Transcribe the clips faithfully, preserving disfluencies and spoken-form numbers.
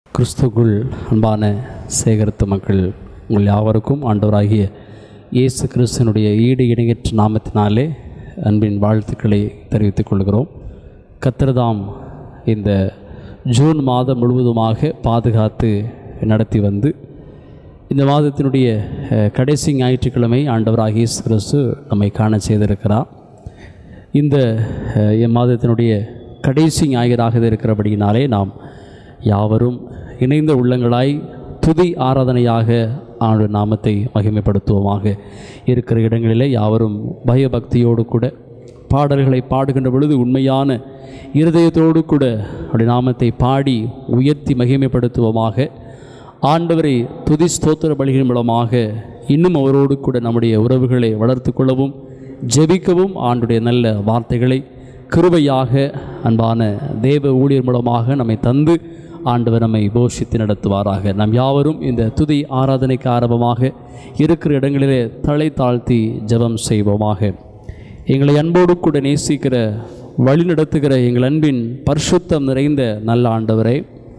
கிறிஸ்துக்குள் அன்பான சேகரித்த மக்கள் உங்கள் யாவருக்கும் ஆண்டவராகிய இயேசு கிறிஸ்துனுடைய ஈடு இணையற்ற நாமத்தினாலே அன்பின் வாழ்த்துக்களை தெரிவித்துக் கொள்கிறோம். கர்த்தர்தாம் இந்த ஜூன் மாதம் முழுவதுமாக பாதுகாத்து நடத்தி வந்து இந்த மாதத்தினுடைய கடைசி ஞாயிற்றுக்கிழமை ஆண்டவராகிய இயேசு கிறிஸ்து நம்மை காண செய்திருக்கிறார். இந்த மாதத்தினுடைய கடைசி ஞாயிறாக இருக்கிறபடியினாலே நாம் யாவரும் இணைந்த உள்ளங்களாய் துதி ஆராதனையாக ஆண்டு நாமத்தை மகிமைப்படுத்துவோமாக. இருக்கிற இடங்களிலே யாவரும் பயபக்தியோடு கூட பாடல்களை பாடுகின்ற பொழுது உண்மையான இருதயத்தோடு கூட அப்படி நாமத்தை பாடி உயர்த்தி மகிமைப்படுத்துவோமாக. ஆண்டவரை துதி ஸ்தோத்திர பலிகளின் மூலமாக இன்னும் அவரோடு கூட நம்முடைய உறவுகளை வளர்த்து கொள்ளவும் ஜெபிக்கவும் ஆண்டுடைய நல்ல வார்த்தைகளை கிருபையாக அன்பான தேவ ஊழியர் மூலமாக நம்மை தந்து ஆண்டவர் நம்மை போஷித்து நடத்துவாராக. நாம் யாவரும் இந்த துதி ஆராதனைக்கு ஆரம்பமாக இருக்கிற இடங்களிலே தலை தாழ்த்தி ஜெபம் செய்வோமாக. எங்களை அன்போடு கூட நேசிக்கிற வழி நடத்துகிற எங்கள் அன்பின் பரிசுத்தம் நிறைந்த நல்ல ஆண்டவரை,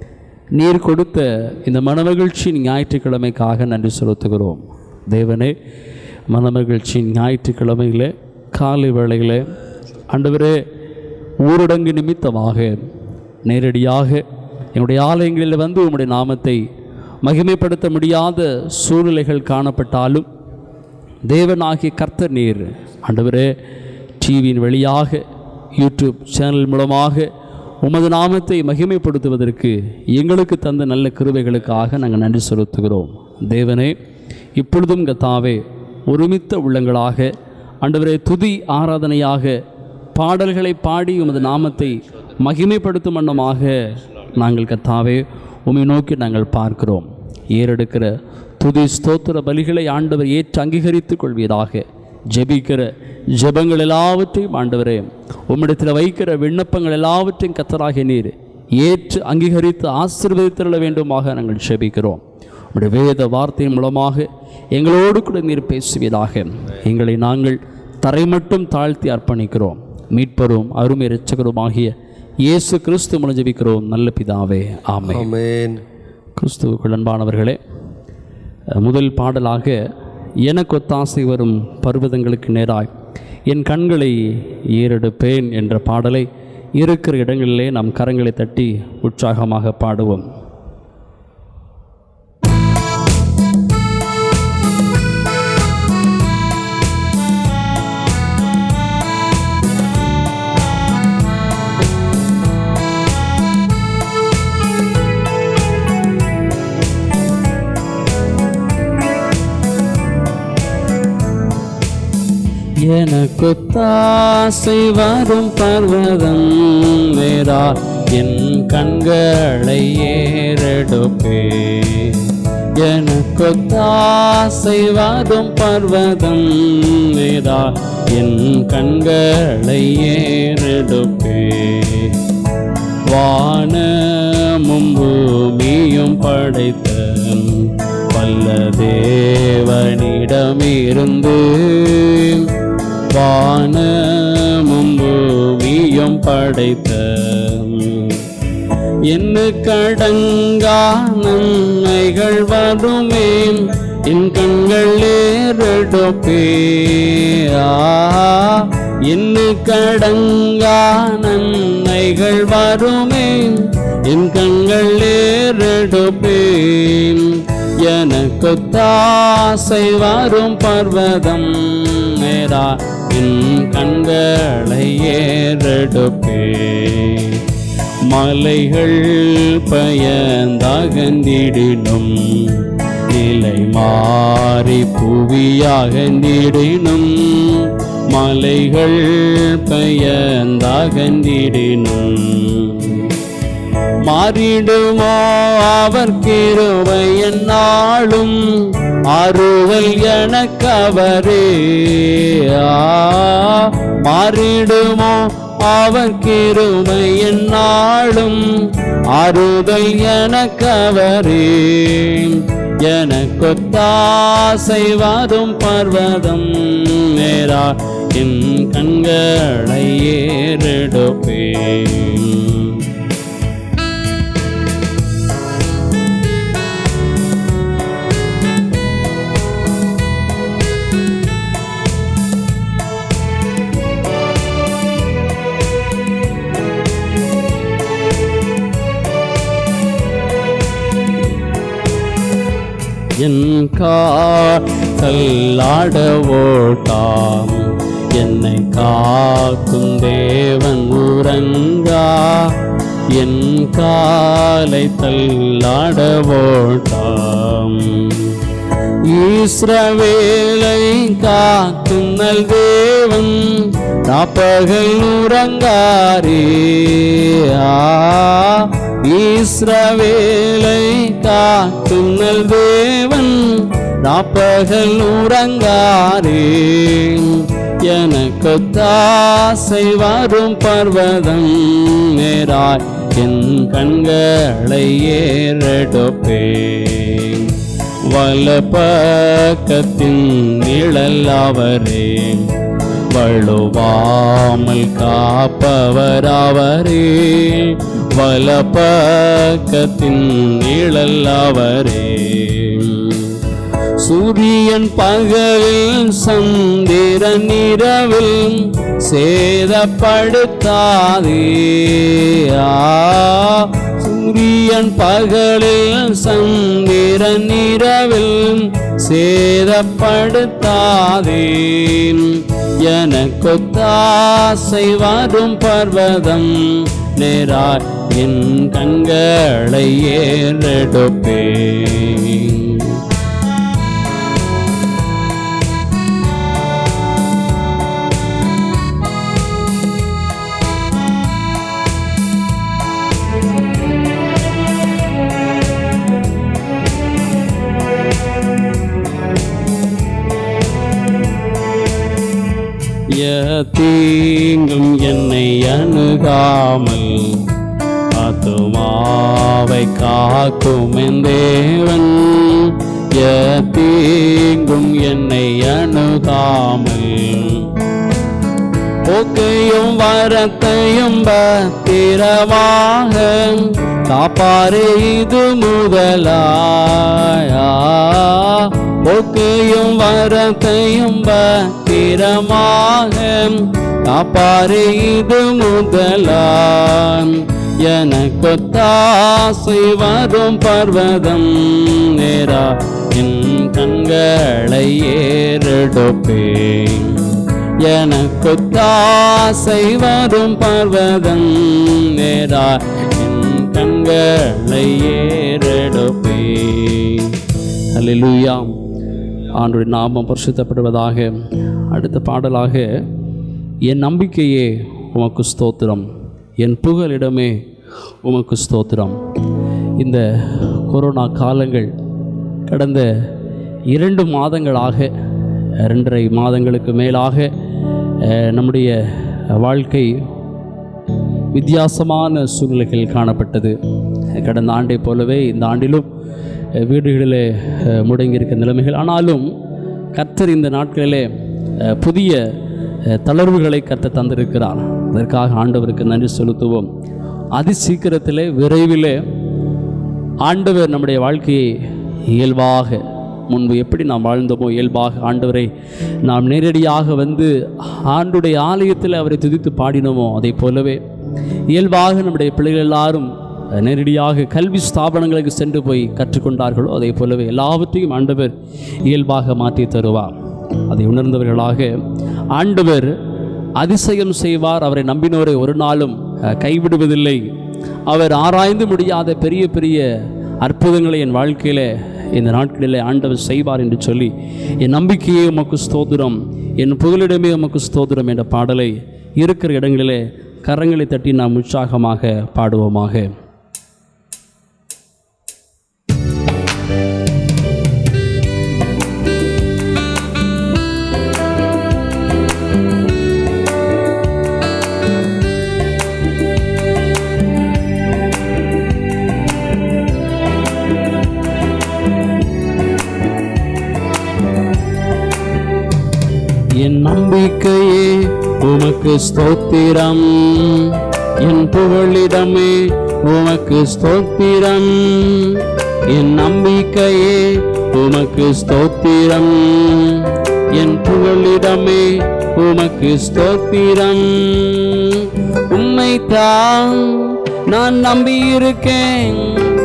நீர் கொடுத்த இந்த மனமகிழ்ச்சியின் ஞாயிற்றுக்கிழமைக்காக நன்றி செலுத்துகிறோம். தேவனே, மனமகிழ்ச்சியின் ஞாயிற்றுக்கிழமையில் காலை வேளையில் ஆண்டவரே ஊரடங்கு நிமித்தமாக நேரடியாக எங்களுடைய ஆலயங்களில் வந்து உம்முடைய நாமத்தை மகிமைப்படுத்த முடியாத சூழ்நிலைகள் காணப்பட்டாலும் தேவனாகிய கர்த்தர் நீர் ஆண்டவரே டிவியின் வழியாக யூடியூப் சேனல் மூலமாக உமது நாமத்தை மகிமைப்படுத்துவதற்கு எங்களுக்கு தந்த நல்ல கிருபைகளுக்காக நாங்கள் நன்றி செலுத்துகிறோம். தேவனே, இப்பொழுதும் கர்த்தாவே ஒருமித்த உள்ளங்களாக ஆண்டவரே துதி ஆராதனையாக பாடல்களை பாடி உமது நாமத்தை மகிமைப்படுத்தும் வண்ணமாக நாங்கள் கர்த்தாவே உம்மை நோக்கி நாங்கள் பார்க்கிறோம். ஏறெடுக்கிற துதி ஸ்தோத்திர பலிகளை ஆண்டவர் ஏற்று அங்கீகரித்து கொள்வீராக. ஜெபிக்கிற ஜெபங்கள் எல்லாவற்றையும் ஆண்டவரே உம்மிடத்தில் வைக்கிற விண்ணப்பங்கள் எல்லாவற்றையும் கர்த்தராகிய நீர் ஏற்று அங்கீகரித்து ஆசீர்வதித்திருள வேண்டுமாக நாங்கள் ஜெபிக்கிறோம். உம்முடைய வேத வார்த்தையின் மூலமாக எங்களோடு கூட நீர் பேசுவீராக. எங்களை நாங்கள் தரை மட்டும் தாழ்த்தி அர்ப்பணிக்கிறோம். மீட்பரும் அருமை இரட்சகரும் ஆகிய இயேசு கிறிஸ்து மூலம் ஜெபிக்கிறோம் நல்ல பிதாவே, ஆமென். கிறிஸ்துவுக்குள் அன்பானவர்களே, முதல் பாடலாக எனக்கு ஒத்தாசை வரும் பர்வதங்களுக்கு நேராய் என் கண்களை ஏறெடுப்பேன் என்ற பாடலை இருக்கிற இடங்களிலே நாம் கரங்களை தட்டி உற்சாகமாக பாடுவோம். எனக்கு தாசை வரும் பர்வதம் வேறா என் கண்களை ஏறெடுப்பே. எனக்கு தாசை வரும் பர்வதம் வேறா என் கண்களை ஏறெடுப்பே. வானமும் பூமியும் படைத்த வல்ல தேவனிடமிருந்து வானமும் பூமியும் படைத்த என்ன கடங்கா நன்மைகள் வருமே என் கண்கள் ஏறெடுப்பே. என்ன கடங்கா நன்மைகள் வருமே என் கண்கள் ஏறெடுப்பேன். எனக்கு தாசை வரும் பர்வதம் நேரா என் கண்களை ஏறெடுப்பே. மலைகள் பயந்தகந்திடினும் நிலை மாறி புவியாகந்திடினும் மலைகள் பயந்தகந்திடினும் மாறிடுமோ அவர் கிருபை என்னாலும் ஆறுதல் எனக்கவரே. மாறிடுமோ அவர் கிருபை என்னாலும் ஆறுதல் எனக்கவரே. எனக்கொத்தாசை வரும் பர்வதம் நேரா என் கண்களை ஏறெடுப்பேன். என் கால் தள்ளாட ஓட்டாம். என்னை காக்கும் தேவன் உறங்கா, என் காலை தள்ளாட ஓட்டாம். இஸ்ரவேலை காக்கும் நல் தேவன் ராப்பகல் உறங்காரே. இஸ்ரவேலை காக்கும் நல் தேவன் ராப்பகல் உறங்காரே. எனக்கு தாசை வரும் பர்வதம் நேராய் என் கண்களை ஏறெடுப்பேன். வலப்பக்கத்தின் நிழல் அவரே, வழுவாமல் காப்பவர் அவரே. வலப்பக்கத்தின் நிழல் அவரே. சூரியன் பகலில் சந்திரன் இரவில் சேதப்படுத்தாதே. சூரியன் பகலில் சந்திரன் இரவில் சேதப்படுத்தாதே. எனக்கு தாசை வரும் பர்வதம் நேராய் என் கண்களை ஏறெடுப்பேன். தீங்கும் என்னை அணுகாமல் ஆத்துமாவை காக்கும் என் தேவன். தீங்கும் என்னை அணுகாமல் போக்கையும் வரத்தையும் பத்திரமாக காப்பாரே இது முதலாயா. போக்கையும் வரத்தையும் பத்திரமாக காப்பாரே இது முதலாம். எனக்கு தாசை வரும் பர்வதம் நேரா என் கண்களை ஏறெடுப்பேன். எனக்கு தாசை வரும் பர்வதம் நேரா என் கண்களை ஏறெடுப்பேன். அல்லேலூயா. ஆண்டவருடைய நாமம் பரிசுத்தப்படுவதாக. அடுத்த பாடலாக, என் நம்பிக்கையே உமக்கு ஸ்தோத்திரம், என் புகலிடமே உமக்கு ஸ்தோத்திரம். இந்த கொரோனா காலங்கள் கடந்த இரண்டு மாதங்களாக, இரண்டரை மாதங்களுக்கு மேலாக நம்முடைய வாழ்க்கை வித்தியாசமான சூழ்நிலைகள் காணப்பட்டது. கடந்த ஆண்டை போலவே இந்த ஆண்டிலும் வீடுகளிலே முடங்கியிருக்க நிலைமைகள். ஆனாலும் கர்த்தர் இந்த நாட்களிலே புதிய தளர்வுகளை கர்த்தர் தந்திருக்கிறார். அதற்காக ஆண்டவருக்கு நன்றி செலுத்துவோம். அதி சீக்கிரத்திலே விரைவிலே ஆண்டவர் நம்முடைய வாழ்க்கையை இயல்பாக, முன்பு எப்படி நாம் வாழ்ந்தோமோ இயல்பாக ஆண்டவரை நாம் நேரடியாக வந்து ஆண்டுடைய ஆலயத்தில் அவரை துதித்து பாடினோமோ அதை போலவே இயல்பாக நம்முடைய பிள்ளைகள் எல்லாரும் நேரடியாக கல்வி ஸ்தாபனங்களுக்கு சென்று போய் கற்றுக்கொண்டார்களோ அதே போலவே எல்லாவற்றையும் ஆண்டவர் இயல்பாக மாற்றி தருவார். அதை உணர்ந்தவர்களாக ஆண்டவர் அதிசயம் செய்வார். அவரை நம்பினோரை ஒரு நாளும் கைவிடுவதில்லை. அவர் ஆராய்ந்து முடியாத பெரிய பெரிய அற்புதங்களை என் வாழ்க்கையில் இந்த நாட்களிலே ஆண்டவர் செய்வார் என்று சொல்லி, என் நம்பிக்கையே உமக்கு ஸ்தோத்திரம், என் புகலிடமே உமக்கு ஸ்தோத்திரம் என்ற பாடலை இருக்கிற இடங்களிலே கரங்களை தட்டி நாம் உற்சாகமாக பாடுவோமாக. என் நம்பிக்கையே உமக்கு ஸ்தோத்திரம், என் புகழிடமே உமக்கு ஸ்தோத்திரம். என் நம்பிக்கையே உமக்கு ஸ்தோத்திரம், என் புகழிடமே உமக்கு ஸ்தோத்திரம். உம்மைத்தான் நான் நம்பியிருக்கேன்,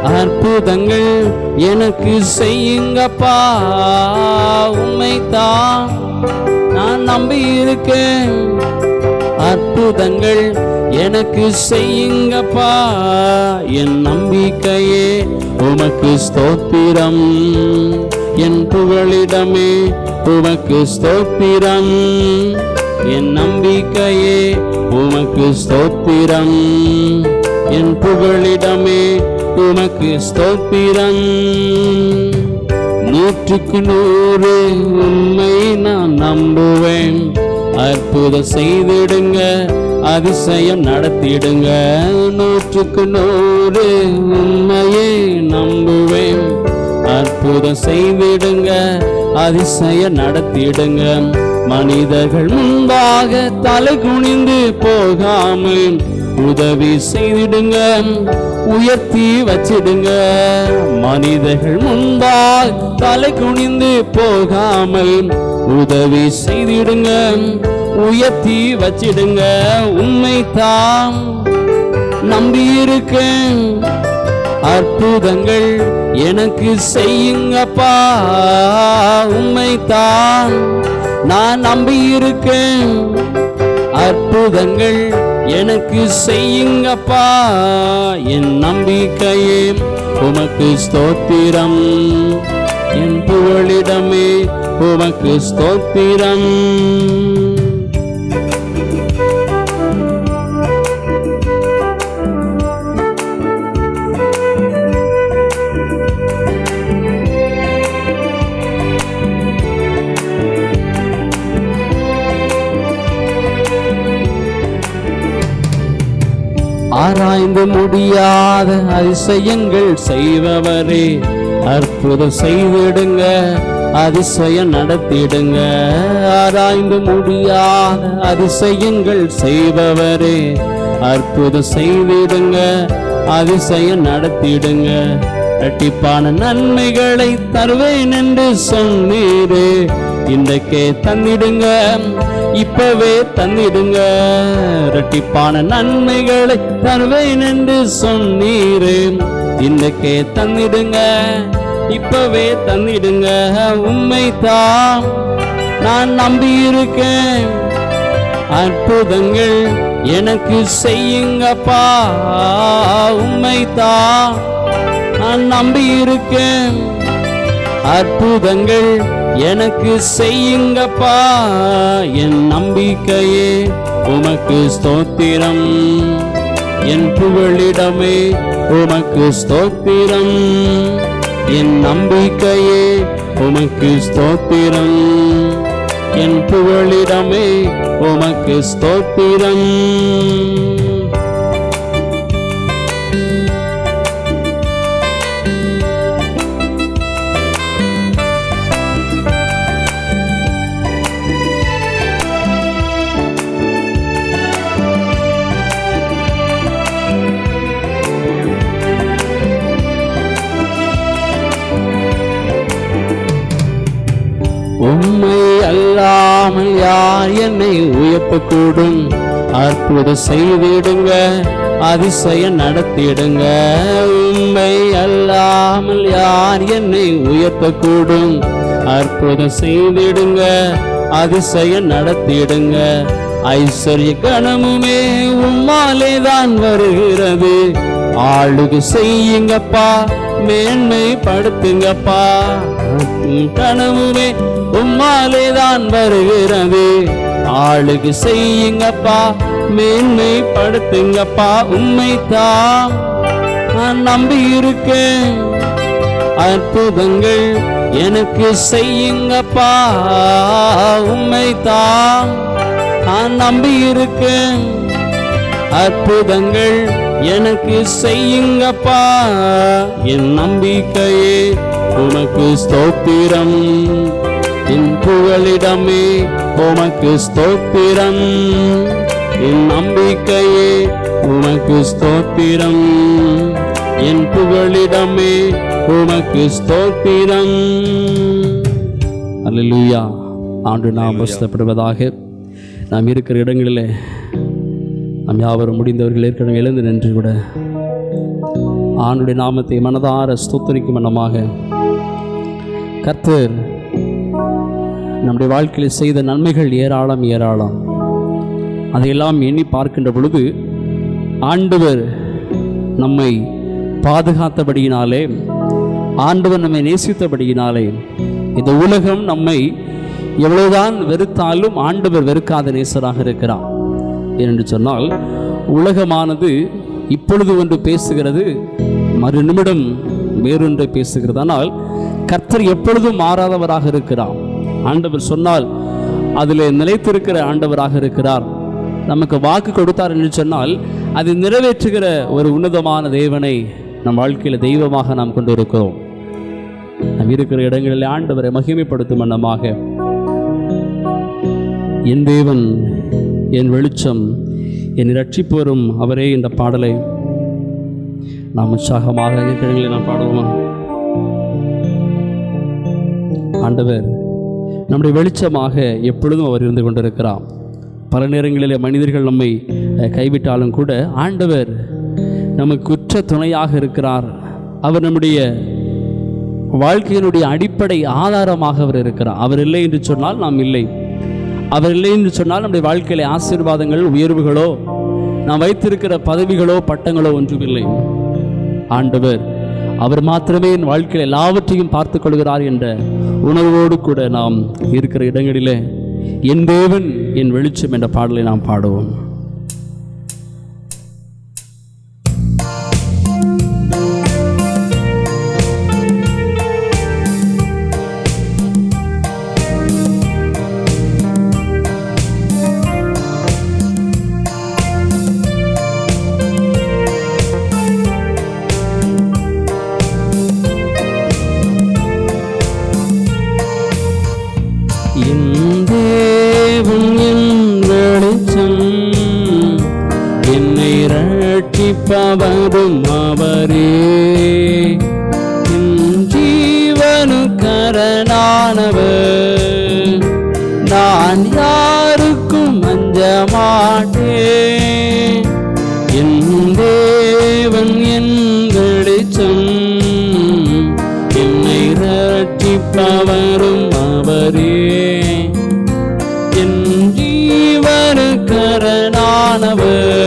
அற்புதங்கள் எனக்கு செய்யுங்கப்பா, உம்மைத்தான் நான் நம்பி இருக்கேன். அற்புதங்கள் எனக்கு செய்யுங்கப்பா, என் நம்பிக்கையே உமக்கு ஸ்தோத்திரம். என் புகழிடமே உமக்கு ஸ்தோத்திரம். என் நம்பிக்கையே உமக்கு ஸ்தோத்திரம். என் புகழிடமே உமக்கு ஸ்தோத்திரம். நூற்றுக்கு நூறு உண்மை நான் நம்புவேன். அற்புதம் செய்திடுங்க, அதிசயம் நடத்திடுங்க. நூற்றுக்கு நூறு உண்மையை நம்புவேன். அற்புதம் செய்திடுங்க, அதிசயம் நடத்திடுங்க. மனிதர்கள் முன்பாக தலை குனிந்து போகாமல் உதவி செய்திடுங்க, உயர்த்தி வச்சிடுங்க. மனிதர்கள் முன்பாக தலை குனிந்து போகாமல் உதவி செய்திடுங்க, உயர்த்தி வச்சிடுங்க. உம்மைத்தான் நம்பியிருக்கேன். அற்புதங்கள் எனக்கு செய்யுங்கப்பா, உம்மைத்தான் நான் நம்பியிருக்கேன். அற்புதங்கள் எனக்கு செய்யுங்கப்பா, என் நம்பிக்கையே உமக்கு ஸ்தோத்திரம். என் புகழிடமே உமக்கு ஸ்தோத்திரம். ஆராய்ந்து முடியாத அதிசயங்கள் செய்பவரே, அற்புதம் செய்திடுங்க, அதிசயம் நடத்திடுங்க. ஆராய்ந்து முடியாத அதிசயங்கள் செய்பவரே, அற்புதம் செய்திடுங்க, அதிசயம் நடத்திடுங்க. இரட்டிப்பான நன்மைகளை தருவேன் என்று சொன்னீரே, இன்றைக்கே தந்திடுங்க, இப்பவே தந்திடுங்க. இரட்டிப்பான நன்மைகளை தருவேன் என்று சொன்னீரே, இன்றைக்கே தந்திடுங்க, இப்பவே தந்திடுங்க. உம்மைத்தான் நான் நம்பியிருக்கேன். அற்புதங்கள் எனக்கு செய்யுங்கப்பா, உம்மைத்தான் நான் நம்பியிருக்கேன். அற்புதங்கள் எனக்கு செய்யுங்கப்பா, என் நம்பிக்கையே உமக்கு ஸ்தோத்திரம். என் புகழிடமே உமக்கு ஸ்தோத்திரம். என் நம்பிக்கையே உமக்கு ஸ்தோத்திரம். என் புகழிடமே உமக்கு ஸ்தோத்திரம். உம்மை அல்லாமல் யார் என்னை உயர்த்தக்கூடும்? அற்புதம் செய்திடுங்க, அதிசயம் நடத்திடுங்க. உம்மை அல்லாமல் யார் என்னை உயர்த்தக்கூடும்? அற்புதம் செய்திடுங்க, அதிசயம் நடத்திடுங்க. ஐஸ்வர்ய கணமுமே உம்மாலே தான் வருகிறது. ஆளுகை செய்யுங்கப்பா, மேன்மைப்படுத்துங்கப்பா. கனவுமே உம்மாலே தான் வருகிறது. ஆளுகை செய்யுங்கப்பா, மேன்மைப்படுத்துங்கப்பா. உம்மைத்தான் நான் நம்பி இருக்கேன். அற்புதங்கள் எனக்கு செய்யுங்கப்பா, உம்மைத்தான் நான் நம்பி இருக்கேன். அற்புதங்கள் எனக்கு செய்யுங்கப்பா, என் நம்பிக்கையே உமக்கு ஸ்தோத்திரம். என் புகழிடமே உமக்கு ஸ்தோத்திரம். என் நம்பிக்கையே உமக்கு ஸ்தோத்திரம். என் புகழிடமே உமக்கு ஸ்தோத்திரம். அல்லேலூயா. ஆண்டு நாம் அவஸ்தைப்படுவதாக. நாம் இருக்கிற இடங்களிலே நாம் யாவரும் முடிந்தவர்கள் ஏற்கனவே எழுந்து நின்று கூட ஆண்டுடைய நாமத்தை மனதார ஸ்தோத்திரிக்கும் வண்ணமாக கர்த்தர் நம்முடைய வாழ்க்கையில் செய்த நன்மைகள் ஏராளம் ஏராளம். அதையெல்லாம் எண்ணி பார்க்கின்ற பொழுது ஆண்டவர் நம்மை பாதுகாத்தபடியினாலே, ஆண்டவர் நம்மை நேசித்தபடியினாலே, இந்த உலகம் நம்மை எவ்வளவுதான் வெறுத்தாலும் ஆண்டவர் வெறுக்காத நேசராக இருக்கிறார். ஏனென்று சொன்னால் உலகமானது இப்பொழுது ஒன்று பேசுகிறது, மறு நிமிடம் வேறொன்றை பேசுகிறது. ஆனால் கர்த்தர் எப்பொழுதும் மாறாதவராக இருக்கிறார். ஆண்டவர் சொன்னால் அதில் நிலைத்திருக்கிற ஆண்டவராக இருக்கிறார். நமக்கு வாக்கு கொடுத்தார் என்று சொன்னால் அதை நிறைவேற்றுகிற ஒரு உன்னதமான தேவனை நம் வாழ்க்கையில் தெய்வமாக நாம் கொண்டு இருக்கிறோம். நாம் இருக்கிற இடங்களில் ஆண்டவரை மகிமைப்படுத்தும் வண்ணமாக என் தேவன் என் வெளிச்சம் என் ரட்சிப்பு வரும் அவரே இந்த பாடலை நாம் உற்சாகமாக இடங்களில் நாம் பாடுவோமா? ஆண்டவர் நம்முடைய வெளிச்சமாக எப்பொழுதும் அவர் இருந்து கொண்டிருக்கிறார். பல நேரங்களிலே மனிதர்கள் நம்மை கைவிட்டாலும் கூட ஆண்டவர் நமக்கு உற்ற துணையாக இருக்கிறார். அவர் நம்முடைய வாழ்க்கையினுடைய அடிப்படை ஆதாரமாக அவர் இருக்கிறார். அவர் இல்லை என்று சொன்னால் நாம் இல்லை. அவர் இல்லை என்று சொன்னால் நம்முடைய வாழ்க்கையிலே ஆசீர்வாதங்கள், உயர்வுகளோ, நாம் வைத்திருக்கிற பதவிகளோ பட்டங்களோ ஒன்றுமில்லை. ஆண்டவர் அவர் மாத்திரமே என் வாழ்க்கையில் எல்லாவற்றையும் பார்த்து கொள்கிறார் என்ற உணர்வோடு கூட நாம் இருக்கிற இடங்களிலே என் தேவன் என் வெளிச்சம் என்ற பாடலை நாம் பாடுவோம். பவரும் அவரே ஜீவனுக்கரணானவர், நான் யாருக்கும் அஞ்ச மாட்டேன். என் தேவன் என் வெளிச்சம், என்னை ரட்சிப்பவரும் அவரே. என் ஜீவனுக்கரணானவர்,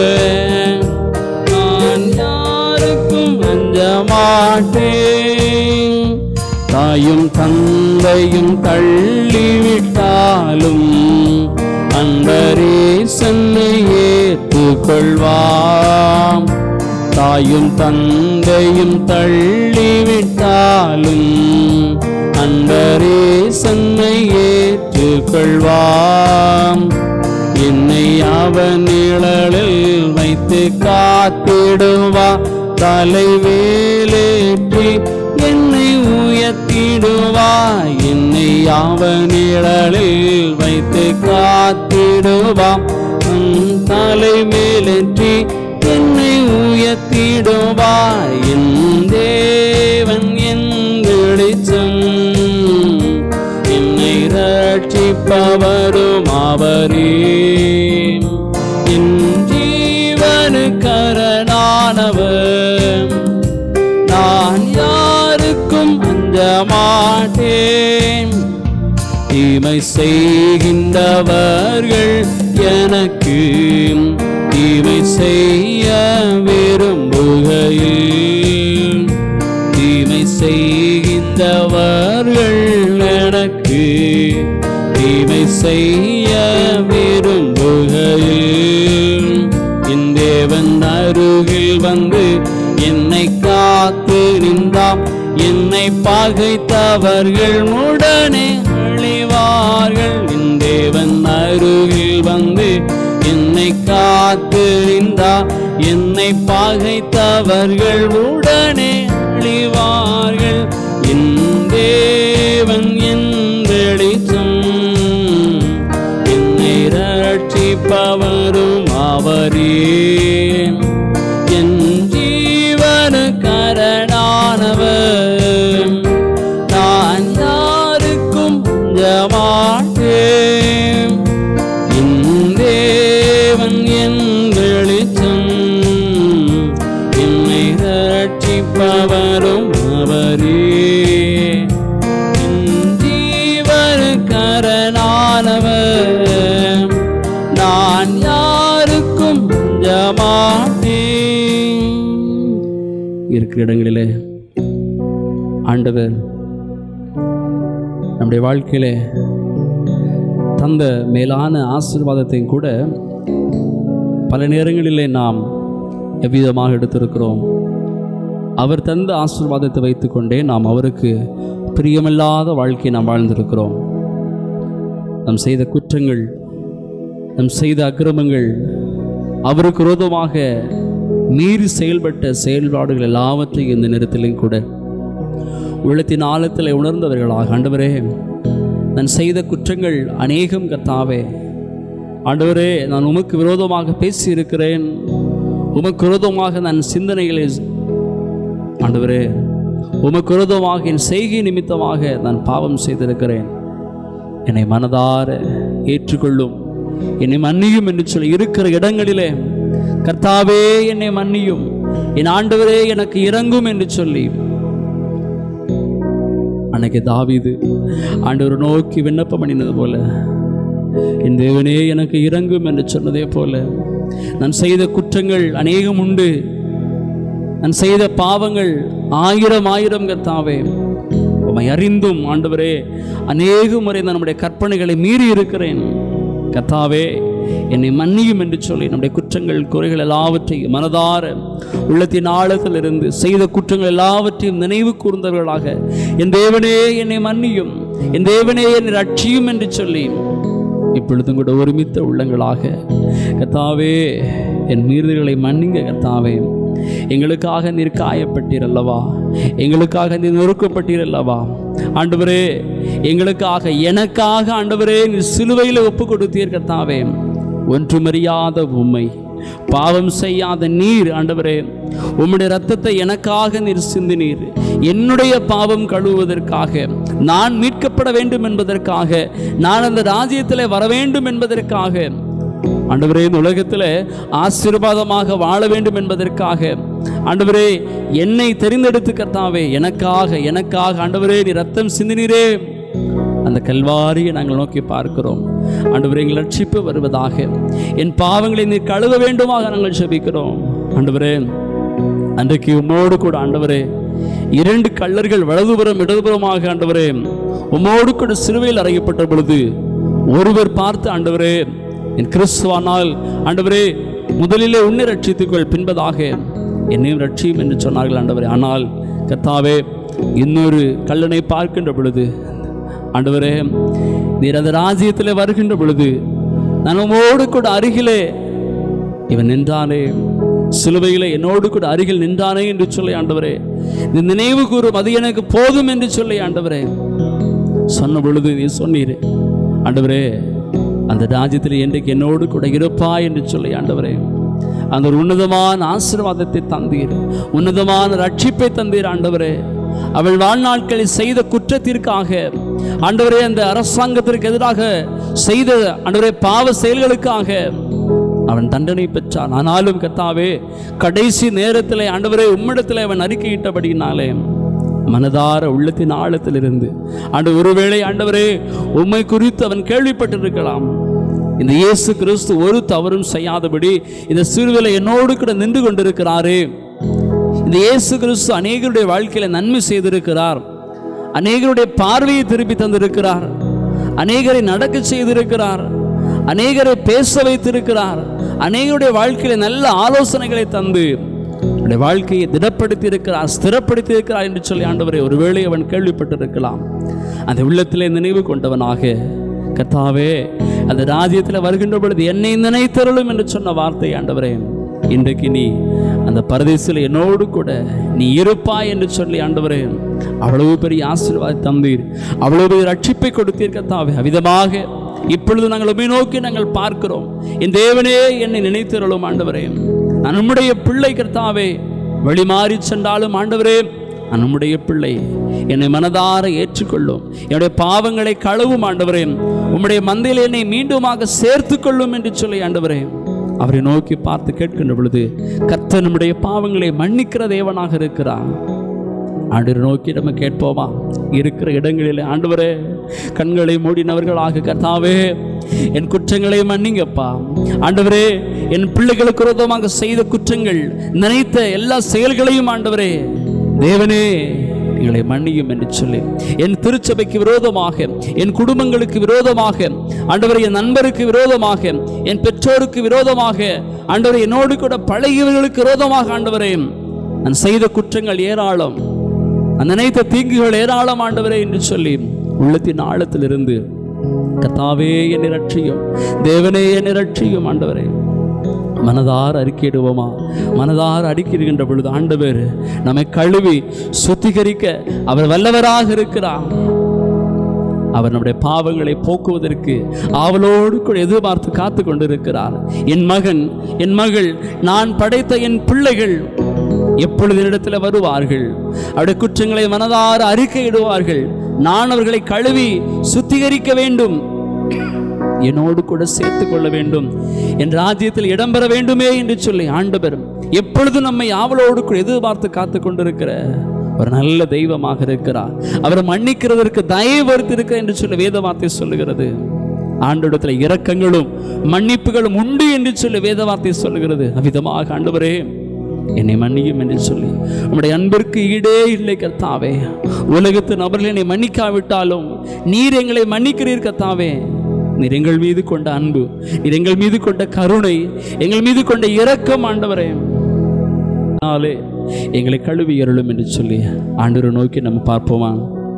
தாயும் தந்தையும் தள்ளிவிட்டாலும் அன்பரே சென்னை ஏற்றுக்கொள்வாம். தாயும் தந்தையும் தள்ளிவிட்டாலும் அன்பரே சென்னை ஏற்றுக்கொள்வாம். என்னை அவன் நிழலில் வைத்து காத்திடுவா, தலைவேலேற்றி என்னை உயர்த்திடுவாய். என்னை அவன் நிழலில் வைத்து காத்திடுவான், தலைமேலேற்றி என்னை உயர்த்திடுவாய். என் தேவன் என் வெளிச்சம், என்னை ரட்சிப்பவரும் அவரே. என் ஜீவனுக்கரணானவர், நான் யாருக்கும் அஞ்ச மாட்டேன். தீமை செய்கின்றவர்கள் எனக்கு தீமை செய்ய விரும்புகையில், தீமை செய்கின்றவர்கள் எனக்கு தீமை செய்ய விரும்புகையில், என் தேவன் அருகில் வந்து என்னை காத்து நின்றாம். என்னை பகைத்தவர்கள் உடனே அழிவார்கள். என் தேவன் அருகில் வந்து என்னை காத்து நின்றார். என்னை பகைத்தவர்கள் உடனே அழிவார்கள். என் தேவன் என் வெளிச்சம், என்னை ரட்சிப்பவரும் அவரே. என் ஜீவனுக்கரணானவர், நான் யாருக்கும் அஞ்ச மாட்டேன். என் தேவன் என் வெளிச்சம், என்னை ரட்சிப்பவரும் மாட்டேன். இருக்கிற இடங்களிலே ஆண்டவர் நம்முடைய வாழ்க்கையிலே தந்த மேலான ஆசீர்வாதத்தையும் கூட பல நேரங்களிலே நாம் எவ்விதமாக எடுத்திருக்கிறோம். அவர் தந்த ஆசீர்வாதத்தை வைத்துக்கொண்டே நாம் அவருக்கு பிரியமில்லாத வாழ்க்கையை நாம் வாழ்ந்திருக்கிறோம். நாம் செய்த குற்றங்கள், நாம் செய்த அக்கிரமங்கள், அவருக்கு விரோதமாக மீறி செயல்பட்ட செயல்பாடுகள் எல்லாவற்றையும் இந்த நேரத்திலும் கூட உள்ளத்தின் ஆழத்தில் உணர்ந்தவர்களாக, ஆண்டவரே நான் செய்த குற்றங்கள் அநேகம் கர்த்தாவே, ஆண்டவரே நான் உமக்கு விரோதமாக பேசியிருக்கிறேன், உமக்கு விரோதமாக நான் சிந்தனைகளை, ஆண்டவரே உமக்கு விரோதமாக என் செய்கை நிமித்தமாக நான் பாவம் செய்திருக்கிறேன், என்னை மனதார ஏற்றுக்கொள்ளும், என்னை மன்னியும் என்று சொல்லி இருக்கிற இடங்களிலே கர்த்தாவே என்னை மன்னியும், என் ஆண்டவரே எனக்கு இரங்கும் என்று சொல்லி அன்னைக்கு தாவீது ஆண்டவர் நோக்கி விண்ணப்பம் பண்ணினது போல, என் தேவனே எனக்கு இரங்கும் என்று சொன்னதே போல, நான் செய்த குற்றங்கள் அநேகம் உண்டு, நான் செய்த பாவங்கள் ஆயிரம் ஆயிரம் கர்த்தாவே, உம்மை அறிந்தும் ஆண்டவரே அநேக முறை நான் நம்முடைய கற்பனைகளை மீறி இருக்கிறேன், கர்த்தாவே என்னை மன்னியும் என்று சொல்லி நம்முடைய குற்றங்கள் குறைகள் எல்லாவற்றையும் மனதார உள்ளத்தின் ஆழத்தில் இருந்து செய்த குற்றங்கள் எல்லாவற்றையும் நினைவு கூர்ந்தவர்களாக, என் தேவனே என்னை மன்னியும், என் தேவனே என்னை ரட்சியும் என்று சொல்லி இப்பொழுதும் கூட ஒருமித்த உள்ளங்களாக, கர்த்தாவே என் மீறுதல்களை மன்னிங்க கர்த்தாவே, எங்களுக்காக நீர் காயப்பட்டீர் அல்லவா, எங்களுக்காக நீர் நொறுக்கப்பட்டீர் அல்லவா, ஆண்டவரே எங்களுக்காக எனக்காக ஆண்டவரே நீர் சிலுவையில் ஒப்பு கொடுத்தீர் கர்த்தாவே, ஒன்றுமறியாத உம்மை, பாவம் செய்யாத நீர் ஆண்டவரே உம்முடைய இரத்தத்தை எனக்காக நீர் சிந்தினீர், என்னுடைய பாவம் கழுவுவதற்காக, நான் மீட்கப்பட வேண்டும் என்பதற்காக, நான் அந்த ராஜ்யத்தில் வர வேண்டும் என்பதற்காக, ஆண்டவரே இந்த உலகத்தில் ஆசீர்வாதமாக வாழ வேண்டும் என்பதற்காக, ஆண்டவரே என்னை தெரிந்தெடுத்து கர்த்தாவே எனக்காக எனக்காக ஆண்டவரே நீ ரத்தம் சிந்தினீரே, அந்த கல்வாரியை நாங்கள் நோக்கி பார்க்கிறோம். ஆண்டவரே எங்கள் ரட்சிப்பு வருவதாக, என் பாவங்களை நீர் கழுவ வேண்டுமாக நாங்கள் ஜெபிக்கிறோம். ஆண்டவரே அன்றைக்கு உம்மோடு கூட ஆண்டவரே இரண்டு கள்ளர்கள் வலதுபுறம் இடதுபுறமாக ஆண்டவரே உம்மோடு கூட சிலுவையில் அறையப்பட்ட பொழுது ஒருவர் பார்த்து, ஆண்டவரே என் கிறிஸ்துவானால் ஆண்டவரே முதலிலே உன்னை ரட்சித்துக்கொள், பின்பதாக என்னையும் ரட்சியும் என்று சொன்னார்கள் ஆண்டவரே. ஆனால் கர்த்தாவே இன்னொரு கள்ளனை பார்க்கின்ற பொழுது ஆண்டவரே நீர் அந்த ராஜ்யத்தில் வருகின்ற பொழுது நான் உம்மோடு கூட அருகிலே இவன் நின்றானே, சிலுவையிலே என்னோடு கூட அருகில் நின்றானே என்று சொல்லி ஆண்டவரே நீ நினைவு கூறும், அது எனக்கு போதும் என்று சொல்லி ஆண்டவரே சொன்ன பொழுது நீ சொன்னீர் ஆண்டவரே அந்த ராஜ்யத்தில் என்றைக்கு என்னோடு கூட இருப்பா என்று சொல்லி ஆண்டவரே அந்த ஒரு உன்னதமான ஆசீர்வாதத்தை தந்தீர், உன்னதமான ரட்சிப்பை தந்தீர் ஆண்டவரே. அவள் வாழ்நாட்களில் செய்த குற்றத்திற்காக ஆண்டவரே, அந்த அரசாங்கத்திற்கு எதிராக செய்த ஆண்டவரே பாவ செயல்களுக்காக அவன் தண்டனை பெற்றான். ஆனாலும் கர்த்தாவே கடைசி நேரத்தில் ஆண்டவரே உம்மிடத்தில் அவன் அறிக்கையிட்டபடினாலே மனதார உள்ளத்தின் ஆழத்தில் இருந்து ஆண்டு ஒருவேளை ஆண்டவரே உம்மை குறித்து அவன் கேள்விப்பட்டிருக்கலாம், இந்த இயேசு கிறிஸ்து ஒரு தவறும் செய்யாதபடி இந்த சிறுவிலை என்னோடு கூட நின்று கொண்டிருக்கிறாரே, இந்த இயேசு கிறிஸ்து அநேகருடைய வாழ்க்கையில நன்மை செய்திருக்கிறார், அநேகருடைய பார்வையை திருப்பி தந்திருக்கிறார், அநேகரை நடக்க செய்திருக்கிறார், அநேகரை பேச வைத்திருக்கிறார், அநேகருடைய வாழ்க்கையில நல்ல ஆலோசனைகளை தந்து வாழ்க்கையை திடப்படுத்தி இருக்கிறார், ஸ்திரப்படுத்தி இருக்கிறார் என்று சொல்லி ஆண்டவரே ஒருவேளை அவன் கேள்விப்பட்டிருக்கலாம். அந்த உள்ளத்திலே நினைவு கொண்டவனாக கர்த்தாவே அந்த ராஜ்யத்தில் வருகின்ற பொழுது என்னை நினைத்தருளும் என்று சொன்ன வார்த்தை ஆண்டவரே இன்றைக்கு நீ அந்த பரதேசில் என்னோடு கூட நீ இருப்பாய் என்று சொல்லி ஆண்டவரே அவ்வளவு பெரிய ஆசீர்வாதத்தை தந்தீர், அவ்வளவு பெரிய ரட்சிப்பை கொடுத்தீர் கர்த்தாவே. அவ்விதமாக இப்பொழுது நாங்கள் உம்மை நோக்கி நாங்கள் பார்க்கிறோம், என் தேவனே என்னை நினைத்தருளும் ஆண்டவரே, நான் உம்முடைய பிள்ளை கர்த்தாவே, வழிமாறி சென்றாலும் ஆண்டவரே நான் உம்முடைய பிள்ளை, என்னை மனதார ஏற்றுக்கொள்ளும், என்னுடைய பாவங்களை கழுவும் ஆண்டவரே, உம்முடைய மந்தையில் என்னை மீண்டுமாக சேர்த்து கொள்ளும் என்று சொல்லி ஆண்டவரே அவரை நோக்கி பார்த்து கேட்கின்ற பொழுது கர்த்தர் நம்முடைய பாவங்களை மன்னிக்கிற தேவனாக இருக்கிறார். ஆண்டவரை நோக்கி நம்ம கேட்போமா? இருக்கிற இடங்களில் ஆண்டவரே கண்களை மூடினவர்களாக கர்த்தாவே என் குற்றங்களை மன்னிங்கப்பா. ஆண்டவரே, என் பிள்ளைகளுக்கு விரோதமாக செய்த குற்றங்கள், நினைத்த எல்லா செயல்களையும் ஆண்டவரே தேவனே எங்களை மன்னியும் என்று சொல்லி, என் திருச்சபைக்கு விரோதமாக, என் குடும்பங்களுக்கு விரோதமாக ஆண்டவரே, என் நண்பருக்கு விரோதமாக, என் பெற்றோருக்கு விரோதமாக ஆண்டவரே, என்னோடு கூட பழகியவர்களுக்கு விரோதமாக ஆண்டவரே நான் செய்த குற்றங்கள் ஏராளம், நான் நினைத்த தீங்குகள் ஏராளம் ஆண்டவரே என்று சொல்லி உள்ளத்தின் ஆழத்திலிருந்து கர்த்தாவே என்னை ரட்சியும், தேவனே என்னை ரட்சியும் ஆண்டவரே மனதார் அறிக்கையிடுவோமா? மனதார் அறிக்கையிடுகின்ற பொழுது ஆண்டவர் நம்மை கழுவி சுத்திகரிக்க அவர் வல்லவராக இருக்கிறார். அவர் நம்முடைய பாவங்களை போக்குவதற்கு ஆவலோடு கூட எதிர்பார்த்து காத்து கொண்டிருக்கிறார். என் மகன், என் மகள், நான் படைத்த என் பிள்ளைகள் எப்பொழுது என்னிடத்தில் வருவார்கள், அவருடைய குற்றங்களை மனதார அறிக்கையிடுவார்கள், நான் அவர்களை கழுவி சுத்திகரிக்க வேண்டும், என்னோடு கூட சேர்த்து கொள்ள வேண்டும், என் ராஜ்யத்தில் இடம்பெற வேண்டுமே என்று சொல்லி ஆண்டவர் எப்பொழுதும் நம்மை ஆவலோடு கூட எதிர்பார்த்து காத்து கொண்டிருக்கிற ஒரு நல்ல தெய்வமாக இருக்கிறார். அவரை மன்னிக்கிறதற்கு தயவு வருத்திருக்கிறார் என்று சொல்லி வேத வார்த்தை சொல்லுகிறது. ஆண்டவரிடத்தில் இரக்கங்களும் மன்னிப்புகளும் உண்டு என்று சொல்லி வேத வார்த்தை சொல்லுகிறது. அவ்விதமாக ஆண்டவரே என்னை மன்னியும் என்று சொல்லி, நம்முடைய அன்பிற்கு ஈடே இல்லை கர்த்தாவே. உலகத்து நபர்கள் என்னை மன்னிக்காவிட்டாலும் நீர் எங்களை மன்னிக்கிறீர் கர்த்தாவே. நீர் எங்கள் மீது கொண்ட அன்பு, நீர் எங்கள் மீது கொண்ட கருணை, எங்கள் மீது கொண்ட இரக்கம் ஆண்டவரே நாளே எங்களை கழுவி அருளும் என்று சொல்லி ஆண்டவரை நோக்கி நம்ம பார்ப்போமா?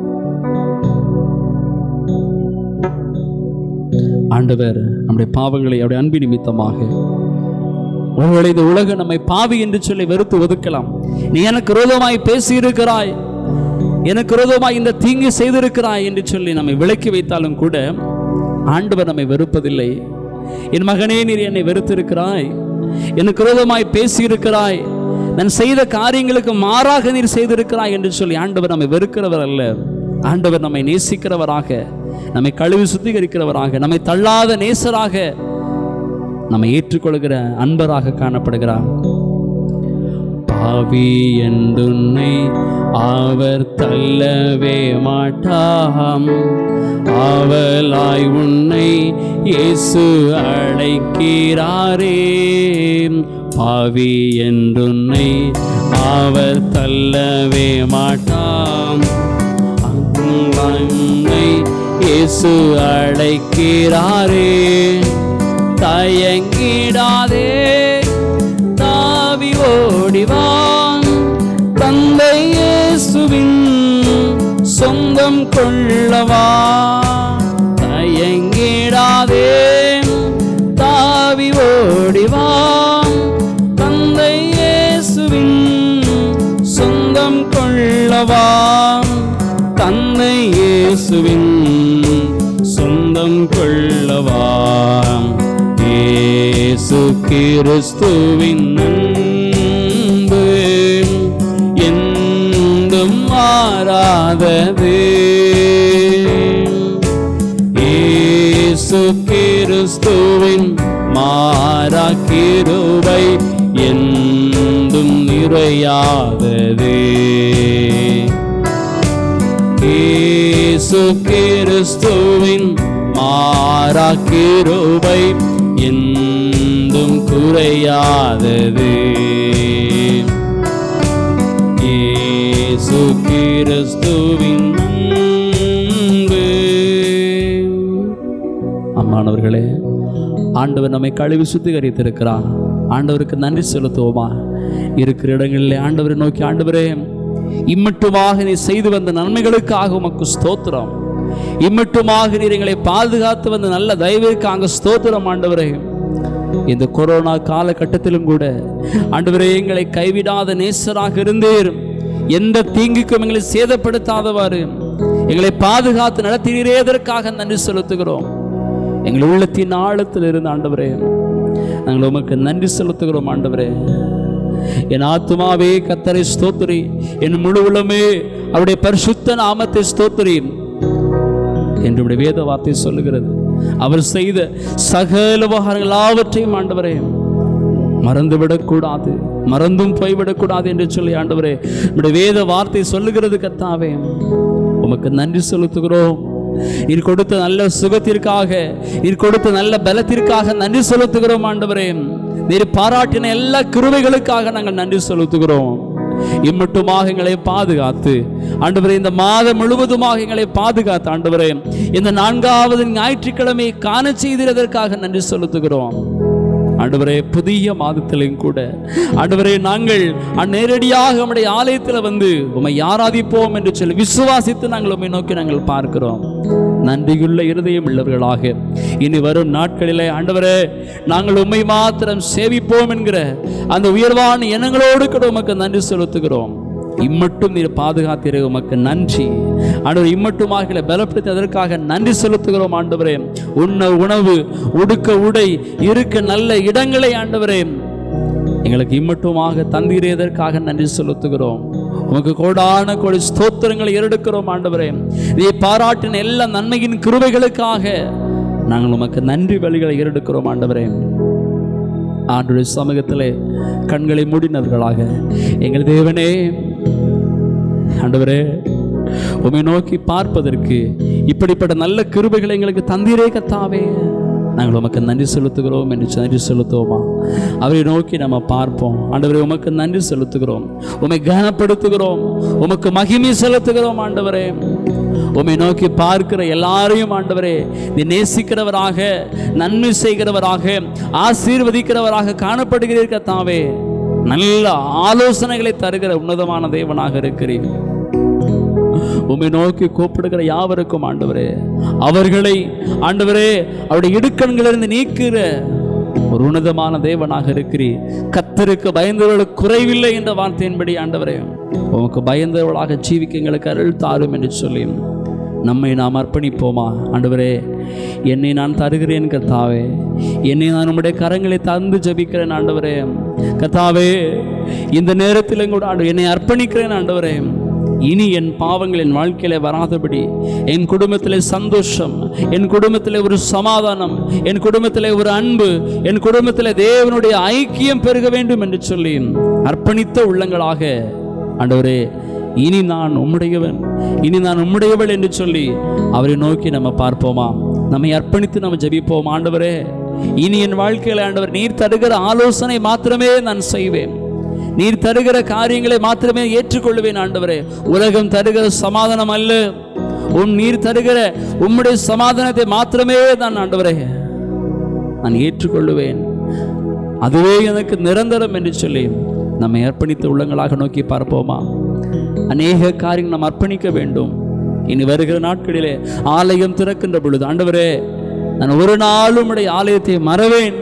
ஆண்டவர் நம்முடைய பாவங்களை அவருடைய அன்பு நிமித்தமாக, ஒருவேளை இந்த உலகம் நம்மை பாவி என்று சொல்லி வெறுத்து ஒதுக்கலாம். நீ எனக்கு விரோதமாய் பேசியிருக்கிறாய், எனக்கு விரோதமாய் இந்த தீங்கு செய்திருக்கிறாய் என்று சொல்லி நம்மை விலக்கி வைத்தாலும் கூட ஆண்டவர் நம்மை வெறுப்பதில்லை. என் மகனே, நீர் என்னை வெறுத்திருக்கிறாய், எனக்கு விரோதமாய் பேசியிருக்கிறாய், நான் செய்த காரியங்களுக்கு மாறாக நீர் செய்திருக்கிறாய் என்று சொல்லி ஆண்டவர் நம்மை வெறுக்கிறவர் அல்ல. ஆண்டவர் நம்மை நேசிக்கிறவராக, நம்மை கழுவி சுத்திகரிக்கிறவராக, நம்மை தள்ளாத நேசராக, நம்மை ஏற்றுக்கொள்கிற அன்பராக காணப்படுகிறார். பாவி என்றுன்னை அவர் தள்ளவே மாட்டாம், ஆவலாய் உன்னை இயேசு அழைக்கிறாரே. பாவி என்றுன்னை அவர் தள்ளவே மாட்டாம், உன்னை இயேசு அழைக்கிறாரே. தயங்கிடாதே, தாவி ஓடிவான், தந்தை இயேசுவின் சொந்தம் கொள்ளவா. தயங்கிடாதே, தாவி ஓடிவான், தந்தை இயேசுவின் சொந்தம் கொள்ளவா. தந்தை இயேசுவின் சொந்தம் கொள்ளவா. இயேசு கிறிஸ்துவின் அன்பு என்றும் மாறாதது. இயேசு கிறிஸ்துவின் மாறா கிருபை என்றும் நிறையாதது. இயேசு கிறிஸ்துவின் மாறா கிருபை என்றும் குறையாதது. இயேசு கிறிஸ்துவின் அன்பு. அம்மானவர்களே, ஆண்டவர் நம்மை கழுவி சுத்திகரித்திருக்கிறார். ஆண்டவருக்கு நன்றி செலுத்துவோமா? இருக்கிற இடங்களிலே ஆண்டவரை நோக்கி, ஆண்டவரே, இம்மட்டுமாக நீ செய்து வந்த நன்மைகளுக்காக உமக்கு ஸ்தோத்திரம், இம்மட்டுமாக நீர் எங்களை பாதுகாத்து வந்த நல்ல தயவிற்காக ஸ்தோத்திரம். ஆண்டவரே, இந்த கொரோனா காலகட்டத்திலும் கூட ஆண்டவரே எங்களை கைவிடாத நேசராக இருந்தீர். எந்த தீங்குக்கும் எங்களை சேதப்படுத்தாதவாறு எங்களை பாதுகாத்து நடத்தினீரே, அதற்காக நன்றி செலுத்துகிறோம். எங்கள் உள்ளத்தின் ஆழத்தில் இருந்து ஆண்டவரே நாங்கள் உமக்கு நன்றி செலுத்துகிறோம். ஆண்டவரே, என் ஆத்துமாவே கர்த்தரை ஸ்தோத்திரி, என் முழு உள்ளமே அவருடைய பரிசுத்த நாமத்தை ஸ்தோத்திரி என்று வேத வார்த்தை சொல்லுகிறது. அவர் செய்த சகல உபகாரங்கள் எல்லாவற்றையும் ஆண்டவரே மறந்துவிடக்கூடாது, மறந்தும் போய்விடக்கூடாது என்று சொல்லி ஆண்டவரே நம்முடைய வேத வார்த்தை சொல்லுகிறது. கர்த்தாவே, உமக்கு நன்றி செலுத்துகிறோம். நீர் கொடுத்த நல்ல சுகத்திற்காக, நீர் கொடுத்த நல்ல பலத்திற்காக நன்றி செலுத்துகிறோம் ஆண்டவரே. நீர் பாராட்டின எல்லா கிருபைகளுக்காக நாங்கள் நன்றி செலுத்துகிறோம். இம்மட்டுமாக எங்களை பாதுகாத்து ஆண்டவரே, இந்த மாதம் முழுவதுமாக எங்களை பாதுகாத்து ஆண்டவரே, இந்த நான்காவது ஞாயிற்றுக்கிழமை காண செய்ததற்காக நன்றி செலுத்துகிறோம் ஆண்டவரே. புதிய மாதத்திலும் கூட ஆண்டவரே, நாங்கள் நேரடியாக நம்முடைய ஆலயத்தில் வந்து உம்மை ஆராதிப்போம் என்று சொல்லி விசுவாசித்து நாங்கள் உம்மை நோக்கி நாங்கள் பார்க்கிறோம். நன்றியுள்ள இருதயம் உள்ளவர்களாக இனி வரும் நாட்களிலே ஆண்டவரே, நாங்கள் உம்மை மாத்திரம் சேவிப்போம் என்கிற அந்த உயர்வான எண்ணங்களோடு கூட உமக்கு நன்றி செலுத்துகிறோம். இம்மட்டும் நீர் பாதுகாத்தீரே, உமக்கு நன்றி ஆண்டவரே. இம்மட்டுமாக பலப்படுத்தி அதற்காக நன்றி செலுத்துகிறோம் ஆண்டவரே. உண்ண உணவு, உடுக்க உடை, இருக்க நல்ல இடங்களை ஆண்டவரே எங்களுக்கு இம்மட்டுமாக தந்தீரதற்காக நன்றி செலுத்துகிறோம். உமக்கு கோடான கோடி ஸ்தோத்திரங்களை ஏறெடுக்கிறோம் ஆண்டவரே. நீ பாராட்டின எல்லா நன்மையின் கிருபைகளுக்காக நாங்கள் உமக்கு நன்றி பலிகளை ஏறெடுக்கிறோம் ஆண்டவரே. ஆண்டவருடைய சமூகத்திலே கண்களை மூடினவர்களாக எங்கள் தேவனே ஆண்டவரே, உம்மை நோக்கி பார்ப்பதற்கு இப்படிப்பட்ட நல்ல கிருபைகளை எங்களுக்கு தந்தீரே கர்த்தாவே. நாங்கள் உமக்கு நன்றி செலுத்துகிறோம் என்று நன்றி செலுத்துவோமா? அவரை நோக்கி நம்ம பார்ப்போம் ஆண்டவரே. உமக்கு நன்றி செலுத்துகிறோம், உம்மை கனப்படுத்துகிறோம், உமக்கு மகிமை செலுத்துகிறோம் ஆண்டவரே. உம்மை நோக்கி பார்க்கிற எல்லாரையும் ஆண்டவரே நீ நேசிக்கிறவராக, நன்மை செய்கிறவராக, ஆசீர்வதிக்கிறவராக காணப்படுகிறீர் கர்த்தாவே. நல்ல ஆலோசனைகளை தருகிற உன்னதமான தேவனாக இருக்கிறீர். உம்மை நோக்கி கூப்பிடுகிற யாவருக்கும் ஆண்டவரே, அவர்களை ஆண்டவரே அவருடைய இடுக்கண்களிலிருந்து நீக்கிற ஒரு உன்னதமான தேவனாக இருக்கிறீர். கர்த்தருக்கு பயந்தவர்களுக்கு குறைவில்லை என்ற வார்த்தையின்படி ஆண்டவரே, உமக்கு பயந்தவர்களாக ஜீவிக்க எங்களுக்கு அருள் தாரும் என்று சொல்லி நம்மை நாம் அர்ப்பணிப்போமா? ஆண்டவரே, என்னை நான் தருகிறேன் கர்த்தாவே, என்னை நான் உம்முடைய கரங்களை தந்து ஜெபிக்கிறேன் ஆண்டவரே. கர்த்தாவே, இந்த நேரத்தில் கூட ஆண்டவரே என்னை அர்ப்பணிக்கிறேன் ஆண்டவரே. இனி என் பாவங்கள் என் வாழ்க்கையில வராதபடி, என் குடும்பத்திலே சந்தோஷம், என் குடும்பத்திலே ஒரு சமாதானம், என் குடும்பத்திலே ஒரு அன்பு, என் குடும்பத்திலே தேவனுடைய ஐக்கியம் பெருக வேண்டும் என்று சொல்லி அர்ப்பணித்த உள்ளங்களாக ஆண்டவரே, இனி நான் உம்முடையவன், இனி நான் உம்முடையவள் என்று சொல்லி அவரை நோக்கி நம்ம பார்ப்போமா? நம்மை அர்ப்பணித்து நம்ம ஜெபிப்போம். ஆண்டவரே, இனி என் வாழ்க்கையில ஆண்டவர் நீர் தருகிற ஆலோசனை மாத்திரமே நான் செய்வேன், நீர் தருகிற காரியங்களை மாத்திரமே ஏற்றுக்கொள்வேன் ஆண்டவரே. உலகம் தருகிற சமாதானம் அல்ல, உன் நீர் தருகிற உம்முடைய சமாதானத்தை மாத்திரமே நான் ஆண்டவரே நான் ஏற்றுக்கொள்வேன், அதுவே எனக்கு நிரந்தரம் என்று சொல்லி நம்மை அர்ப்பணித்த உள்ளங்களாக நோக்கி பார்ப்போமா? அநேக காரியங்கள் நாம் அர்ப்பணிக்க வேண்டும். இனி வருகிற நாட்களிலே ஆலயம் திறக்கின்ற பொழுது ஆண்டவரே, நான் ஒரு நாளும் உடைய ஆலயத்தை மறவேன்,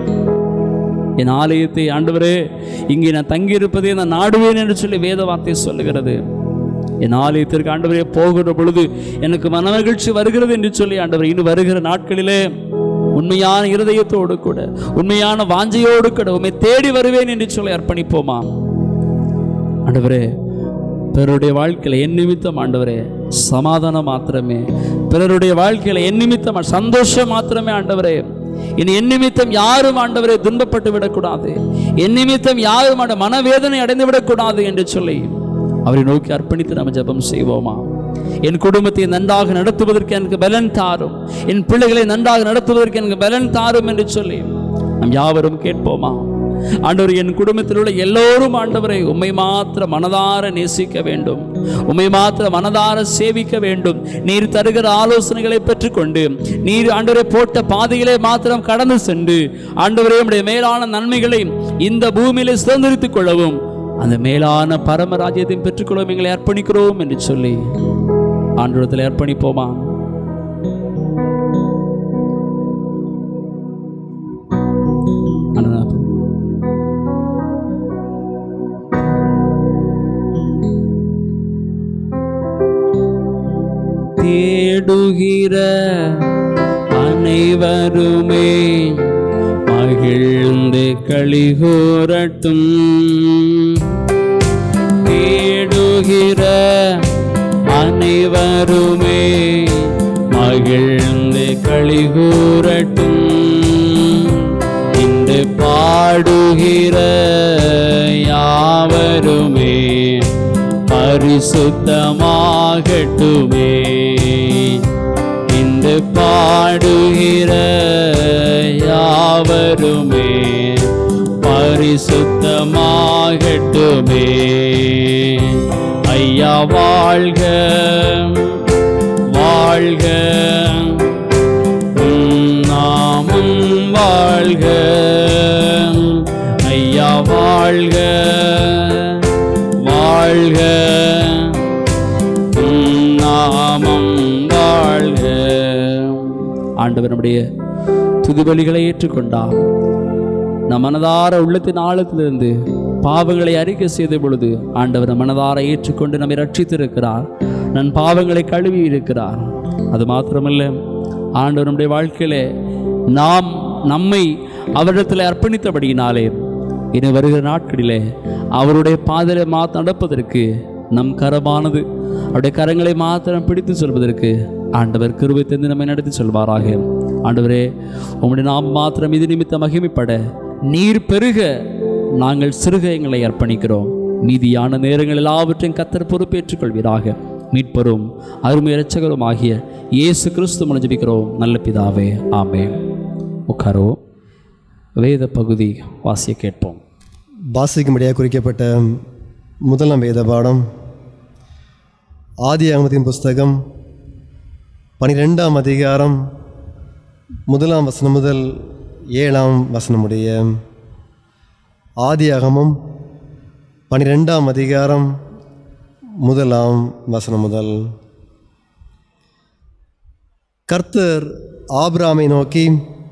என் ஆலயத்தை ஆண்டவரே இங்கே நான் தங்கியிருப்பதை நான் நாடுவேன் என்று சொல்லி வேத வார்த்தை சொல்லுகிறது. என் ஆலயத்திற்கு ஆண்டவரே போகிற பொழுது எனக்கு மன மகிழ்ச்சி வருகிறது என்று சொல்லி ஆண்டவர் இனி வருகிற நாட்களிலே உண்மையான இருதயத்தோடு கூட, உண்மையான வாஞ்சையோடு கூட உம்மை தேடி வருவேன் என்று சொல்லி அர்ப்பணிப்போமா? ஆண்டவரே, பிறருடைய வாழ்க்கையில என் நிமித்தம் ஆண்டவரே சமாதானம் மாத்திரமே, பிறருடைய வாழ்க்கையில என் நிமித்தம் சந்தோஷம் மாத்திரமே ஆண்டவரே. இனி என் நிமித்தம் யாரும் ஆண்டவரை துன்பப்பட்டு விடக்கூடாது, என் நிமித்தம் யாரும் ஆண்ட மனவேதனை அடைந்து விடக்கூடாது என்று சொல்லி அவரை நோக்கி அர்ப்பணித்து நம்ம ஜெபம் செய்வோமா? என் குடும்பத்தை நன்றாக நடத்துவதற்கு எனக்கு பலன் தாரும், என் பிள்ளைகளை நன்றாக நடத்துவதற்கு எனக்கு பலன் தாரும் என்று சொல்லி நம் யாவரும் கேட்போமா? ஆண்டவர், என் குடும்பத்தில் உள்ள எல்லோரும் ஆண்டவரை உம்மை மாத்திர மனதார நேசிக்க வேண்டும், உம்மை மாத்திர மனதார சேவிக்க வேண்டும். நீர் தருகிற ஆலோசனைகளை பெற்றுக்கொண்டு நீர் ஆண்டவரை போட்ட பாதைகளை மாத்திரம் கடந்து சென்று ஆண்டவரே உம்முடைய மேலான நன்மைகளை இந்த பூமியிலே சுதந்திரித்துக் கொள்ளவும், அந்த மேலான பரமராஜ்யத்தையும் பெற்றுக்கொள்ளவும் எங்களை அர்ப்பணிக்கிறோம் என்று சொல்லி ஆண்டவரத்தில் அர்ப்பணிப்போமா? தேடுகிற அனைவருமே மகிழ்ந்து களிகூரட்டும், தேடுகிற அனைவருமே மகிழ்ந்து களிகூரட்டும், இன்று பாடுகிற யாவருமே பரிசுத்தமாகட்டுமே, பாடுகிற யாவருமே பரிசுத்தமாகட்டுமே. ஐயா வாழ்க வாழ்க, உம் நாமம் வாழ்க. ஐயா வாழ்க வாழ்க, உம் நாமம் வாழ்க. ஆண்டவர் நம்முடைய துதிபலிகளை ஏற்றுக்கொண்டார். நம் மனதார உள்ளத்தின் ஆழத்திலிருந்து பாவங்களை அறிக்கை செய்த பொழுது ஆண்டவர் மனதார ஏற்றுக்கொண்டு நம்மை ரட்சித்திருக்கிறார். நன் பாவங்களை கழுவி இருக்கிறார். அது மாத்திரமல்ல, ஆண்டவர் நம்முடைய வாழ்க்கையிலே நாம் நம்மை அவரிடத்தில் அர்ப்பணித்தபடியினாலே இனி வருகிற நாட்களிலே அவருடைய பாதையிலே மாத்த நடப்பதற்கு நம் கரமானது அவருடைய கரங்களை மாத்திரம் பிடித்து சொல்வதற்கு ஆண்டவர் கிருபை தந்து நம்மை நடத்தி சொல்வாராக. ஆண்டவரே, உம்முடைய நாம் மாத்திரம் இது நிமித்தம் மகிமைப்பட நீர் பெருக நாங்கள் சிறுக எங்களை அர்ப்பணிக்கிறோம். மீதியான நேரங்கள் எல்லாவற்றையும் கர்த்தர் பொறுப்பேற்றுக் கொள்வீராக. மீட்பரும் அருமை இரட்சகரும் ஆகிய இயேசு கிறிஸ்து மூலம் ஜெபிக்கிறோம் நல்ல பிதாவே, ஆமென். உட்காரோ. வேத பகுதி வாசிய கேட்போம். வாசிக்கும்படியாக குறிக்கப்பட்ட முதலாம் வேத பாடம் ஆதியாகமத்தின் புஸ்தகம் பனிரெண்டாம் அதிகாரம் முதலாம் வசனம் முதல் ஏழாம் வசனமுடைய. ஆதியாகமம் பனிரெண்டாம் அதிகாரம் முதலாம் வசனம் முதல். கர்த்தர் ஆபிரகாமை நோக்கி,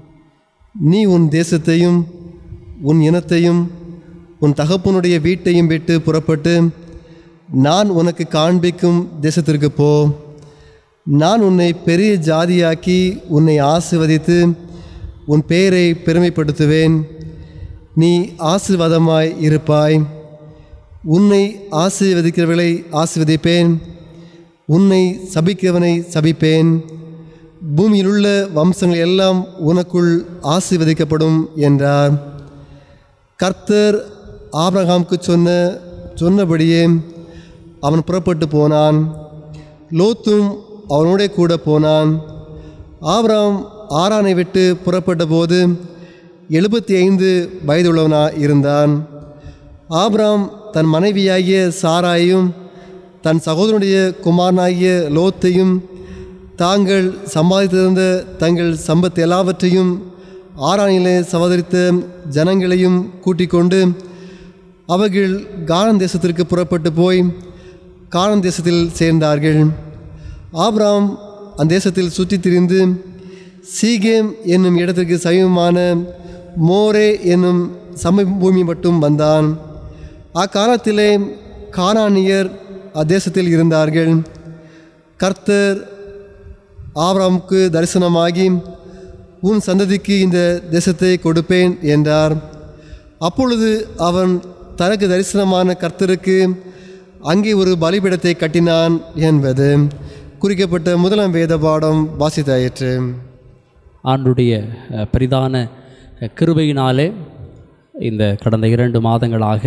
நீ உன் தேசத்தையும் உன் இனத்தையும் உன் தகப்பனுடைய வீட்டையும் விட்டு புறப்பட்டு நான் உனக்கு காண்பிக்கும் தேசத்திற்கு போ. நான் உன்னை பெரிய ஜாதியாக்கி உன்னை ஆசீர்வதித்து உன் பெயரை பெருமைப்படுத்துவேன். நீ ஆசீர்வாதமாய் இருப்பாய். உன்னை ஆசீர்வதிக்கிறவர்களை ஆசீர்வதிப்பேன், உன்னை சபிக்கிறவனை சபிப்பேன். பூமியிலுள்ள வம்சங்கள் எல்லாம் உனக்குள் ஆசீர்வதிக்கப்படும் என்றார். கர்த்தர் ஆபிரகாமுக்கு சொன்ன சொன்னபடியே அவன் புறப்பட்டு போனான். லோத்தும் அவனோட கூட போனான். ஆபிரகாம் ஆரானை விட்டு புறப்பட்ட போது எழுபத்தி ஐந்து வயதுள்ளவனாக இருந்தான். ஆபிரகாம் தன் மனைவியாகிய சாராயையும் தன் சகோதரனுடைய குமாரனாகிய லோத்தையும் தாங்கள் சம்பாதித்திருந்த தங்கள் சம்பத்து எல்லாவற்றையும் ஆரானிலே சகோதரித்த ஜனங்களையும் கூட்டிக் கொண்டு அவர்கள் கானான் தேசத்திற்கு புறப்பட்டு போய் கானான் தேசத்தில் சேர்ந்தார்கள். ஆபிரகாம் அந்த தேசத்தில் சுற்றித் திரிந்து சீகேம் என்னும் இடத்திற்கு சமீபமான மோரே என்னும் சமபூமி மட்டும் வந்தான். அக்காலத்திலே கானானியர் அத்தேசத்தில் இருந்தார்கள். கர்த்தர் ஆபிரகாமுக்கு தரிசனமாகி, உன் சந்ததிக்கு இந்த தேசத்தை கொடுப்பேன் என்றார். அப்பொழுது அவன் தனக்கு தரிசனமான கர்த்தருக்கு அங்கே ஒரு பலிபீடத்தை கட்டினான் என்பது குறிக்கப்பட்ட முதலாம் வேத பாடம் வாசித்தாயிற்று. ஆண்டுடைய பெரிதான கிருபையினாலே இந்த கடந்த இரண்டு மாதங்களாக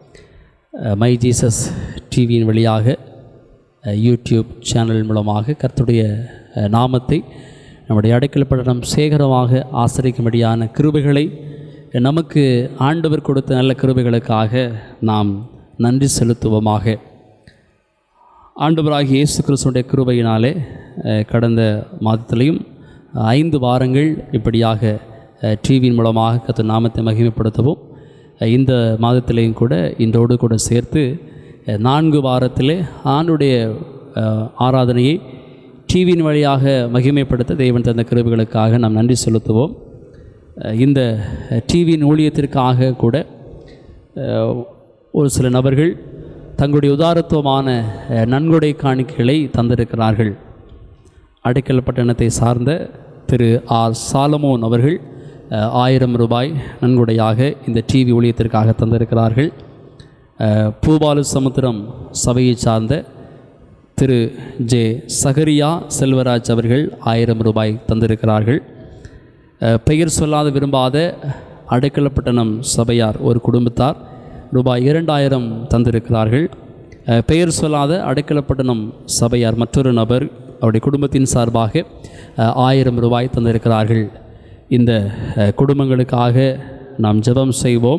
மை ஜீசஸ் டிவியின் வழியாக யூடியூப் சேனல் மூலமாக கர்த்தருடைய நாமத்தை நம்முடைய அடைக்கலப்படனம் சேகரமாக ஆசிரிக்கும்படியான கிருபைகளை நமக்கு ஆண்டவர் கொடுத்த நல்ல கிருபைகளுக்காக நாம் நன்றி செலுத்துவோமாக. ஆண்டவராகிய இயேசு கிறிஸ்துவினுடைய கிருபையினாலே கடந்த மாதத்திலையும் ஐந்து வாரங்கள் இப்படியாக டிவியின் மூலமாக கர்த்தர் நாமத்தை மகிமைப்படுத்தவும், இந்த மாதத்திலையும் கூட இன்றோடு கூட சேர்த்து நான்கு வாரத்திலே ஆண்டுடைய ஆராதனையை டிவியின் வழியாக மகிமைப்படுத்த தேவன் தந்த கிருபைகளுக்காக நாம் நன்றி செலுத்துவோம். இந்த டிவியின் ஊழியத்திற்காக கூட ஒரு சில நபர்கள் தங்களுடைய உதாரத்துவமான நன்கொடை காணிக்கைகளை தந்திருக்கிறார்கள். அடைக்கல் பட்டணத்தை சார்ந்த திரு ஆர் சாலமோன் அவர்கள் ஆயிரம் ரூபாய் நன்கொடையாக இந்த டிவி ஊழியத்திற்காக தந்திருக்கிறார்கள். பூபாலு சமுத்திரம் சபையை சார்ந்த திரு ஜே சகரியா செல்வராஜ் அவர்கள் ஆயிரம் ரூபாய் தந்திருக்கிறார்கள். பெயர் சொல்லாத விரும்பாத அடைக்கலப்பட்டணம் சபையார் ஒரு குடும்பத்தார் ரூபாய் இரண்டாயிரம் தந்திருக்கிறார்கள். பெயர் சொல்லாத அடைக்கலப்பட்டணம் சபையார் மற்றொரு நபர் அவருடைய குடும்பத்தின் சார்பாக அஹ், ஆயிரம் ரூபாய் தந்திருக்கிறார்கள். இந்த அஹ், குடும்பங்களுக்காக நாம் ஜெபம் செய்வோம்.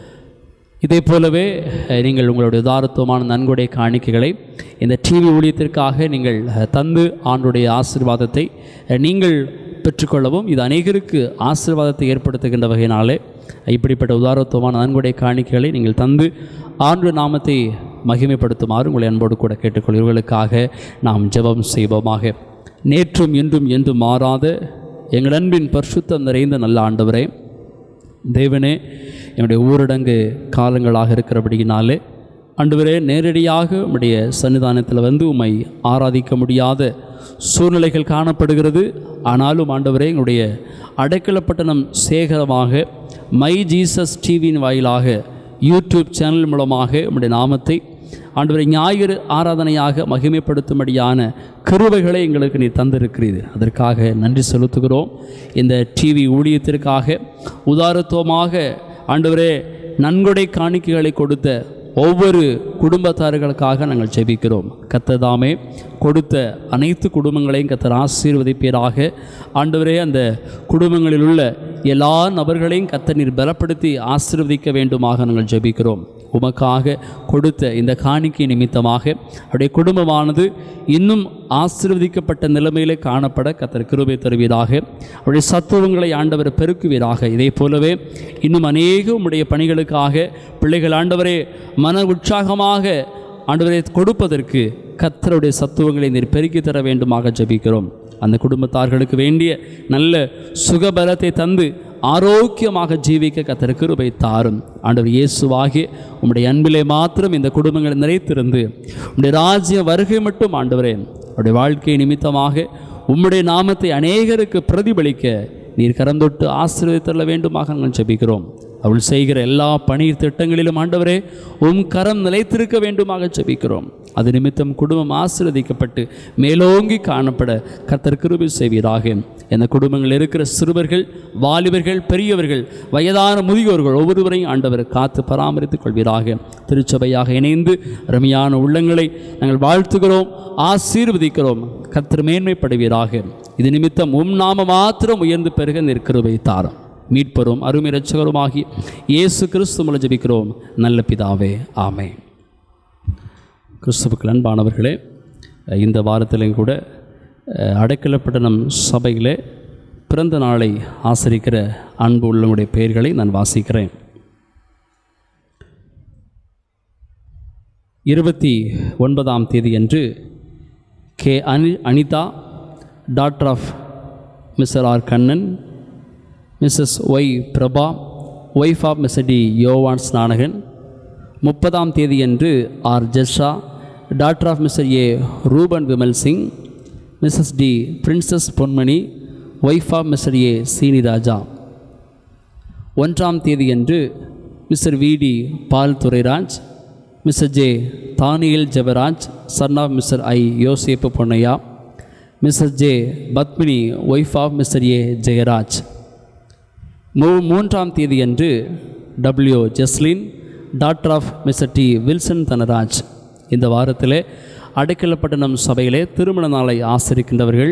இதே போலவே அஹ், நீங்கள் உங்களுடைய உதாரத்துவமான நன்கொடை காணிக்கைகளை இந்த டிவி ஊழியத்திற்காக நீங்கள் அஹ், தந்து ஆண்டுடைய ஆசீர்வாதத்தை அஹ், நீங்கள் பெற்றுக்கொள்ளவும், இது அநேகருக்கு ஆசீர்வாதத்தை ஏற்படுத்துகின்ற வகையினாலே இப்படிப்பட்ட உதாரத்துவமான நன்கொடை காணிக்கைகளை நீங்கள் தந்து ஆண்டு நாமத்தை மகிமைப்படுத்துமாறு உங்களை அன்போடு கூட கேட்டுக்கொள்வர்களுக்காக நாம் ஜெபம் செய்வோமாக. நேற்றும் இன்றும் என்றும் மாறாத எங்கள் அன்பின் பரிசுத்தம் நிறைந்த நல்ல ஆண்டவரே, தேவனே, என்னுடைய ஊரடங்கு காலங்களாக இருக்கிறபடியினாலே ஆண்டவரே, நேரடியாக உம்முடைய சன்னிதானத்தில் வந்து உம்மை ஆராதிக்க முடியாத சூழ்நிலைகள் காணப்படுகிறது. ஆனாலும் ஆண்டவரே, எங்களுடைய அடைக்கலப்பட்டணம் சேகரமாக மை ஜீசஸ் டிவியின் வாயிலாக யூடியூப் சேனல் மூலமாக உம்முடைய நாமத்தை ஆண்டவரை ஞாயிறு ஆராதனையாக மகிமைப்படுத்தும்படியான கிருபைகளை எங்களுக்கு நீ தந்திருக்கிறீர். அதற்காக நன்றி செலுத்துகிறோம். இந்த டிவி ஊழியத்திற்காக உதாரத்துவமாக ஆண்டவரே நன்கொடை காணிக்கைகளை கொடுத்த ஒவ்வொரு குடும்பத்தார்களுக்காக நாங்கள் ஜெபிக்கிறோம். கர்த்தர் கொடுத்த அனைத்து குடும்பங்களையும் கர்த்தர் ஆசீர்வதிப்பீராக. ஆண்டவரே, அந்த குடும்பங்களில் உள்ள எல்லா நபர்களையும் கர்த்தர் நீர் பலப்படுத்தி ஆசீர்வதிக்க வேண்டுமாக நாங்கள் ஜெபிக்கிறோம். உமக்காக கொடுத்த இந்த காணிக்கை நிமித்தமாக அவருடைய குடும்பமானது இன்னும் ஆசீர்வதிக்கப்பட்ட நிலைமையிலே காணப்பட கர்த்தர் கிருபை தருவீராக. அவருடைய சத்துவங்களை ஆண்டவர் பெருக்குவீராக. இதே போலவே இன்னும் அநேக உம்முடைய பணிகளுக்காக பிள்ளைகள் ஆண்டவரே மன உற்சாகமாக ஆண்டவரை கொடுப்பதற்கு கர்த்தருடைய சத்துவங்களை நீர் பெருக்கி தர வேண்டுமாக ஜெபிக்கிறோம். அந்த குடும்பத்தார்களுக்கு வேண்டிய நல்ல சுகபலத்தை தந்து ஆரோக்கியமாக ஜீவிக்க கர்த்தர் கிருபை தாரும். ஆண்டவர் இயேசுவாகிய உம்முடைய அன்பிலே மாத்திரம் இந்த குடும்பங்களை நிறைத்திருந்து உம்முடைய ராஜ்ய வருகை மட்டும் ஆண்டவரே அவருடைய வாழ்க்கை நிமித்தமாக உம்முடைய நாமத்தை அநேகருக்கு பிரதிபலிக்க நீர் கரந்தொட்டு ஆசீர்வதித்தள்ள வேண்டுமாக நாங்கள் ஜெபிக்கிறோம். அவள் செய்கிற எல்லா பணி திட்டங்களிலும் ஆண்டவரே உம் கரம் நிலைத்திருக்க வேண்டுமாக ஜெபிக்கிறோம். அது நிமித்தம் குடும்பம் ஆசீர்வதிக்கப்பட்டு மேலோங்கி காணப்பட கர்த்தர் கிருபை செய்வீராக. இந்த குடும்பங்கள் இருக்கிற சிறுவர்கள், வாலிபர்கள், பெரியவர்கள், வயதான முதியோர்கள் ஒவ்வொருவரையும் ஆண்டவர் காத்து பராமரித்துக் கொள்வீராக. திருச்சபையாக இணைந்து ரம்மியான உள்ளங்களை நாங்கள் வாழ்த்துகிறோம், ஆசீர்வதிக்கிறோம். கர்த்தர் மேன்மைப்படுவீராக. இது நிமித்தம் உம் நாம மாத்திரம் உயர்ந்து பெருக நிற்கிருபை தாரும். மீட்பரும் அருமை இரட்சகருமாகி இயேசு கிறிஸ்து மூலம் ஜெபிக்கிறோம் நல்ல பிதாவே, ஆமென். கிறிஸ்துவுக்கு அன்பானவர்களே, இந்த வாரத்திலையும் கூட அடைக்கலப்பட்டணம் சபையிலே பிறந்த நாளை ஆசரிக்கிற அன்பு உள்ளவங்களுடைய பெயர்களை நான் வாசிக்கிறேன். இருபத்தி ஒன்பதாம் தேதி அன்று K Ani Anitha daughter of Mr R Kannan, Mrs Y Prabha wife of Mr D Yovan Snanagan. முப்பதாம் தேதி அன்று R Jesha daughter of Mr A Ruban Vimal Singh, Mrs D Princess Ponmani wife of Mr A Seeniraja. ஒன்றாம் தேதி அன்று Mr V D Paul Durairaj, Mr J Daniel Jebaraj son of Mr I Yoseppu Ponnaiya, Mrs J Padmini wife of Mr A Jeyaraj. மூ மூன்றாம் தேதி அன்று W Jeslin daughter of Mr D Wilson Dhanaraj. இந்த வாரத்தில் அடைக்கலப்பட்டணம் சபையிலே திருமண நாளை ஆசரிக்கின்றவர்கள்.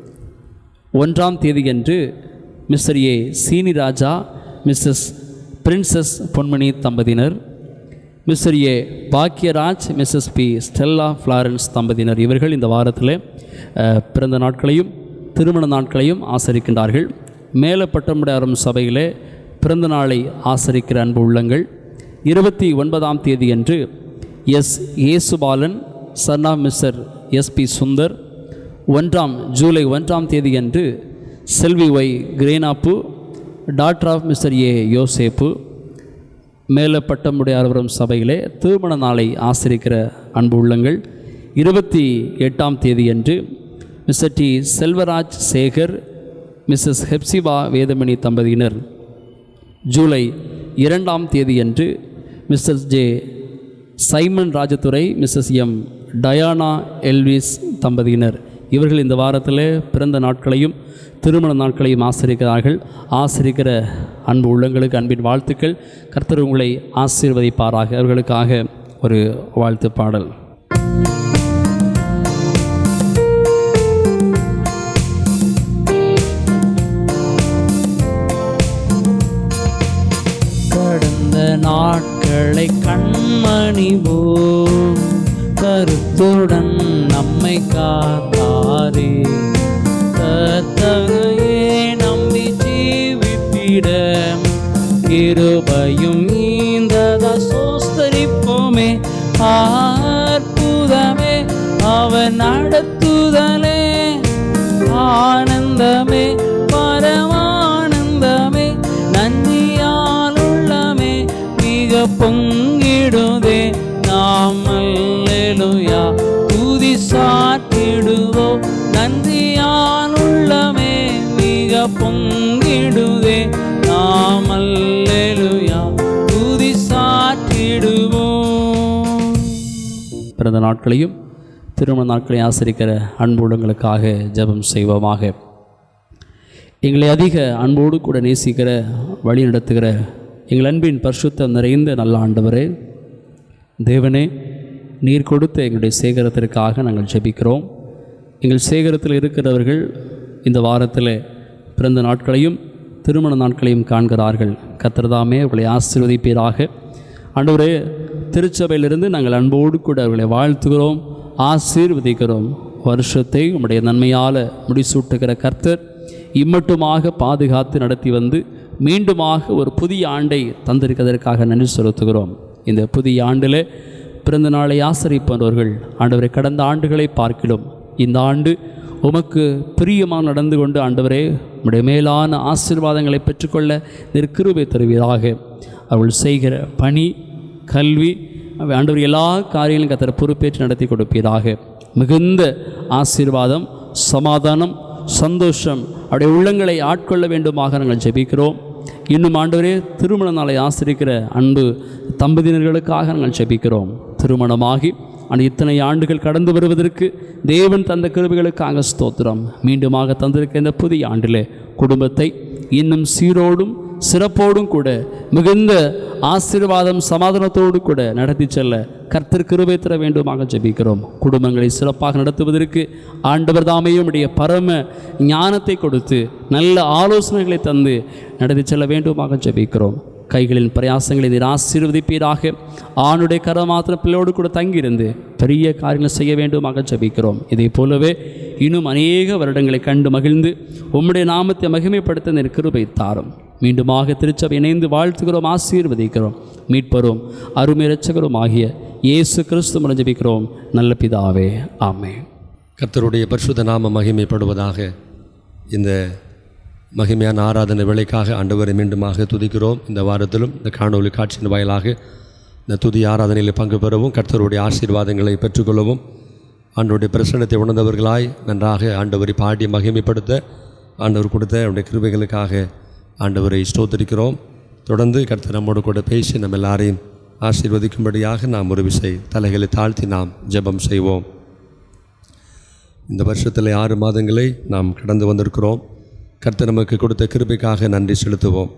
ஒன்றாம் தேதி அன்று Mr A Seeniraja Mrs Princess Ponmani தம்பதியினர், Mr A Bakkiyaraj Mrs P Stella Florence தம்பதியினர். இவர்கள் இந்த வாரத்தில் பிறந்த நாட்களையும் திருமண நாட்களையும் ஆசரிக்கின்றார்கள். மேலப்பட்டமுடையாரும் சபையிலே பிறந்த நாளை ஆசரிக்கிற அன்பு உள்ளங்கள். இருபத்தி ஒன்பதாம் தேதி அன்று S Yesupalan son of Mr S P Sundar. ஒன்றாம் ஜூலை ஒன்றாம் தேதி அன்று செல்வி Y Grenappu daughter of Mr A Yoseppu. மேலப்பட்டமுடையாரும் சபையிலே திருமண நாளை ஆசரிக்கிற அன்பு உள்ளங்கள். இருபத்தி எட்டாம் தேதி அன்று Mr D Selvaraj Sekar Mrs Hephzibah Vedamani தம்பதியினர். ஜூலை இரண்டாம் தேதி அன்று Mr J Simon Rajadurai Mrs M Diana Elvis தம்பதியினர். இவர்கள் இந்த வாரத்தில் பிறந்த நாட்களையும் திருமண நாட்களையும் ஆசரிக்கிறார்கள். ஆசரிக்கிற அன்பு உள்ளங்களுக்கு அன்பின் வாழ்த்துக்கள். கர்த்தர் உங்களை ஆசீர்வதிப்பாராக. அவர்களுக்காக ஒரு வாழ்த்து பாடல். நாட்களை கண்மணி போல் கருத்துடன் நம்மை காத்தாரே. கர்த்தரையே நம்பி ஜீவித்திட கிருபையும் ஈந்ததா சோஸ்தரிப்போமே. அற்புதமே அவர் நடத்துதலே, ஆனந்தமே பரமானந்தமே, நன்றியால் உள்ளமே மிக பொங்கிடுதே. நாம் அல்லேலூயா துதி சாற்றிடுவோம், நன்றியால் உள்ளமே மிக பொங்கிடுதே. நாம் அல்லேலூயா துதி சாற்றிடுவோம். பிறந்த நாட்களையும் திருமண நாட்களையும் ஆசரிக்கிற அன்புள்ளங்களுக்காக ஜெபம் செய்வோமாக. எங்களை அதிக அன்போடு கூட நேசிக்கிற வழி நடத்துகிற எங்கள் அன்பின் பரிசுத்தம் நிறைந்த நல்ல ஆண்டவரே, தேவனே, நீர் கொடுத்த எங்களுடைய சேகரத்திற்காக நாங்கள் ஜெபிக்கிறோம். எங்கள் சேகரத்தில் இருக்கிறவர்கள் இந்த வாரத்தில் பிறந்த நாட்களையும் திருமண நாட்களையும் காண்கிறார்கள். கர்த்தர்தாமே அவர்களை ஆசீர்வதிப்பீராக. ஆண்டவரே, திருச்சபையிலிருந்து நாங்கள் அன்போடு கூட அவர்களை வாழ்த்துகிறோம், ஆசீர்வதிக்கிறோம். வருஷத்தை உம்முடைய நன்மையால் முடிசூட்டுகிற கர்த்தர் இம்மட்டுமாக பாதுகாத்து நடத்தி வந்து மீண்டுமாக ஒரு புதிய ஆண்டை தந்திருக்கிறதற்காக நன்றி செலுத்துகிறோம். இந்த புதிய ஆண்டில் பிறந்த நாளை ஆசரிப்பவர்கள் ஆண்டவரை கடந்த ஆண்டுகளை பார்க்கிலும் இந்த ஆண்டு உமக்கு பிரியமாக நடந்து கொண்டு ஆண்டவரே உம்முடைய மேலான ஆசீர்வாதங்களை பெற்றுக்கொள்ள நிற்கிருபை தருவீராக. அவர்கள் செய்கிற பணி, கல்வி, ஆண்டவர் எல்லா காரியங்களும் கர்த்தர் பொறுப்பேற்று நடத்தி கொடுப்பீராக. மிகுந்த ஆசீர்வாதம், சமாதானம், சந்தோஷம் அவருடைய உள்ளங்களை ஆட்கொள்ள வேண்டுமாக நாங்கள் ஜெபிக்கிறோம். இன்னும் ஆண்டவரே, திருமண நாளை ஆசிரிக்கிற அன்பு தம்பதியினர்களுக்காக நாங்கள் ஜெபிக்கிறோம். திருமணமாகி அந்த இத்தனை ஆண்டுகள் கடந்து வருவதற்கு தேவன் தந்த கிருபைகளுக்காக ஸ்தோத்திரம். மீண்டுமாக தந்திருக்க இந்த புதிய ஆண்டிலே குடும்பத்தை இன்னும் சீரோடும் சிறப்போடும் கூட மிகுந்த ஆசீர்வாதம் சமாதானத்தோடு கூட நடத்தி செல்ல கர்த்தர் கிருபை தர வேண்டுமாக ஜெபிக்கிறோம். குடும்பங்களை சிறப்பாக நடத்துவதற்கு ஆண்டவர் தாமையும் உடைய பரம ஞானத்தை கொடுத்து நல்ல ஆலோசனைகளை தந்து நடத்தி செல்ல வேண்டுமாக ஜெபிக்கிறோம். கைகளின் பிரயாசங்களை நீர் ஆசீர்வதிப்பீராக. ஆணுடைய கரம் மாத்திரம் பிள்ளையோடு கூட தங்கியிருந்து பெரிய காரியங்களை செய்ய வேண்டுமாக ஜெபிக்கிறோம். இதே போலவே இன்னும் அநேக வருடங்களை கண்டு மகிழ்ந்து உம்முடைய நாமத்தை மகிமைப்படுத்த நீர் கிருபை தாரும். மீண்டுமாக திருச்சபை இணைந்து வாழ்த்துகிறோம், ஆசீர்வதிக்கிறோம். மீட்பரும் அருமை இரட்சகரும் ஆகிய இயேசு கிறிஸ்து மூலம் ஜெபிக்கிறோம் நல்ல பிதாவே, ஆமென். கர்த்தருடைய பரிசுத்த நாம மகிமைப்படுவதாக. இந்த மகிமையான ஆராதனை வேளைக்காக ஆண்டவரை மீண்டுமாக துதிக்கிறோம். இந்த வாரத்திலும் இந்த காணொலி காட்சியின் வாயிலாக இந்த துதி ஆராதனையில் பங்கு பெறவும் கர்த்தருடைய ஆசீர்வாதங்களை பெற்றுக்கொள்ளவும் ஆண்டவருடைய பிரசன்னத்தை உணர்ந்தவர்களாய் நன்றாக ஆண்டவரை பாடி மகிமைப்படுத்த ஆண்டவர் கொடுத்த அவருடைய கிருபைகளுக்காக ஆண்டவரை ஸ்தோத்திரிக்கிறோம். தொடர்ந்து கர்த்தர் நம்மோடு கூட பேசி நம்ம எல்லாரையும் ஆசீர்வதிக்கும்படியாக நாம் ஒரு விசை தலைகளை தாழ்த்தி நாம் ஜெபம் செய்வோம். இந்த வருஷத்தில் ஆறு மாதங்களை நாம் கடந்து வந்திருக்கிறோம். கர்த்தர் நமக்கு கொடுத்த கிருபைக்காக நன்றி செலுத்துவோம்.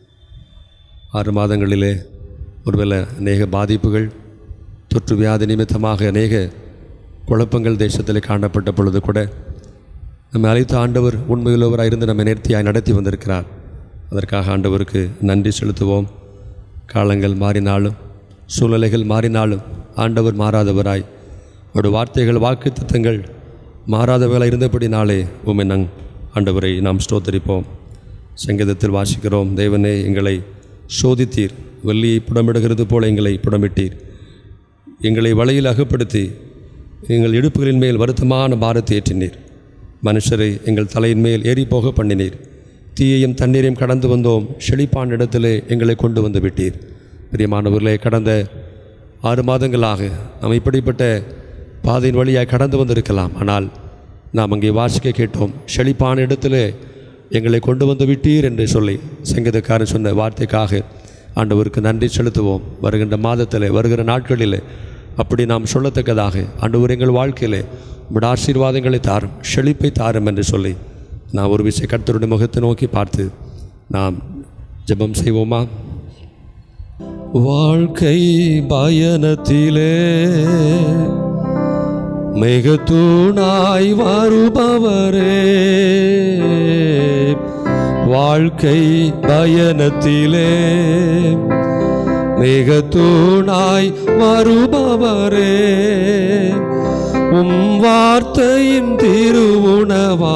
ஆறு மாதங்களிலே ஒருவேளை அநேக பாதிப்புகள், தொற்று வியாதி நிமித்தமாக அநேக குழப்பங்கள் தேசத்தில் காணப்பட்ட பொழுது கூட நம்ம அழைத்த ஆண்டவர் உண்மையுள்ளவராக இருந்து நம்ம நேர்த்தியாய் நடத்தி வந்திருக்கிறார். அதற்காக ஆண்டவருக்கு நன்றி செலுத்துவோம். காலங்கள் மாறினாலும் சூழ்நிலைகள் மாறினாலும் ஆண்டவர் மாறாதவராய், ஒரு வார்த்தைகள் வாக்கு திட்டங்கள் மாறாதவர்களாக இருந்தபடினாலே உம்மை நங் ஆண்டவரை நாம் ஸ்தோத்தரிப்போம். சங்கீதத்தில் வாசிக்கிறோம், தேவனே எங்களை சோதித்தீர், வெள்ளியை புடமிடுகிறது போல எங்களை புடமிட்டீர், எங்களை வலையில் அகப்படுத்தி எங்கள் இடுப்புகளின் மேல் வருத்தமான பாரத்தை ஏற்றினீர், மனுஷரை எங்கள் தலையின் மேல் ஏறி போக பண்ணினீர், தீயையும் தண்ணீரையும் கடந்து வந்தோம், செழிப்பான இடத்திலே எங்களை கொண்டு வந்து விட்டீர். பிரியமானவர்களே, கடந்த ஆறு மாதங்களாக நாம் இப்படிப்பட்ட பாதையின் வழியாக கடந்து வந்திருக்கலாம். ஆனால் நாம் அங்கே வாசிக்க கேட்டோம், செழிப்பான இடத்திலே எங்களை கொண்டு வந்து விட்டீர் என்று சொல்லி சங்கீதக்காரன் சொன்ன வார்த்தைக்காக ஆண்டவருக்கு நன்றி செலுத்துவோம். வருகின்ற மாதத்தில் வருகிற நாட்களில் அப்படி நாம் சொல்லத்தக்கதாக ஆண்டவர் எங்கள் வாழ்க்கையிலே உம்முடைய ஆசீர்வாதங்களை தாரும், செழிப்பை தாரும் என்று சொல்லி நான் ஒரு விஷயம் கர்த்தருடைய முகத்தை நோக்கி பார்த்து நாம் ஜெபம் செய்வோமா? வாழ்க்கை பயணத்திலே மிகத்தூணாய் வருபவரே, வாழ்க்கை பயணத்திலே மேகத்தூணாய் வருபவரே, உம் வார்த்தையின் திருவுணவா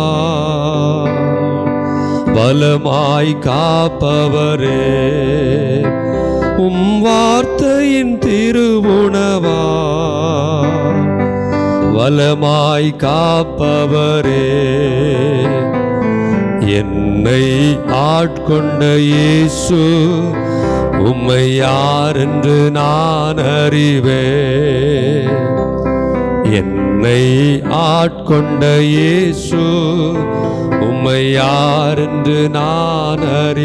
பலமாய் காப்பவரே, உம் வார்த்தையின் திருவுணவா வலமாய் காப்பவரே, என்னை ஆட்கொண்ட இயேசு உம்மை யார் என்று நான் அறிவேன். என்னை ஆட்கொண்ட இயேசு உம்மை யார் என்று நான்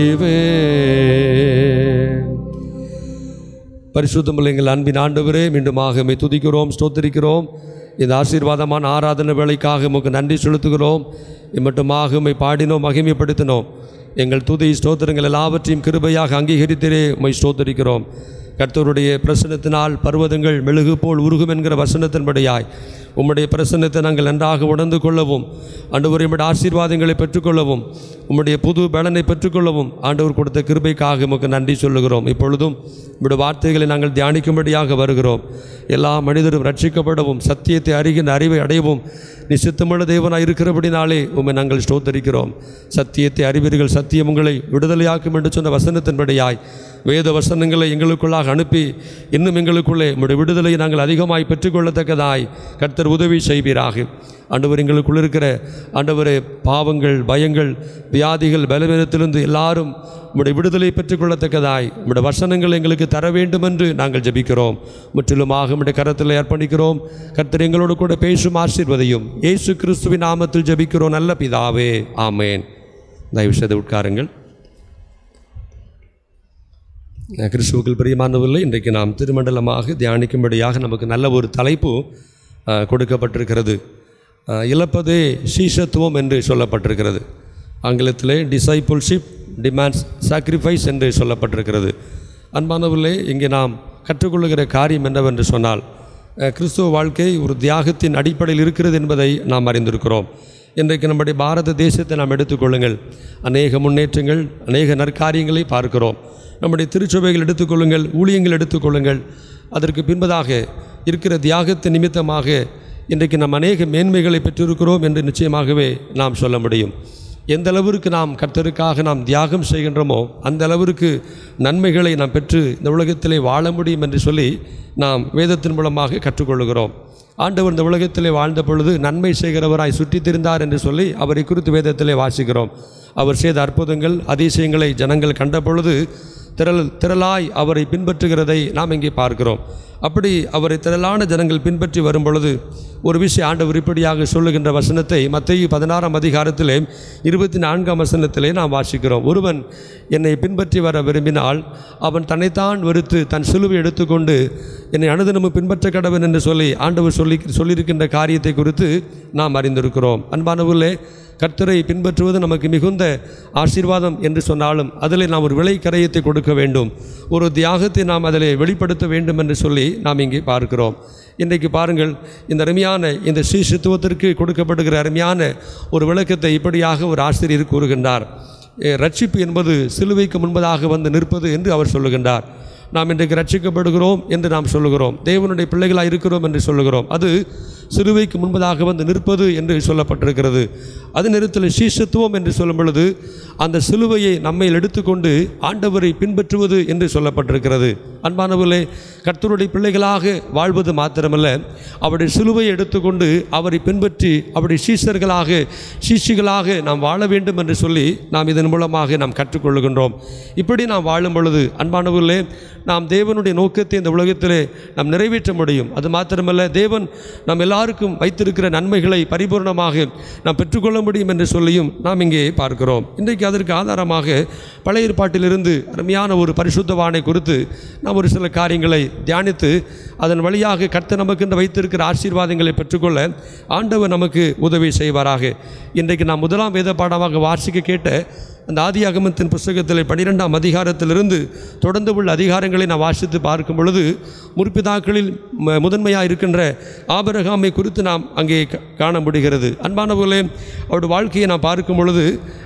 அறிவேன். பரிசுத்தமுள்ள எங்கள் அன்பின் ஆண்டவரே, மீண்டுமாக உம்மை துதிக்கிறோம், ஸ்தோத்திரிக்கிறோம். இந்த ஆசீர்வாதமான ஆராதனை வேளைக்காக உமக்கு நன்றி செலுத்துகிறோம். இம்மட்டுமாக உம்மை பாடினோம், மகிமைப்படுத்தினோம். எங்கள் துதி ஸ்தோத்திரங்கள் எல்லாவற்றையும் கிருபையாக அங்கீகரித்திரே உம்மை ஸ்தோத்திரிக்கிறோம். கர்த்தருடைய பிரசன்னத்தினால் பர்வதங்கள் மெழுகு போல் உருகும் என்கிற வசனத்தின்படியாய் உம்முடைய பிரசன்னத்தை நாங்கள் நன்றாக உணர்ந்து கொள்ளவும், ஆண்டவர் உம்முடைய ஆசீர்வாதங்களை பெற்றுக்கொள்ளவும், உம்முடைய புது பலனை பெற்றுக்கொள்ளவும் ஆண்டவர் கொடுத்த கிருபைக்காக உமக்கு நன்றி சொல்லுகிறோம். இப்பொழுதும் உம்முடைய வார்த்தைகளை நாங்கள் தியானிக்கும்படியாக வருகிறோம். எல்லா மனிதரும் ரட்சிக்கப்படவும், சத்தியத்தை அறிகின்ற அறிவை அடையவும் நிசித்தமுள்ள தேவனாய் இருக்கிறபடினாலே உம்மை நாங்கள் ஸ்தோத்தரிக்கிறோம். சத்தியத்தை அறிவீர்கள், சத்தியம் உங்களை விடுதலையாக்கும் என்று சொன்ன வசனத்தின்படியாய் வேத வசனங்களை எங்களுக்குள்ளாக அனுப்பி இன்னும் எங்களுக்குள்ளே உம்முடைய விடுதலையை நாங்கள் அதிகமாய் பெற்றுக்கொள்ளத்தக்கதாய் கர்த்தர் உதவி செய்வீராக. ஆண்டவர் எங்களுக்குள் இருக்கிற ஆண்டவரே பாவங்கள், பயங்கள், வியாதிகள், பலவீனத்திலிருந்து எல்லாரும் உம்முடைய விடுதலை பெற்றுக்கொள்ளத்தக்கதாய் உம்முடைய வசனங்கள் எங்களுக்கு தர வேண்டும் என்று நாங்கள் ஜெபிக்கிறோம். முற்றிலுமாக உம்முடைய கரத்தில் அர்ப்பணிக்கிறோம். கர்த்தர் எங்களோடு கூட பேசும் ஆசீர்வதியும் இயேசு கிறிஸ்துவின் நாமத்தில் ஜெபிக்கிறோம் நல்ல பிதாவே, ஆமேன். தயவு செய்து உட்காருங்கள். கிறிஸ்துவுக்குள் பிரியமானவர்களே, இன்றைக்கு நாம் திருமண்டலமாக தியானிக்கும்படியாக நமக்கு நல்ல ஒரு தலைப்பு கொடுக்கப்பட்டிருக்கிறது. இழப்பதே சீஷத்துவம் என்று சொல்லப்பட்டிருக்கிறது. ஆங்கிலத்திலே டிசைபிள்ஷிப் டிமாண்ட்ஸ் சாக்ரிஃபைஸ் என்று சொல்லப்பட்டிருக்கிறது. அன்பானவர்களே, இங்கே நாம் கற்றுக்கொள்ளுகிற காரியம் என்னவென்று சொன்னால், கிறிஸ்துவ வாழ்க்கை ஒரு தியாகத்தின் அடிப்படையில் இருக்கிறது என்பதை நாம் அறிந்திருக்கிறோம். இன்றைக்கு நம்முடைய பாரத தேசத்தை நாம் எடுத்துக்கொள்ளுங்கள், அநேக முன்னேற்றங்கள், அநேக நற்காரியங்களை பார்க்கிறோம். நம்முடைய திருச்சபைகள் எடுத்துக்கொள்ளுங்கள், ஊழியங்கள் எடுத்துக்கொள்ளுங்கள். அதற்கு பின்பதாக இருக்கிற தியாகத்தின் நிமித்தமாக இன்றைக்கு நாம் அநேக மேன்மைகளை பெற்றிருக்கிறோம் என்று நிச்சயமாகவே நாம் சொல்ல முடியும். எந்த அளவிற்கு நாம் கர்த்தருக்காக நாம் தியாகம் செய்கின்றோமோ அந்த அளவிற்கு நன்மைகளை நாம் பெற்று இந்த உலகத்திலே வாழ முடியும் என்று சொல்லி நாம் வேதத்தின் மூலமாக கற்றுக்கொள்கிறோம். ஆண்டவர் இந்த உலகத்திலே வாழ்ந்த பொழுது நன்மை செய்கிறவராய் சுற்றித் திரிந்தார் என்று சொல்லி அவரை குறித்து வேதத்திலே வாசிக்கிறோம். அவர் செய்த அற்புதங்கள், அதிசயங்களை ஜனங்கள் கண்ட பொழுது திரள் திரளாய் அவரை பின்பற்றுகிறதை நாம் இங்கே பார்க்கிறோம். அப்படி அவரை திரளான ஜனங்கள் பின்பற்றி வரும் பொழுது ஒரு விஷயம் ஆண்டவர் இப்படியாக சொல்லுகின்ற வசனத்தை மத்தேயு பதினாறாம் அதிகாரத்திலே இருபத்தி நான்காம் வசனத்திலே நாம் வாசிக்கிறோம். ஒருவன் என்னை பின்பற்றி வர விரும்பினால் அவன் தன்னைத்தான் வெறுத்து தன் சிலுவை எடுத்துக்கொண்டு என்னை அனுதினமும் பின்பற்ற கடவன் என்று சொல்லி ஆண்டவர் சொல்லி சொல்லியிருக்கின்ற காரியத்தை குறித்து நாம் அறிந்திருக்கிறோம். அன்பானவர்களே, கர்த்தரை பின்பற்றுவது நமக்கு மிகுந்த ஆசீர்வாதம் என்று சொன்னாலும் அதில் நாம் ஒரு விலை கரையத்தை கொடுக்க வேண்டும், ஒரு தியாகத்தை நாம் அதில் வெளிப்படுத்த வேண்டும் என்று சொல்லி நாம் இங்கே பார்க்கிறோம். இன்றைக்கு பாருங்கள், இந்த அருமையான இந்த சீஷத்துவத்திற்கு கொடுக்கப்படுகிற அருமையான ஒரு விளக்கத்தை இப்படியாக ஒரு ஆசிரியர் கூறுகின்றார். ரட்சிப்பு என்பது சிலுவைக்கு முன்பதாக வந்து நிற்பது என்று அவர் சொல்லுகின்றார். நாம் இன்றைக்கு ரட்சிக்கப்படுகிறோம் என்று நாம் சொல்லுகிறோம், தேவனுடைய பிள்ளைகளாக இருக்கிறோம் என்று சொல்லுகிறோம். அது சிலுவைக்கு முன்பதாக வந்து நிற்பது என்று சொல்லப்பட்டிருக்கிறது. அது நேரத்தில் சீஷத்துவம் என்று சொல்லும் பொழுது அந்த சிலுவையை நம்மையில் எடுத்துக்கொண்டு ஆண்டவரை பின்பற்றுவது என்று சொல்லப்பட்டிருக்கிறது. அன்பானவர்களே, கர்த்தருடைய பிள்ளைகளாக வாழ்வது மாத்திரமல்ல, அவருடைய சிலுவையை எடுத்துக்கொண்டு அவரை பின்பற்றி அவருடைய சீஷர்களாக சீஷிகளாக நாம் வாழ வேண்டும் என்று சொல்லி நாம் இதன் மூலமாக நாம் கற்றுக்கொள்ளுகின்றோம். இப்படி நாம் வாழும் பொழுது அன்பானவர்களே, நாம் தேவனுடைய நோக்கத்தை இந்த உலகத்திலே நாம் நிறைவேற்ற முடியும். அது மாத்திரமல்ல, தேவன் நாம் எல்லாருக்கும் வைத்திருக்கிற நன்மைகளை பரிபூர்ணமாக நாம் பெற்றுக்கொள்ள முடியும் என்று சொல்லியும் நாம் இங்கே பார்க்கிறோம். இன்றைக்கு அதற்கு ஆதாரமாக பழைய ஏற்பாட்டிலிருந்து அருமையான ஒரு பரிசுத்தவானை குறித்து நாம் ஒரு சில காரியங்களை தியானித்து அதன் வழியாக கர்த்தர் நமக்கு என்று வைத்திருக்கிற ஆசீர்வாதங்களை பெற்றுக்கொள்ள ஆண்டவர் நமக்கு உதவி செய்வாராக. இன்றைக்கு நாம் முதலாம் வேத பாடமாக வாசிக்க கேட்ட அந்த ஆதியாகமத்தின் புஸ்தகத்தில் பன்னிரெண்டாம் அதிகாரத்திலிருந்து தொடர்ந்து உள்ள அதிகாரங்களை நான் வாசித்து பார்க்கும் பொழுது முற்பிதாக்களில் முதன்மையாக இருக்கின்ற ஆபிரகாமை குறித்து நாம் அங்கே காண முடிகிறது. அன்பானவர்களே, அவருடைய வாழ்க்கையை நாம் பார்க்கும் பொழுது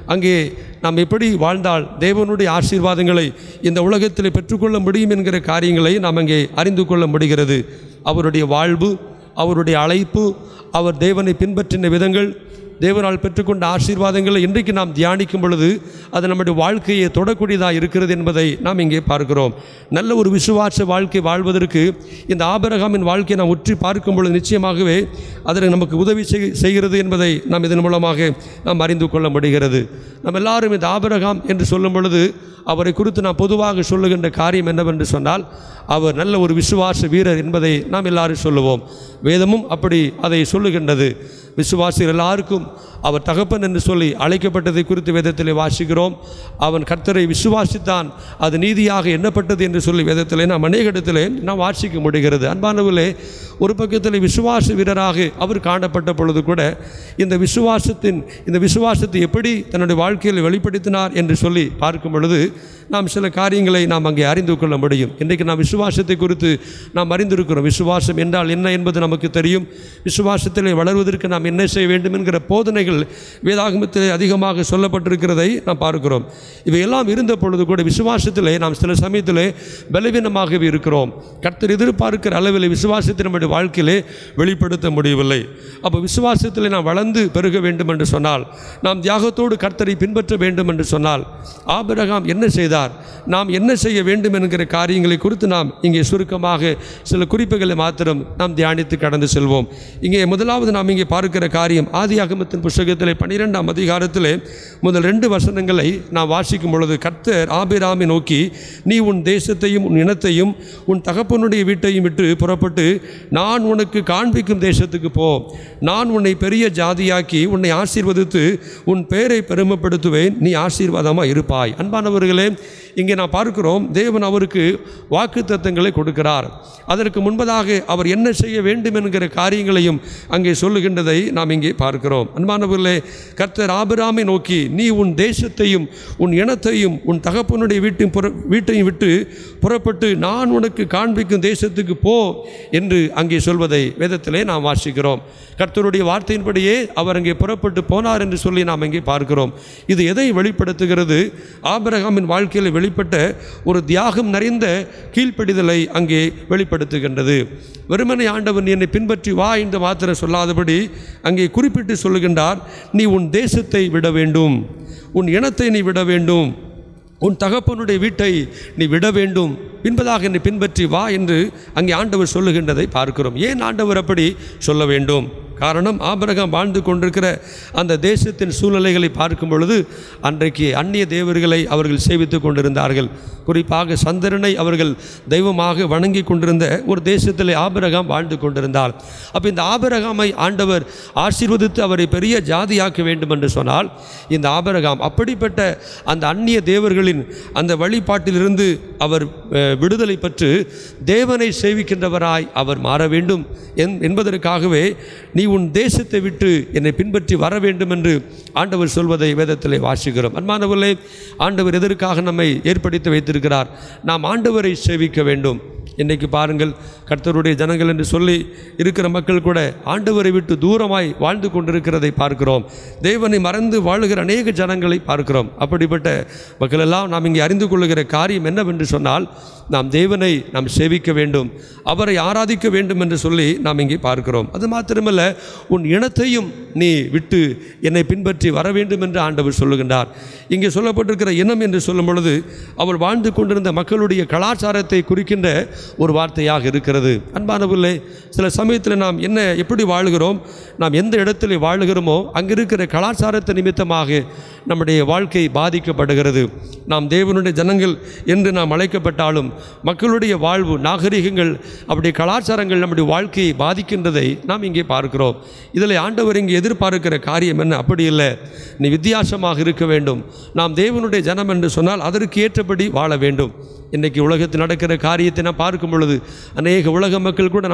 அங்கே நாம் எப்படி வாழ்ந்தால் தேவனுடைய ஆசீர்வாதங்களை இந்த உலகத்தில் பெற்றுக்கொள்ள முடியும் என்கிற காரியங்களை நாம் அங்கே அறிந்து கொள்ள முடிகிறது. அவருடைய வாழ்வு, அவருடைய அழைப்பு, அவர் தேவனை பின்பற்றின விதங்கள், தேவனால் பெற்றுக்கொண்ட ஆசீர்வாதங்களை இன்றைக்கு நாம் தியானிக்கும் பொழுது அது நம்முடைய வாழ்க்கையை தொடக்கூடியதாக இருக்கிறது என்பதை நாம் இங்கே பார்க்கிறோம். நல்ல ஒரு விசுவாச வாழ்க்கை வாழ்வதற்கு இந்த ஆபிரகாமின் வாழ்க்கையை நாம் உற்றி பார்க்கும் பொழுது நிச்சயமாகவே அதற்கு நமக்கு உதவி செய்கிறது என்பதை நாம் இதன் மூலமாக நாம் அறிந்து கொள்ள முடிகிறது. நம்ம எல்லாரும் இந்த ஆபிரகாம் என்று சொல்லும் பொழுது அவரை குறித்து நாம் பொதுவாக சொல்லுகின்ற காரியம் என்னவென்று சொன்னால், அவர் நல்ல ஒரு விசுவாச வீரர் என்பதை நாம் எல்லாரும் சொல்லுவோம். வேதமும் அப்படி அதை சொல்லுகின்றது. விசுவாசிகள் எல்லாருக்கும் அவர் தகப்பன் என்று சொல்லி அழைக்கப்பட்டதை குறித்து வேதத்திலே வாசிக்கிறோம். அவன் கர்த்தரை விசுவாசித்தான், அது நீதியாக எண்ணப்பட்டது என்று சொல்லி வேதத்திலே நாம் அநேக இடத்திலே நாம் வாசிக்க முடிகிறது. அன்பானவர்களே, ஒரு பக்கத்தில் விசுவாச வீரராக அவர் காணப்பட்ட பொழுது கூட இந்த விசுவாசத்தின் இந்த விசுவாசத்தை எப்படி தன்னுடைய வாழ்க்கையில் வெளிப்படுத்தினார் என்று சொல்லி பார்க்கும் பொழுது நாம் சில காரியங்களை நாம் அங்கே அறிந்து கொள்ள முடியும். இன்றைக்கு நாம் விசுவாசத்தை குறித்து நாம் அறிந்திருக்கிறோம். விசுவாசம் என்றால் என்ன என்பது நமக்கு தெரியும். விசுவாசத்திலே வளர்வதற்கு நாம் என்ன செய்ய வேண்டும் என்கிற போதனைகள் வேதாகமத்திலே அதிகமாக சொல்லப்பட்டிருக்கிறதை நாம் பார்க்கிறோம். இவையெல்லாம் இருந்த பொழுது கூட விசுவாசத்திலே நாம் சில சமயத்திலே பலவீனமாகவே இருக்கிறோம். கர்த்தர் எதிர்பார்க்கிற அளவில் விசுவாசத்தை நம்முடைய வாழ்க்கையிலே வெளிப்படுத்த முடியவில்லை. அப்போ விசுவாசத்திலே நாம் வளர்ந்து பெருக வேண்டும் என்று சொன்னால், நாம் தியாகத்தோடு கர்த்தரை பின்பற்ற வேண்டும் என்று சொன்னால், ஆபிரகாம் என்ன செய்தார், நாம் என்ன செய்ய வேண்டும் என்கிற காரியங்களை குறித்து நாம் இங்கே சுருக்கமாக சில குறிப்புகளை மாத்திரம் நாம் தியானித்து கடந்து செல்வோம். இங்கே முதலாவது நாம் இங்கே பார்க்கிற காரியம் ஆதியாகமத்தின் புத்தகத்திலே பன்னிரெண்டாம் அதிகாரத்திலே முதல் ரெண்டு வசனங்களை நாம் வாசிக்கும் பொழுது, கர்த்தர் ஆபிரகாமை நோக்கி, நீ உன் தேசத்தையும் உன் இனத்தையும் உன் தகப்பனுடைய வீட்டையும் விட்டு புறப்பட்டு நான் உனக்கு காண்பிக்கும் தேசத்துக்கு போ. நான் உன்னை பெரிய ஜாதியாக்கி உன்னை ஆசீர்வதித்து உன் பெயரை பெருமைப்படுத்துவேன், நீ ஆசீர்வாதமாக இருப்பாய். அன்பானவர்களே, இங்கே நான் பார்க்கிறோம், தேவன் அவருக்கு வாக்குத்தத்தங்களை கொடுக்கிறார். அதற்கு முன்பதாக அவர் என்ன செய்ய வேண்டும் என்கிற காரியங்களையும் அங்கே சொல்லுகின்றதை நாம் இங்கே பார்க்கிறோம். அன்பானவர்களே, கர்த்தர் ஆபிரகாமை நோக்கி, நீ உன் தேசத்தையும் உன் இனத்தையும் உன் தகப்பனுடைய வீட்டையும் புற வீட்டையும் விட்டு புறப்பட்டு நான் உனக்கு காண்பிக்கும் தேசத்துக்கு போ என்று அங்கே சொல்வதை வேதத்திலே நாம் வாசிக்கிறோம். கர்த்தருடைய வார்த்தையின்படியே அவர் அங்கே புறப்பட்டு போனார் என்று சொல்லி நாம் இங்கே பார்க்கிறோம். இது எதை வெளிப்படுத்துகிறது? ஆபிரகாமின் வாழ்க்கையில் வெளிப்பட்ட ஒரு தியாகம் நிறைந்த கீழ்ப்படிதலை அங்கே வெளிப்படுத்துகின்றது. வெறுமனை ஆண்டவன் என்னை பின்பற்றி வா என்று மாத்திரம் சொல்லாதபடி அங்கே குறிப்பிட்டு சொல்லுகின்றார், நீ உன் தேசத்தை விட வேண்டும், உன் இனத்தை நீ விட வேண்டும், உன் தகப்பனுடைய வீட்டை நீ விட வேண்டும், பின்பதாக என்னை பின்பற்றி வா என்று அங்கே ஆண்டவர் சொல்லுகின்றதை பார்க்கிறோம். ஏன் ஆண்டவர் அப்படி சொல்ல வேண்டும்? காரணம், ஆபிரகாம் வாழ்ந்து கொண்டிருக்கிற அந்த தேசத்தின் சூழ்நிலைகளை பார்க்கும் பொழுது அன்றைக்கு அந்நிய தேவர்களை அவர்கள் சேவித்து கொண்டிருந்தார்கள். குறிப்பாக சந்திரனை அவர்கள் தெய்வமாக வணங்கி கொண்டிருந்த ஒரு தேசத்தில் ஆபிரகாம் வாழ்ந்து கொண்டிருந்தார். அப்போ இந்த ஆபிரகாமை ஆண்டவர் ஆசீர்வதித்து அவரை பெரிய ஜாதியாக்க வேண்டும் என்று சொன்னால், இந்த ஆபிரகாம் அப்படிப்பட்ட அந்த அந்நிய தேவர்களின் அந்த வழிபாட்டிலிருந்து அவர் விடுதலை பெற்று தேவனை சேவிக்கின்றவராய் அவர் மாற வேண்டும் என்பதற்காகவே நீ உன் தேசத்தை விட்டு என்னை பின்பற்றி வர வேண்டும் என்று ஆண்டவர் சொல்வதை வேதத்திலே வாசிக்கிறோம். அன்பானவர்களே, ஆண்டவர் எதற்காக நம்மை ஏற்படுத்தி வைத்திருக்கிறார்? நாம் ஆண்டவரை சேவிக்க வேண்டும். இன்றைக்கு பாருங்கள், கர்த்தருடைய ஜனங்கள் என்று சொல்லி இருக்கிற மக்கள் கூட ஆண்டவரை விட்டு தூரமாய் வாழ்ந்து கொண்டிருக்கிறதை பார்க்கிறோம். தேவனை மறந்து வாழுகிற அநேக ஜனங்களை பார்க்கிறோம். அப்படிப்பட்ட மக்களெல்லாம் நாம் இங்கே அறிந்து கொள்ளுகிற காரியம் என்னவென்று சொன்னால், நாம் தேவனை நாம் சேவிக்க வேண்டும், அவரை ஆராதிக்க வேண்டும் என்று சொல்லி நாம் இங்கே பார்க்கிறோம். அது மாத்திரமல்ல, உன் இனத்தையும் நீ விட்டு என்னை பின்பற்றி வர வேண்டும் என்று ஆண்டவர் சொல்லுகின்றார். இங்கே சொல்லப்பட்டிருக்கிற இனம் என்று சொல்லும் பொழுது அவள் வாழ்ந்து கொண்டிருந்த மக்களுடைய கலாச்சாரத்தை குறிக்கின்ற ஒரு வார்த்தையாக இருக்கிறது. அன்பானவர்களே, சில சமயத்தில் நாம் என்ன எப்படி வாழுகிறோம், நாம் எந்த இடத்துல வாழுகிறோமோ அங்கே இருக்கிற கலாச்சாரத்தை நிமித்தமாக நம்முடைய வாழ்க்கை பாதிக்கப்படுகிறது. நாம் தேவனுடைய ஜனங்கள் என்று நாம் அழைக்கப்பட்டாலும் மக்களுடைய வாழ்வு, நாகரிகங்கள், அப்படி கலாச்சாரங்கள் நம்முடைய வாழ்க்கையை பாதிக்கின்றதை நாம் இங்கே பார்க்கிறோம். இதில் ஆண்டவர் இங்கே எதிர்பார்க்கிற காரியம் என்ன? அப்படி இல்லை, நீ வித்தியாசமாக இருக்க வேண்டும். நாம் தேவனுடைய ஜனம் என்று சொன்னால் அதற்கு ஏற்றபடி வாழ வேண்டும். இன்றைக்கி உலகத்தில் நடக்கிற காரியத்தை நாம் பார்க்கும் பொழுது அநேக உலக மக்கள் கூட நம்மை குறித்து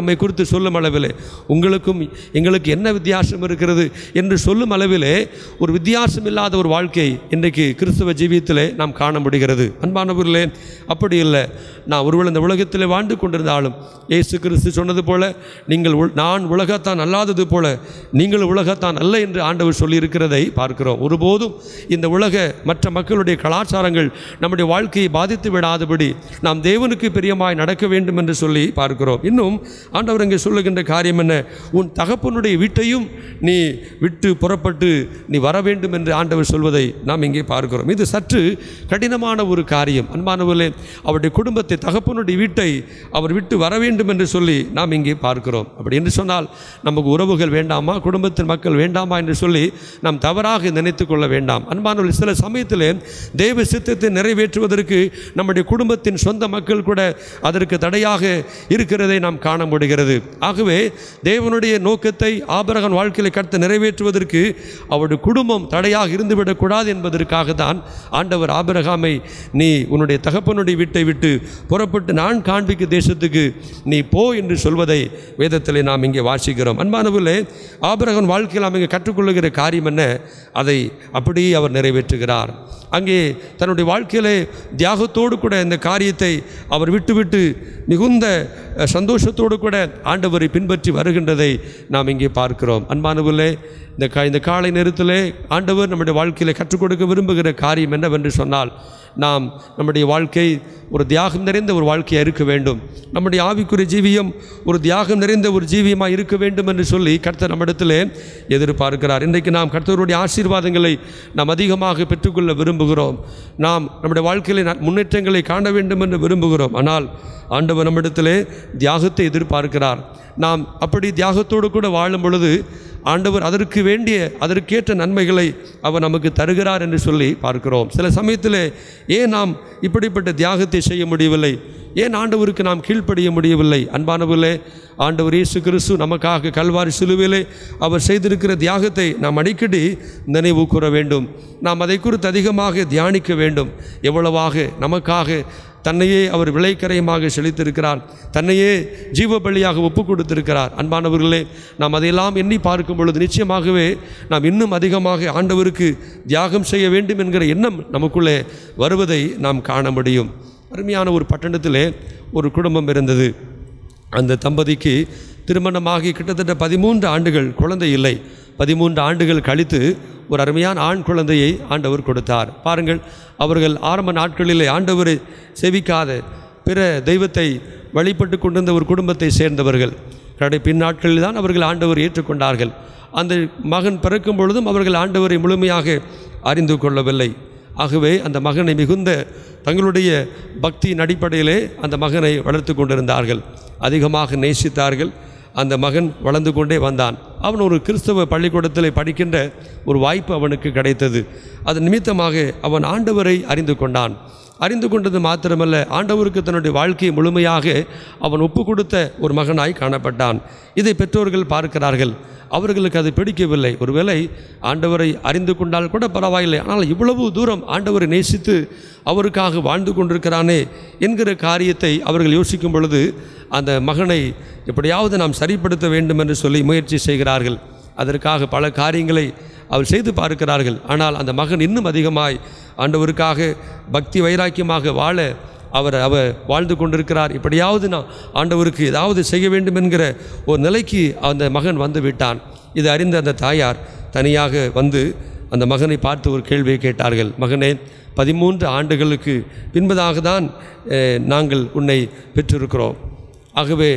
சொல்லும் அளவிலே, உங்களுக்கும் எங்களுக்கு என்ன வித்தியாசம் இருக்கிறது என்று சொல்லும் அளவிலே ஒரு வித்தியாசம் இல்லாத ஒரு வாழ்க்கை இன்றைக்கு கிறிஸ்தவ ஜீவியத்திலே நாம் காண முடிகிறது. அன்பானவர்களே, அப்படி இல்லை. நான் ஒருவேளை இந்த உலகத்தில் வாழ்ந்து கொண்டிருந்தாலும் இயேசு கிறிஸ்து சொன்னது போல, நீங்கள் நான் உலகத்தான் அல்லாதது போல நீங்கள் உலகத்தான் அல்ல என்று ஆண்டவர் சொல்லியிருக்கிறதை பார்க்கிறோம். ஒருபோதும் இந்த உலக மற்ற மக்களுடைய கலாச்சாரங்கள் நம்முடைய வாழ்க்கையை பாதித்து விடாதபடி நாம் தேவனுக்கு பிரியமாய் நடக்க வேண்டும் என்று சொல்லி பார்க்கிறோம். இன்னும் ஆண்டவர் இங்கே சொல்லுகின்ற காரியம் என்ன? உன் தகப்பனுடைய வீட்டையும் நீ விட்டு புறப்பட்டு நீ வர வேண்டும் என்று ஆண்டவர் சொல்வதை நாம் இங்கே பார்க்கிறோம். இது சற்று கடினமான ஒரு காரியம். அன்பானவர்களே, அவருடைய குடும்பத்தை, தகப்பனுடைய வீட்டை அவர் விட்டு வர வேண்டும் என்று சொல்லி நாம் இங்கே பார்க்கிறோம். அப்படி என்று சொன்னால் நமக்கு உறவுகள் வேண்டாமா, குடும்பத்தின் மக்கள் வேண்டாமா என்று சொல்லி நாம் தவறாக நினைத்து கொள்ள வேண்டாம். அன்பானவர்கள், சில சமயத்தில் தேவ சித்தத்தை நிறைவேற்றுவதற்கு நம்முடைய குடும்பத்தின் சொந்த மக்கள் கூட அதற்கு தடையாக இருக்கிறதை நாம் காண முடிகிறது. ஆகவே தேவனுடைய நோக்கத்தை ஆபிரகாம் வாழ்க்கையில் கர்த்தர் நிறைவேற்றுவதற்கு அவருடைய குடும்பம் தடையாக இருந்துவிடக்கூடாது என்பதற்காக தான் ஆண்டவர் ஆபிரகாமை நீ உன்னுடைய தகப்பனுடைய வீட்டை விட்டு புறப்பட்டு நான் காண்பிக்க தேசத்துக்கு நீ போ என்று சொல்வதை வேதத்தில் நாம் இங்கே வாசிக்கிறோம். அன்பானவர்களே, ஆபிரகாம் வாழ்க்கையில் நாம் இங்கே கற்றுக்கொள்ளுகிற காரியம் என்ன? அதை அப்படியே அவர் நிறைவேற்றுகிறார். அங்கே தன்னுடைய வாழ்க்கையிலே தியாகத்தோடு கூட இந்த காரியத்தை அவர் விட்டுவிட்டு மிகுந்த சந்தோஷத்தோடு கூட ஆண்டவரை பின்பற்றி வருகின்றதை நாம் இங்கே பார்க்கிறோம். அன்பானவர்களே, இந்த கா இந்த காலை நேரத்திலே ஆண்டவர் நம்முடைய வாழ்க்கையில் கற்றுக் கொடுக்க விரும்புகிற காரியம் என்னவென்று சொன்னால், நாம் நம்முடைய வாழ்க்கை ஒரு தியாகம் நிறைந்த ஒரு வாழ்க்கையாக இருக்க வேண்டும். நம்முடைய ஆவிக்குரிய ஜீவியம் ஒரு தியாகம் நிறைந்த ஒரு ஜீவியமாக இருக்க வேண்டும் என்று சொல்லி கர்த்தர் நம்மிடத்தில் எதிர்பார்க்கிறார். இன்றைக்கு நாம் கர்த்தருடைய ஆசீர்வாதங்களை நாம் அதிகமாக பெற்றுக்கொள்ள விரும்புகிறோம். நாம் நம்முடைய வாழ்க்கையில் முன்னேற்றங்களை காண வேண்டும் என்று விரும்புகிறோம். ஆனால் ஆண்டவர் நம்மிடத்திலே தியாகத்தை எதிர்பார்க்கிறார். நாம் அப்படி தியாகத்தோடு கூட வாழும் பொழுது ஆண்டவர் அதற்கு வேண்டிய அதற்கேற்ற நன்மைகளை அவர் நமக்கு தருகிறார் என்று சொல்லி பார்க்கிறோம். சில சமயத்தில் ஏன் நாம் இப்படிப்பட்ட தியாகத்தை செய்ய முடியவில்லை? ஏன் ஆண்டவருக்கு நாம் கீழ்ப்படிய முடியவில்லை? அன்பானவர்களே, ஆண்டவர் இயேசு கிறிஸ்து நமக்காக கல்வாரி சிலுவையிலே அவர் செய்திருக்கிற தியாகத்தை நாம் அடிக்கடி நினைவு கூற வேண்டும். நாம் அதை குறித்து அதிகமாக தியானிக்க வேண்டும். எவ்வளவாக நமக்காக தன்னையே அவர் விளைக்கரையமாக செலுத்தியிருக்கிறார், தன்னையே ஜீவ பலியாக ஒப்பு கொடுத்திருக்கிறார். அன்பானவர்களே, நாம் அதையெல்லாம் எண்ணி பார்க்கும் பொழுது நிச்சயமாகவே நாம் இன்னும் அதிகமாக ஆண்டவருக்கு தியாகம் செய்ய வேண்டும் என்கிற எண்ணம் நமக்குள்ளே வருவதை நாம் காண முடியும். அருமையான ஒரு பட்டணத்திலே ஒரு குடும்பம் இருந்தது. அந்த தம்பதிக்கு திருமணமாகி கிட்டத்தட்ட பதிமூன்று ஆண்டுகள் குழந்தை இல்லை. பதிமூன்று ஆண்டுகள் கழித்து ஒரு அருமையான ஆண் குழந்தையை ஆண்டவர் கொடுத்தார். பாருங்கள், அவர்கள் ஆரம்ப நாட்களிலே ஆண்டவரை சேவிக்காத பிற தெய்வத்தை வழிபட்டு கொண்டிருந்த ஒரு குடும்பத்தை சேர்ந்தவர்கள். கடை பின் நாட்களில் தான் அவர்கள் ஆண்டவர் ஏற்றுக்கொண்டார்கள். அந்த மகன் பிறக்கும் பொழுதும் அவர்கள் ஆண்டவரை முழுமையாக அறிந்து கொள்ளவில்லை. ஆகவே அந்த மகனை மிகுந்த தங்களுடைய பக்தியின் அடிப்படையிலே அந்த மகனை வளர்த்து கொண்டிருந்தார்கள், அதிகமாக நேசித்தார்கள். அந்த மகன் வளர்ந்து கொண்டே வந்தான். அவன் ஒரு கிறிஸ்தவ பள்ளிக்கூடத்தில் படிக்கின்ற ஒரு வாய்ப்பு அவனுக்கு கிடைத்தது. அது நிமித்தமாக அவன் ஆண்டவரை அறிந்து கொண்டான். அறிந்து கொண்டது மாத்திரமல்ல, ஆண்டவருக்கு தன்னுடைய வாழ்க்கையை முழுமையாக அவன் ஒப்பு கொடுத்த ஒரு மகனாய் காணப்பட்டான். இதை பெற்றோர்கள் பார்க்கிறார்கள். அவர்களுக்கு அது பிடிக்கவில்லை. ஒருவேளை ஆண்டவரை அறிந்து கொண்டால் கூட பரவாயில்லை, ஆனால் இவ்வளவு தூரம் ஆண்டவரை நேசித்து அவருக்காக வாழ்ந்து கொண்டிருக்கிறானே என்கிற காரியத்தை அவர்கள் யோசிக்கும் பொழுது அந்த மகனை எப்படியாவது நாம் சரிப்படுத்த வேண்டும் என்று சொல்லி முயற்சி செய்கிறார்கள். அதற்காக பல காரியங்களை அவர் செய்து பார்க்கிறார்கள். ஆனால் அந்த மகன் இன்னும் அதிகமாய் ஆண்டவருக்காக பக்தி வைராக்கியமாக வாழ அவர் அவர் வாழ்ந்து கொண்டிருக்கிறார். இப்படியாவது நான் ஆண்டவருக்கு ஏதாவது செய்ய வேண்டும் என்கிற ஒரு நிலைக்கு அந்த மகன் வந்து விட்டான். இது அறிந்த அந்த தாயார் தனியாக வந்து அந்த மகனை பார்த்து ஒரு கேள்வியை கேட்டார்கள். மகனே, பதிமூன்று ஆண்டுகளுக்கு பின்பதாக தான் நாங்கள் உன்னை பெற்றிருக்கிறோம். ஆகவே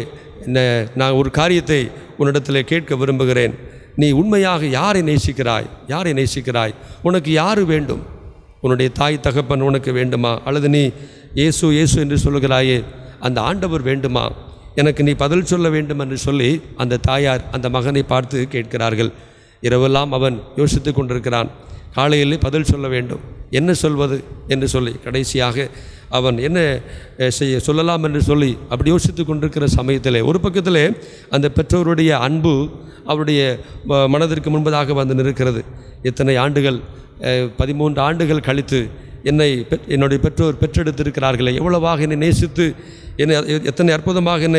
நான் ஒரு காரியத்தை உன்னிடத்தில் கேட்க விரும்புகிறேன். நீ உண்மையாக யாரை நேசிக்கிறாய்? யாரை நேசிக்கிறாய்? உனக்கு யார் வேண்டும்? உன்னுடைய தாய் தகப்பன் உனக்கு வேண்டுமா? அல்லது நீ இயேசு இயேசு என்று சொல்லுகிறாயே அந்த ஆண்டவர் வேண்டுமா? எனக்கு நீ பதில் சொல்ல வேண்டும் என்று சொல்லி அந்த தாயார் அந்த மகனை பார்த்து கேட்கிறார்கள். இரவெல்லாம் அவன் யோசித்து கொண்டிருக்கிறான். காலையில் பதில் சொல்ல வேண்டும், என்ன சொல்வது என்று சொல்லி கடைசியாக அவன் என்ன செய்ய சொல்லலாம் என்று சொல்லி அப்படி யோசித்து கொண்டிருக்கிற சமயத்தில் ஒரு பக்கத்தில் அந்த பெற்றோருடைய அன்பு அவருடைய மனதிற்கு முன்பதாக வந்து நிற்கிறது. எத்தனை ஆண்டுகள், பதிமூன்று ஆண்டுகள் கழித்து என்னை என்னுடைய பெற்றோர் பெற்றெடுத்திருக்கிறார்களே, எவ்வளவாக என்னை நேசித்து என்னை எத்தனை அற்புதமாக என்னை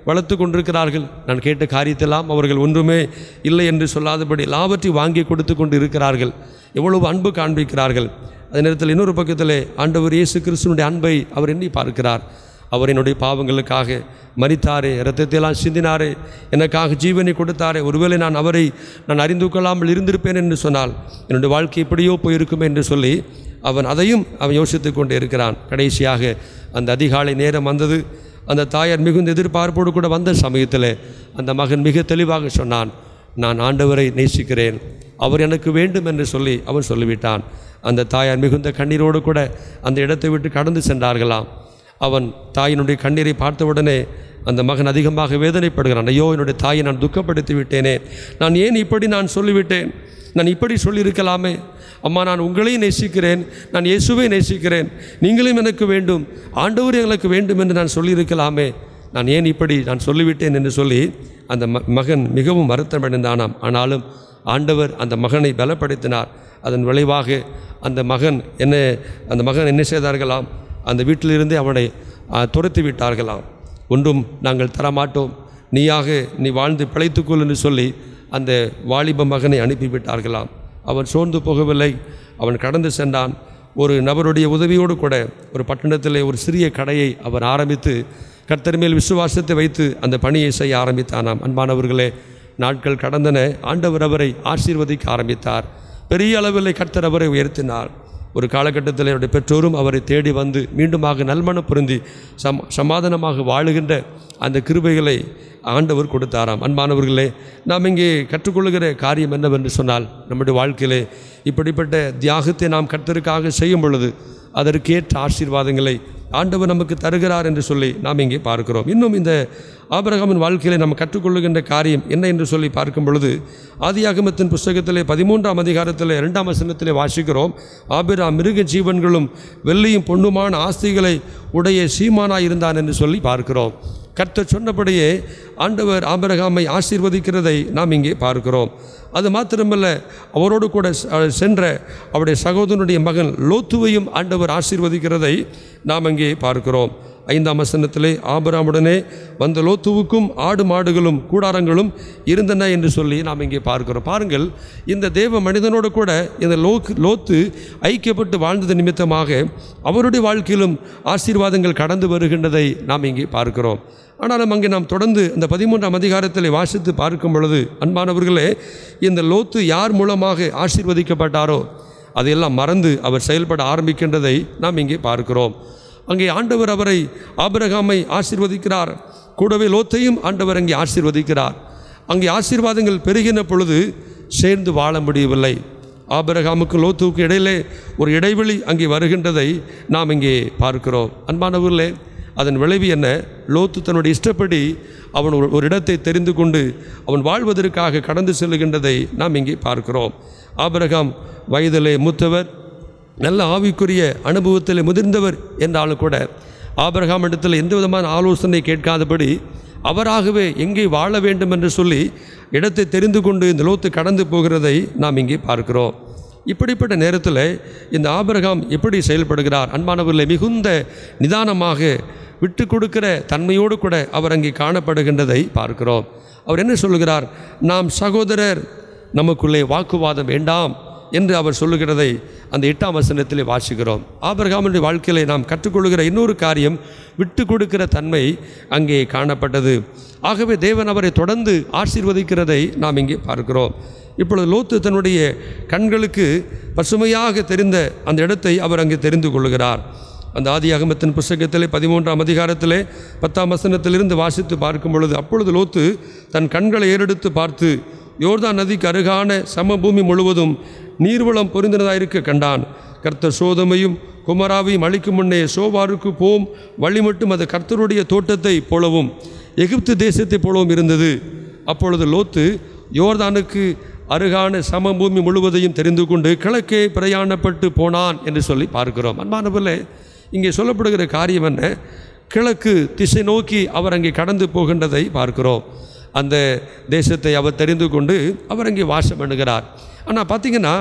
வளர்த்து கொண்டிருக்கிறார்கள். நான் கேட்ட காரியத்தெல்லாம் அவர்கள் ஒன்றுமே இல்லை என்று சொல்லாதபடி எல்லாவற்றையும் வாங்கி கொடுத்து கொண்டு இருக்கிறார்கள். எவ்வளவு அன்பு காண்பிக்கிறார்கள். அதே நேரத்தில் இன்னொரு பக்கத்தில் ஆண்டவர் இயேசு கிறிஸ்துவினுடைய அன்பை அவர் எண்ணி பார்க்கிறார். அவர் என்னுடைய பாவங்களுக்காக மரித்தாரே, இரத்தத்தையெல்லாம் சிந்தினாரே, எனக்காக ஜீவனை கொடுத்தாரே, ஒருவேளை நான் அவரை நான் அறிந்து கொள்ளாமல் இருந்திருப்பேன் என்று சொன்னால் என்னுடைய வாழ்க்கை எப்படியோ போயிருக்குமே என்று சொல்லி அவன் அதையும் அவன் யோசித்து கொண்டே இருக்கிறான். கடைசியாக அந்த அதிகாலை நேரம் வந்தது. அந்த தாயார் மிகுந்த எதிர்பார்ப்போடு கூட வந்த சமயத்தில் அந்த மகன் மிக தெளிவாக சொன்னான், நான் ஆண்டவரை நேசிக்கிறேன், அவர் எனக்கு வேண்டும் என்று சொல்லி அவன் சொல்லிவிட்டான். அந்த தாயார் மிகுந்த கண்ணீரோடு கூட அந்த இடத்தை விட்டு கடந்து சென்றார்களாம். அவன் தாயினுடைய கண்ணீரை பார்த்தவுடனே அந்த மகன் அதிகமாக வேதனைப்படுகிறான். ஐயோ, என்னுடைய தாயை நான் துக்கப்படுத்தி விட்டேனே, நான் ஏன் இப்படி நான் சொல்லிவிட்டேன், நான் இப்படி சொல்லியிருக்கலாமே. அம்மா, நான் உங்களையும் நேசிக்கிறேன், நான் இயேசுவை நேசிக்கிறேன், நீங்களும் எனக்கு வேண்டும், ஆண்டவர் எனக்கு வேண்டும் என்று நான் சொல்லியிருக்கலாமே, நான் ஏன் இப்படி நான் சொல்லிவிட்டேன் என்று சொல்லி அந்த ம மகன் மிகவும் வருத்தமடைந்தானாம். ஆனாலும் ஆண்டவர் அந்த மகனை பலப்படுத்தினார். அதன் விளைவாக அந்த மகன் என்ன அந்த மகன் என்ன செய்தார்களாம், அந்த வீட்டிலிருந்தே அவனை துரத்தி விட்டார்களாம். ஒன்றும் நாங்கள் தரமாட்டோம், நீயாக நீ வாழ்ந்து பிழைத்துக்கொள் என்று சொல்லி அந்த வாலிப மகனை அனுப்பிவிட்டார்களாம். அவன் சோர்ந்து போகவில்லை. அவன் கடந்து சென்றான். ஒரு நபருடைய உதவியோடு கூட ஒரு பட்டணத்தில் ஒரு சிறிய கடையை அவர் ஆரம்பித்து கர்த்தர் மேல் விசுவாசத்தை வைத்து அந்த பணியை செய்ய ஆரம்பித்தானாம். அன்பானவர்களே, நாட்கள் கடந்தன. ஆண்டவர் அவரை ஆசீர்வதிக்க ஆரம்பித்தார். பெரிய அளவில் கர்த்தர் அவரை உயர்த்தினார். ஒரு காலகட்டத்தில் அவருடைய பெற்றோரும் அவரை தேடி வந்து மீண்டுமாக நல்மனம் பொருந்தி சம் சமாதானமாக வாழுகின்ற அந்த கிருபைகளை ஆண்டவர் கொடுத்தாராம். அன்பானவர்களே, நாம் இங்கே கற்றுக்கொள்ளுகிற காரியம் என்னவென்று சொன்னால், நம்முடைய வாழ்க்கையிலே இப்படிப்பட்ட தியாகத்தை நாம் கர்த்தருக்காக செய்யும் பொழுது அதற்கேற்ற ஆசீர்வாதங்களை ஆண்டவர் நமக்கு தருகிறார் என்று சொல்லி நாம் இங்கே பார்க்கிறோம். இன்னும் இந்த ஆபிரகாமின் வாழ்க்கையிலே நாம் கற்றுக்கொள்ளுகின்ற காரியம் என்ன என்று சொல்லி பார்க்கும் பொழுது, ஆதியாகமத்தின் புஸ்தகத்திலே பதிமூன்றாம் அதிகாரத்தில் இரண்டாம் வசனத்திலே வாசிக்கிறோம், ஆபிரகாம் மிருக ஜீவன்களும் வெள்ளியும் பொன்னுமான ஆஸ்திகளை உடைய சீமானாய் இருந்தான் என்று சொல்லி பார்க்கிறோம். கர்த்தர் சொன்னபடியே ஆண்டவர் ஆபிரகாமை ஆசீர்வதிக்கிறதை நாம் இங்கே பார்க்கிறோம். அது மாத்திரமல்ல, அவரோடு கூட சென்ற அவருடைய சகோதரனுடைய மகன் லோத்துவையும் ஆண்டவர் ஆசீர்வதிக்கிறதை நாம் இங்கே பார்க்கிறோம். ஐந்தாம் வசனத்திலே ஆபிரகாமுடனே வந்த லோத்துவுக்கும் ஆடு மாடுகளும் கூடாரங்களும் இருந்தன என்று சொல்லி நாம் இங்கே பார்க்கிறோம். பாருங்கள், இந்த தேவ மனிதனோடு கூட இந்த லோக்கு லோத்து ஐக்கியப்பட்டு வாழ்ந்தது நிமித்தமாக அவருடைய வாழ்க்கையிலும் ஆசீர்வாதங்கள் கடந்து வருகின்றதை நாம் இங்கே பார்க்கிறோம். ஆனாலும் அங்கே நாம் தொடர்ந்து இந்த பதிமூன்றாம் அதிகாரத்தில் வாசித்து பார்க்கும் பொழுது, அன்பானவர்களே, இந்த லோத்து யார் மூலமாக ஆசீர்வதிக்கப்பட்டாரோ அதையெல்லாம் மறந்து அவர் செயல்பட ஆரம்பிக்கின்றதை நாம் இங்கே பார்க்கிறோம். அங்கே ஆண்டவர் அவரை ஆபிரகாமை ஆசீர்வதிக்கிறார். கூடவே லோத்தையும் ஆண்டவர் அங்கே ஆசீர்வதிக்கிறார். அங்கே ஆசீர்வாதங்கள் பெருகின பொழுது சேர்ந்து வாழ முடியவில்லை. ஆபிரகாமுக்கு லோத்துவுக்கு இடையிலே ஒரு இடைவெளி அங்கே வருகின்றதை நாம் இங்கே பார்க்கிறோம். அன்பானவர்களே, அதன் விளைவு என்ன? லோத்து தன்னுடைய இஷ்டப்படி அவன் ஒரு இடத்தை தெரிந்து கொண்டு அவன் வாழ்வதற்காக கடந்து செல்லுகின்றதை நாம் இங்கே பார்க்கிறோம். ஆபிரகாம் வயதிலே மூத்தவர், நல்ல ஆவிக்குரிய அனுபவத்தில் முதிர்ந்தவர் என்றாலும் கூட ஆபிரகாம் இடத்தில் எந்த விதமான ஆலோசனை கேட்காதபடி அவராகவே எங்கே வாழ வேண்டும் என்று சொல்லி இடத்தை தெரிந்து கொண்டு இந்த லோத்து கடந்து போகிறதை நாம் இங்கே பார்க்கிறோம். இப்படிப்பட்ட நேரத்தில் இந்த ஆபிரகாம் எப்படி செயல்படுகிறார்? அன்பானவர்களே, மிகுந்த நிதானமாக விட்டு கொடுக்கிற தன்மையோடு கூட அவர் அங்கே காணப்படுகின்றதை பார்க்கிறோம். அவர் என்ன சொல்லுகிறார்? நாம் சகோதரர், நமக்குள்ளே வாக்குவாதம் வேண்டாம் என்று அவர் சொல்லுகிறதை அந்த எட்டாம் வசனத்திலே வாசிக்கிறோம். ஆபிரகாமுடைய வாழ்க்கையிலே நாம் கற்றுக்கொள்கிற இன்னொரு காரியம், விட்டு கொடுக்கிற தன்மை அங்கே காணப்பட்டது. ஆகவே தேவன் அவரை தொடர்ந்து ஆசீர்வதிக்கிறதை நாம் இங்கே பார்க்கிறோம். இப்பொழுது லோத்து தன்னுடைய கண்களுக்கு பசுமையாக தெரிந்த அந்த இடத்தை அவர் அங்கே தெரிந்து கொள்கிறார். அந்த ஆதியாகமத்தின் புஸ்தகத்திலே பதிமூன்றாம் அதிகாரத்திலே பத்தாம் வசனத்திலிருந்து வாசித்து பார்க்கும் பொழுது, அப்பொழுது லோத்து தன் கண்களை ஏறெடுத்து பார்த்து யோர்தான் நதிக்கு அருகான சமபூமி முழுவதும் நீர்வளம் பொருந்தினதாயிருக்க கண்டான். கர்த்தர் சோதமையும் குமராவையும் அழிக்கும் முன்னே சோவாருக்கு போம் வழி மட்டும் அது கர்த்தருடைய தோட்டத்தை போலவும் எகிப்து தேசத்தை போலவும் இருந்தது. அப்பொழுது லோத்து யோர்தானுக்கு அருகான சமபூமி முழுவதையும் தெரிந்து கொண்டு கிழக்கே பிரயாணப்பட்டு போனான் என்று சொல்லி பார்க்கிறோம். அன்பானவர்களே, இங்கே சொல்லப்படுகிற காரியம் என்ன? கிழக்கு திசை நோக்கி அவர் அங்கே கடந்து போகின்றதை பார்க்கிறோம். அந்த தேசத்தை அவர் தெரிந்து கொண்டு அவர் அங்கே வாசம் பண்ணுகிறார். ஆனால் பார்த்திங்கன்னா,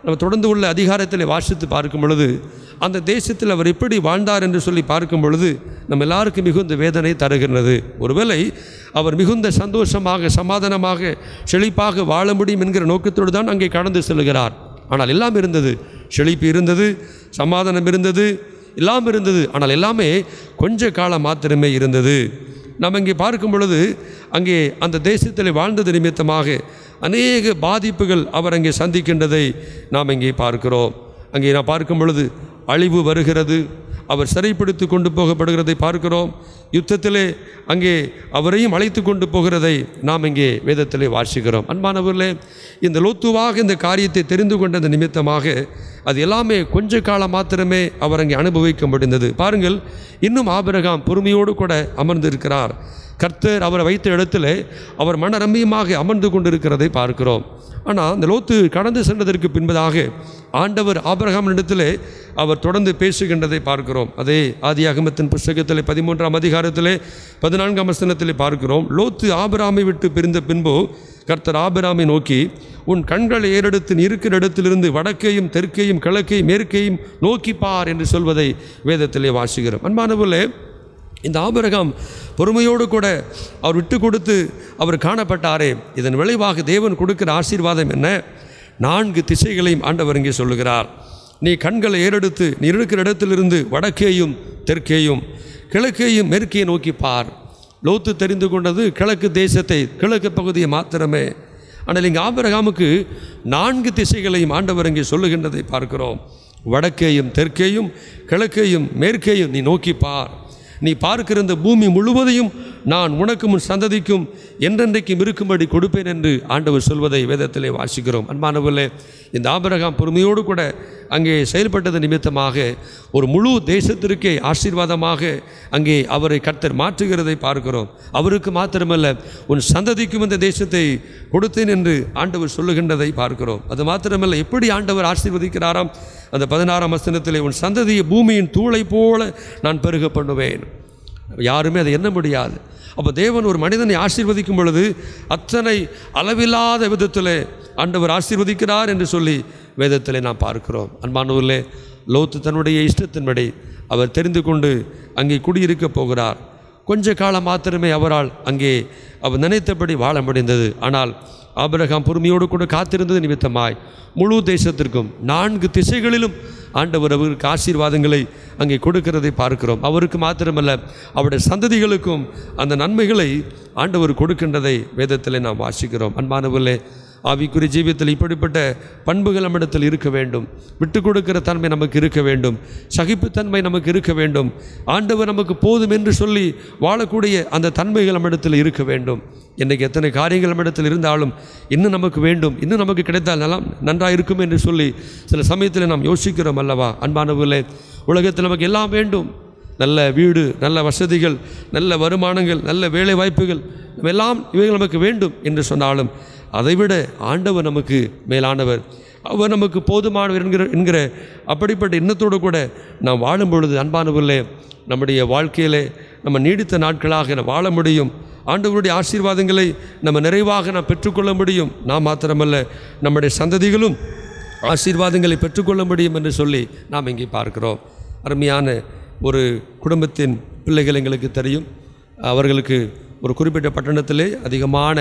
நம்ம தொடர்ந்து உள்ள அதிகாரத்தில் வாசித்து பார்க்கும் பொழுது அந்த தேசத்தில் அவர் எப்படி வாழ்ந்தார் என்று சொல்லி பார்க்கும் பொழுது நம்ம எல்லாருக்கும் மிகுந்த வேதனை தருகின்றது. ஒருவேளை அவர் மிகுந்த சந்தோஷமாக சமாதானமாக செழிப்பாக வாழ முடியும் என்கிற நோக்கத்தோடு தான் அங்கே கடந்து செல்கிறார். ஆனால் எல்லாம் இருந்தது, செழிப்பு இருந்தது, சமாதானம் இருந்தது, எல்லாம் இருந்தது. ஆனால் எல்லாமே கொஞ்ச காலம் மாத்திரமே இருந்தது. நாம் இங்கே பார்க்கும் பொழுது அங்கே அந்த தேசத்தில் வாழ்ந்தது நிமித்தமாக அநேக பாதிப்புகள் அவர் அங்கே சந்திக்கின்றதை நாம் இங்கே பார்க்கிறோம். அங்கே நான் பார்க்கும் பொழுது அழிவு வருகிறது, அவர் சிறைப்பிடித்து கொண்டு போகப்படுகிறதை பார்க்கிறோம். யுத்தத்திலே அங்கே அவரையும் அழைத்து கொண்டு போகிறதை நாம் இங்கே வேதத்திலே வாசிக்கிறோம். அன்பானவர்களே, இந்த லோத்துவாக இந்த காரியத்தை தெரிந்து கொண்டது நிமித்தமாக அது எல்லாமே கொஞ்ச காலம் மாத்திரமே அவர் அங்கே அனுபவிக்க முடிந்தது. பாருங்கள், இன்னும் ஆபிரகாம் பொறுமையோடு கூட அமர்ந்திருக்கிறார். கர்த்தர் அவரை வைத்த இடத்துல அவர் மன ரம்மியமாக அமர்ந்து கொண்டிருக்கிறதை பார்க்கிறோம். ஆனால் அந்த லோத்து கடந்து சென்றதற்கு பின்பதாக ஆண்டவர் ஆபிரகாமினிடத்தில் அவர் தொடர்ந்து பேசுகின்றதை பார்க்கிறோம். அதே ஆதியாகமத்தின் புஸ்தகத்தில் பதிமூன்றாம் அதிகாரத்திலே பதினான்காம் வசனத்திலே பார்க்கிறோம். லோத்து ஆபிரகாமை விட்டு பிரிந்த பின்பு கர்த்தர் ஆபிரகாமை நோக்கி, உன் கண்களை ஏறெடுத்து நீ இருக்கிற இடத்திலிருந்து வடக்கையும் தெற்கையும் கிழக்கையும் மேற்கையும் நோக்கி பார் என்று சொல்வதை வேதத்திலே வாசிக்கிறோம். அன்பானவர்களே, இந்த ஆபிரகாம் பொறுமையோடு கூட அவர் விட்டு கொடுத்து அவர் காணப்பட்டாரே, இதன் விளைவாக தேவன் கொடுக்கிற ஆசீர்வாதம் என்ன? நான்கு திசைகளையும் ஆண்டவர் இங்கே சொல்லுகிறார். நீ கண்களை ஏறெடுத்து நீ இருக்கிற இடத்திலிருந்து வடக்கேயும் தெற்கேயும் கிழக்கேயும் மேற்கையை நோக்கி பார். லோத்து தெரிந்து கொண்டது கிழக்கு தேசத்தை, கிழக்கு பகுதியை மாத்திரமே. ஆனால் இங்கே ஆபிரகாமுக்கு நான்கு திசைகளையும் ஆண்டவர் இங்கே சொல்லுகின்றதை பார்க்கிறோம். வடக்கேயும் தெற்கேயும் கிழக்கேயும் மேற்கேயும் நீ நோக்கி பார். நீ பார்க்கிற இந்த பூமி முழுவதையும் நான் உனக்கும் உன் சந்ததிக்கும் என்றென்றைக்கும் இருக்கும்படி கொடுப்பேன் என்று ஆண்டவர் சொல்வதை வேதத்திலே வாசிக்கிறோம். அன்பானவர்களே, இந்த ஆபிரகாம் பொறுமையோடு கூட அங்கே செயல்பட்டது நிமித்தமாக ஒரு முழு தேசத்திற்கே ஆசீர்வாதமாக அங்கே அவரை கர்த்தர் மாற்றுகிறதை பார்க்கிறோம். அவருக்கு மாத்திரமல்ல, உன் சந்ததிக்கும் இந்த தேசத்தை கொடுத்தேன் என்று ஆண்டவர் சொல்லுகின்றதை பார்க்கிறோம். அது மாத்திரமல்ல, எப்படி ஆண்டவர் ஆசீர்வதிக்கிறாராம்? அந்த பதினாறாம் வசனத்திலே, உன் சந்ததியை பூமியின் தூளை போல நான் பெருக பண்ணுவேன். யாருமே அதை எண்ண முடியாது. அப்போ தேவன் ஒரு மனிதனை ஆசீர்வதிக்கும் பொழுது அத்தனை அளவில்லாத விதத்தில் ஆண்டவர் ஆசீர்வதிக்கிறார் என்று சொல்லி வேதத்திலே நாம் பார்க்கிறோம். அன்பானவர்களே, லோத்து தன்னுடைய இஷ்டத்தின்படி அவர் தெரிந்து கொண்டு அங்கே குடியிருக்க போகிறார். கொஞ்ச காலம் மாத்திரமே அவரால் அங்கே அவர் நினைத்தபடி வாழ முடிந்தது. ஆனால் ஆபிரகாம் பொறுமையோடு கூட காத்திருந்தது நிமித்தமாய் முழு தேசத்திற்கும் நான்கு திசைகளிலும் ஆண்டவர் அவருக்கு ஆசீர்வாதங்களை அங்கே கொடுக்கிறதை பார்க்கிறோம். அவருக்கு மாத்திரமல்ல, அவருடைய சந்ததிகளுக்கும் அந்த நன்மைகளை ஆண்டவர் கொடுக்கின்றதை வேதத்தில் நாம் வாசிக்கிறோம். அன்பானவர்களே, ஆவிக்குரிய ஜீவியத்தில் இப்படிப்பட்ட பண்புகள் நம்மிடத்தில் இருக்க வேண்டும். விட்டு கொடுக்கிற தன்மை நமக்கு இருக்க வேண்டும். சகிப்புத்தன்மை நமக்கு இருக்க வேண்டும். ஆண்டவர் நமக்கு போதும் என்று சொல்லி வாழக்கூடிய அந்த தன்மைகள் நம்மிடத்தில் இருக்க வேண்டும். இன்றைக்கு எத்தனை காரியங்கள் நம்மிடத்தில் இருந்தாலும் இன்னும் நமக்கு வேண்டும், இன்னும் நமக்கு கிடைத்தால் நல்லா நன்றாக இருக்கும் என்று சொல்லி சில சமயத்தில் நாம் யோசிக்கிறோம் அல்லவா? அன்பானவர்களே, உலகத்தில் நமக்கு எல்லாம் வேண்டும். நல்ல வீடு, நல்ல வசதிகள், நல்ல வருமானங்கள், நல்ல வேலை வாய்ப்புகள் எல்லாம் இவைகள் நமக்கு வேண்டும் என்று சொன்னாலும் அதைவிட ஆண்டவர் நமக்கு மேலானவர், அவர் நமக்கு போதுமானவர் என்கிற என்கிற அப்படிப்பட்ட எண்ணத்தோடு கூட நாம் வாழும் பொழுது அன்பானவர்களே, நம்முடைய வாழ்க்கையிலே நம்ம நீடித்த நாட்களாக வாழ முடியும். ஆண்டவருடைய ஆசீர்வாதங்களை நம்ம நிறைவாக நாம் பெற்றுக்கொள்ள முடியும். நாம் மாத்திரமல்ல, நம்முடைய சந்ததிகளும் ஆசீர்வாதங்களை பெற்றுக்கொள்ள முடியும் என்று சொல்லி நாம் இங்கே பார்க்கிறோம். அருமையான ஒரு குடும்பத்தின் பிள்ளைகள் எங்களுக்கு தெரியும். அவர்களுக்கு ஒரு குறிப்பிட்ட பட்டணத்திலே அதிகமான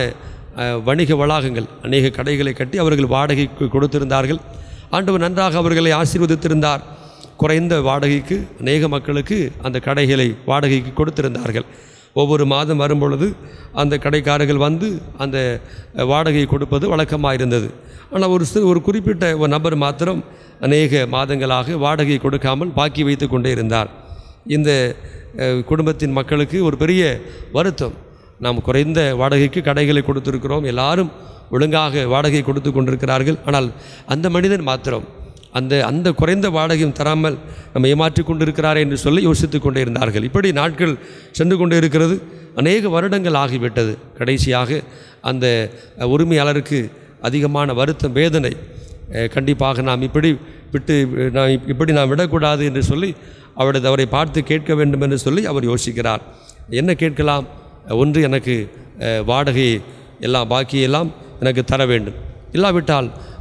வணிக வளாகங்கள், அநேக கடைகளை கட்டி அவர்கள் வாடகைக்கு கொடுத்திருந்தார்கள். ஆண்டவர் நன்றாக அவர்களை ஆசீர்வதித்திருந்தார். குறைந்த வாடகைக்கு அநேக மக்களுக்கு அந்த கடைகளை வாடகைக்கு கொடுத்திருந்தார்கள். ஒவ்வொரு மாதம் வரும்பொழுது அந்த கடைக்காரர்கள் வந்து அந்த வாடகை கொடுப்பது வழக்கமாக இருந்தது. ஆனால் ஒரு ஒரு குறிப்பிட்ட ஒரு நபர் மாத்திரம் அநேக மாதங்களாக வாடகை கொடுக்காமல் பாக்கி வைத்து கொண்டே இருந்தார். இந்த குடும்பத்தின் மக்களுக்கு ஒரு பெரிய வருத்தம். நாம் குறைந்த வாடகைக்கு கடைகளை கொடுத்திருக்கிறோம், எல்லாரும் ஒழுங்காக வாடகை கொடுத்து கொண்டிருக்கிறார்கள். ஆனால் அந்த மனிதன் மாத்திரம் அந்த அந்த குறைந்த வாடகையும் தராமல் நம்ம ஏமாற்றி கொண்டிருக்கிறாரே என்று சொல்லி யோசித்து கொண்டே இருந்தார்கள். இப்படி நாட்கள் சென்று கொண்டே இருக்கிறது. அநேக வருடங்கள் ஆகிவிட்டது. கடைசியாக அந்த உரிமையாளருக்கு அதிகமான வருத்தம், வேதனை. கண்டிப்பாக நாம் இப்படி விட்டு நான் இப்படி நாம் விடக்கூடாது என்று சொல்லி அவரது அவரை பார்த்து கேட்க வேண்டும் என்று சொல்லி அவர் யோசிக்கிறார். என்ன கேட்கலாம்? ஒன்று, எனக்கு வாடகை எல்லாம் பாக்கியெல்லாம் எனக்கு தர வேண்டும். இல்லாவிட்டால்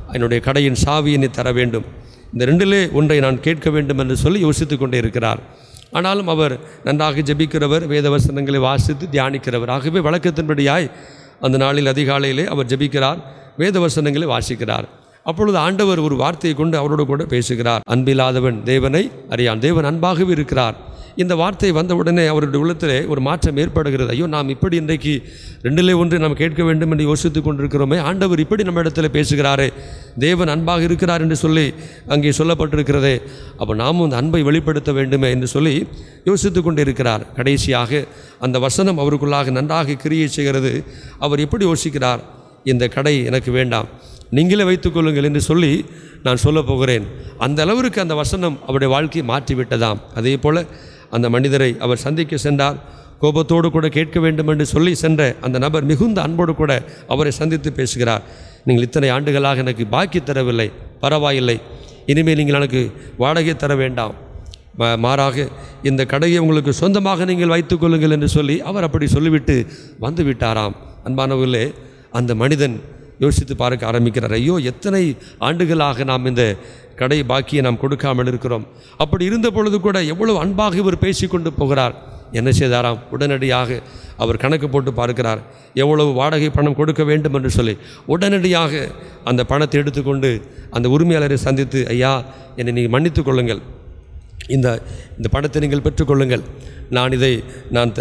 என்னுடைய கடையின் சாவியை நீ தர வேண்டும், இந்த ரெண்டிலே ஒன்றை நான் கேட்க வேண்டும் என்று சொல்லி யோசித்து கொண்டே இருக்கிறார். ஆனாலும் அவர் நன்றாக ஜெபிக்கிறவர், வேத வசனங்களை வாசித்து தியானிக்கிறவர். ஆகவே வழக்கத்தின்படியாய் அந்த நாளில் அதிகாலையிலே அவர் ஜெபிக்கிறார், வேத வசனங்களை வாசிக்கிறார். அப்பொழுது ஆண்டவர் ஒரு வார்த்தையை கொண்டு அவரோடு கூட பேசுகிறார். அன்பில்லாதவன் தேவனை அறியான், தேவன் அன்பாகவே இருக்கிறார். இந்த வார்த்தை வந்தவுடனே அவருடைய உள்ளத்திலே ஒரு மாற்றம் ஏற்படுகிறது. ஐயோ, நாம் இப்படி இன்றைக்கு ரெண்டிலே ஒன்று நாம் கேட்க வேண்டும் என்று யோசித்து கொண்டிருக்கிறோமே, ஆண்டவர் இப்படி நம்ம இடத்துல பேசுகிறாரே, தேவன் அன்பாக இருக்கிறார் என்று சொல்லி அங்கே சொல்லப்பட்டிருக்கிறதே, அப்போ நாமும் அந்த அன்பை வெளிப்படுத்த வேண்டுமே என்று சொல்லி யோசித்து கொண்டு இருக்கிறார். கடைசியாக அந்த வசனம் அவருக்குள்ளாக நன்றாக கிரியை செய்கிறது. அவர் எப்படி யோசிக்கிறார், இந்த கடை எனக்கு வேண்டாம், நீங்களே வைத்துக்கொள்ளுங்கள் என்று சொல்லி நான் சொல்ல போகிறேன். அந்த அளவிற்கு அந்த வசனம் அவருடைய வாழ்க்கையை மாற்றிவிட்டதாம். அதே போல் அந்த மனிதரை அவர் சந்திக்க சென்றார். கோபத்தோடு கூட கேட்க வேண்டும் என்று சொல்லி சென்ற அந்த நபர் மிகுந்த அன்போடு கூட அவரை சந்தித்து பேசுகிறார். நீங்கள் இத்தனை ஆண்டுகளாக எனக்கு பாக்கி தரவில்லை, பரவாயில்லை, இனிமேல் நீங்கள் எனக்கு வாடகை தர வேண்டாம், மாறாக இந்த கடையை உங்களுக்கு சொந்தமாக நீங்கள் வைத்துக்கொள்ளுங்கள் என்று சொல்லி அவர் அப்படி சொல்லிவிட்டு வந்து விட்டாராம். அன்பானவர்களே, அந்த மனிதன் யோசித்து பார்க்க ஆரம்பிக்கிறார். ஐயோ, எத்தனை ஆண்டுகளாக நாம் இந்த கடை பாக்கியை நாம் கொடுக்காமல் இருக்கிறோம். அப்படி இருந்த பொழுது கூட எவ்வளவு அன்பாக இவர் பேசி கொண்டு போகிறார். என்ன செய்தாராம், உடனடியாக அவர் கணக்கு போட்டு பார்க்கிறார், எவ்வளவு வாடகை பணம் கொடுக்க வேண்டும் என்று சொல்லி உடனடியாக அந்த பணத்தை எடுத்துக்கொண்டு அந்த உரிமையாளரை சந்தித்து, ஐயா, என்னை நீங்கள் மன்னித்து கொள்ளுங்கள், இந்த இந்த பணத்தை நீங்கள் பெற்றுக்கொள்ளுங்கள், நான் இதை நான்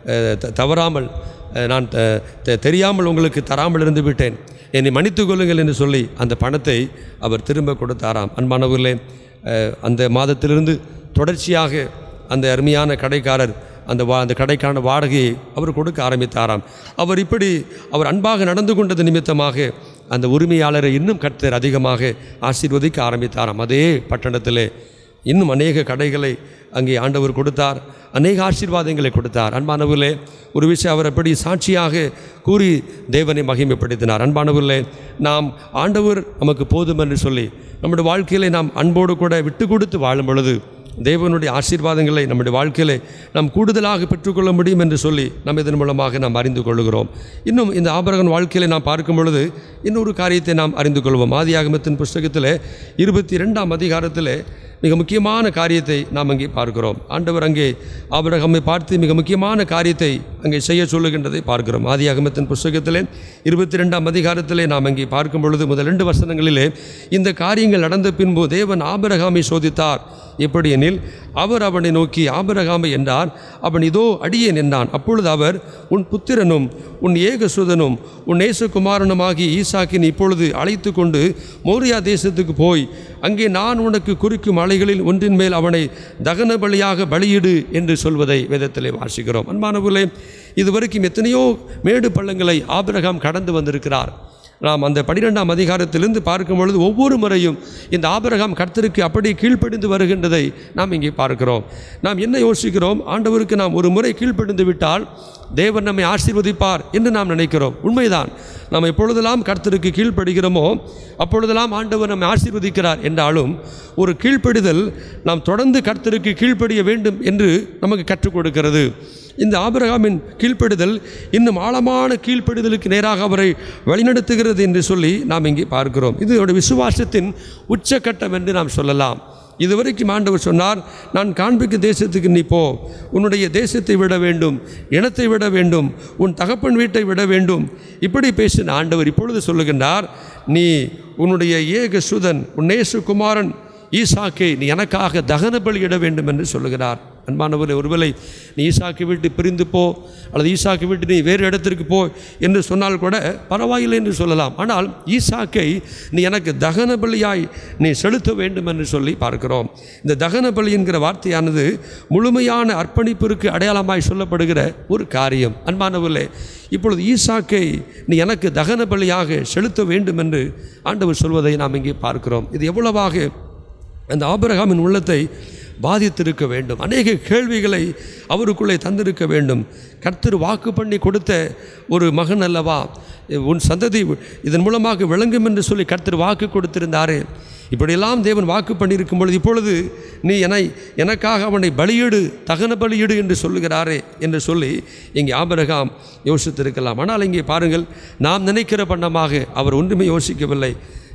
தவறாமல் நான் தெரியாமல் உங்களுக்கு தராமல் இருந்து விட்டேன், என்னை மன்னித்து கொள்ளுங்கள் என்று சொல்லி அந்த பணத்தை அவர் திரும்ப கொடுத்தாராம். அன்பானவர்களே, அந்த மாதத்திலிருந்து தொடர்ச்சியாக அந்த அருமையான கடைக்காரர் அந்த வா அந்த கடைக்கான வாடகையை அவர் கொடுக்க ஆரம்பித்தாராம். அவர் இப்படி அவர் அன்பாக நடந்து கொண்டது நிமித்தமாக அந்த உரிமையாளரை இன்னும் கர்த்தர் அதிகமாக ஆசீர்வதிக்க ஆரம்பித்தாராம். அதே பட்டணத்திலே இன்னும் அநேக கடைகளை அங்கே ஆண்டவர் கொடுத்தார், அநேக ஆசீர்வாதங்களை கொடுத்தார். அன்பானவர்களே, ஒரு விஷயம் அவர் அப்படி சாட்சியாக கூறி தேவனை மகிமைப்படுத்தினார். அன்பானவர்களே, நாம் ஆண்டவர் நமக்கு போதும் என்று சொல்லி நம்முடைய வாழ்க்கையிலே நாம் அன்போடு கூட விட்டு கொடுத்து வாழும் பொழுது தேவனுடைய ஆசீர்வாதங்களை நம்முடைய வாழ்க்கையிலே நாம் கூடுதலாக பெற்றுக்கொள்ள முடியும் என்று சொல்லி நாம் இதன் மூலமாக நாம் அறிந்து கொள்கிறோம். இன்னும் இந்த ஆபிரகாம் வாழ்க்கையிலே நாம் பார்க்கும் பொழுது இன்னொரு காரியத்தை நாம் அறிந்து கொள்வோம். ஆதியாகமத்தின் புஸ்தகத்தில் இருபத்தி இரண்டாம் அதிகாரத்தில் மிக முக்கியமான காரியத்தை நாம் அங்கே பார்க்கிறோம். ஆண்டவர் அங்கே ஆபிரகாமை பார்த்து மிக முக்கியமான காரியத்தை அங்கே செய்ய சொல்லுகின்றதை பார்க்கிறோம். ஆதியாகமத்தின் புஸ்தகத்திலே இருபத்தி ரெண்டாம் அதிகாரத்திலே நாம் அங்கே பார்க்கும் பொழுது முதல் ரெண்டு வசனங்களிலே இந்த காரியங்கள் நடந்த பின்பு தேவன் ஆபிரகாமை சோதித்தார். எப்படி எனில், அவர் அவனை நோக்கி ஆபிரகாமை என்றார். அவன் இதோ அடியேன் என்றான். அப்பொழுது அவர், உன் புத்திரனும் உன் ஏகசுதனும் உன் நேசகுமாரனுமாகி ஈசாக்கின் இப்பொழுது அழைத்து கொண்டு மோரியா தேசத்துக்கு போய் அங்கே நான் உனக்கு குறிக்கும் மலைகளில் ஒன்றின் மேல் அவனை தகன பலியாக பலியிடு என்று சொல்வதை வேதத்திலே வாசிக்கிறோம். அன்பானவர்களே, இதுவரைக்கும் எத்தனையோ மேடு பள்ளங்களை ஆபிரகாம் கடந்து வந்திருக்கிறார். நாம் அந்த பன்னிரெண்டாம் அதிகாரத்திலிருந்து பார்க்கும் பொழுது ஒவ்வொரு முறையும் இந்த ஆபிரகாம் கர்த்தருக்கு அப்படி கீழ்ப்படிந்து வருகின்றதை நாம் இங்கே பார்க்கிறோம். நாம் என்ன யோசிக்கிறோம், ஆண்டவருக்கு நாம் ஒரு முறை கீழ்ப்படிந்து விட்டால் தேவன் நம்மை ஆசீர்வதிப்பார் என்று நாம் நினைக்கிறோம். உண்மைதான், நாம் எப்பொழுதெல்லாம் கர்த்தருக்கு கீழ்ப்படுகிறோமோ அப்பொழுதெல்லாம் ஆண்டவர் நம்மை ஆசீர்வதிக்கிறார். என்றாலும் ஒரு கீழ்ப்படிதல் நாம் தொடர்ந்து கர்த்தருக்கு கீழ்ப்படிய வேண்டும் என்று நமக்கு கற்றுக் கொடுக்கிறது. இந்த ஆபிரகாமின் கீழ்ப்படிதல் இன்னும் ஆழமான கீழ்ப்படிதலுக்கு நேராக அவரை வழிநடத்துகிறது என்று சொல்லி நாம் இங்கே பார்க்கிறோம். இது அவருடைய விசுவாசத்தின் உச்சக்கட்டம் என்று நாம் சொல்லலாம். இதுவரைக்கும் ஆண்டவர் சொன்னார், நான் காண்பிக்கும் தேசத்துக்கு நீ போ, உன்னுடைய தேசத்தை விட வேண்டும், இனத்தை விட வேண்டும், உன் தகப்பன் வீட்டை விட வேண்டும். இப்படி பேசின ஆண்டவர் இப்பொழுது சொல்லுகின்றார், நீ உன்னுடைய ஏக சுதன் உன் நேசகுமாரன் ஈசாக்கை நீ எனக்காக தகன பலியிட வேண்டும் என்று சொல்லுகிறார். அன்பானவர்களே, ஒருவேளை நீ ஈசாக்கை விட்டு பிரிந்து போ அல்லது ஈசாக்கை விட்டு நீ வேறு இடத்திற்கு போ என்று சொன்னால் கூட பரவாயில்லை என்று சொல்லலாம். ஆனால் ஈசாக்கை நீ எனக்கு தகன பலியாய் நீ செலுத்த வேண்டும் என்று சொல்லி பார்க்கிறோம். இந்த தகன பலி என்கிற வார்த்தையானது முழுமையான அர்ப்பணிப்பிற்கு அடையாளமாய் சொல்லப்படுகிற ஒரு காரியம். அன்பானவர்களே, இப்பொழுது ஈசாக்கை நீ எனக்கு தகன பலியாக செலுத்த வேண்டும் என்று ஆண்டவர் சொல்வதை நாம் இங்கே பார்க்கிறோம். இது எவ்வளவாக அந்த ஆபிரகாமின் உள்ளத்தை பாதித்திருக்க வேண்டும். அநேக கேள்விகளை அவருக்குள்ளே தந்திருக்க வேண்டும். கர்த்தர் வாக்கு பண்ணி கொடுத்த ஒரு மகன் அல்லவா, உன் சந்ததி இதன் மூலமாக விளங்கும் என்று சொல்லி கர்த்தர் வாக்கு கொடுத்திருந்தாரே, இப்படியெல்லாம் தேவன் வாக்கு பண்ணியிருக்கும் பொழுது இப்பொழுது நீ என்னை எனக்காக அவனை பலியிடு, தகன பலியிடு என்று சொல்லுகிறாரே என்று சொல்லி இங்கே ஆபிரகாம் யோசித்திருக்கலாம். ஆனால் இங்கே பாருங்கள், நாம் நினைக்கிற பண்ணமாக அவர் ஒன்றுமே யோசிக்கவில்லை.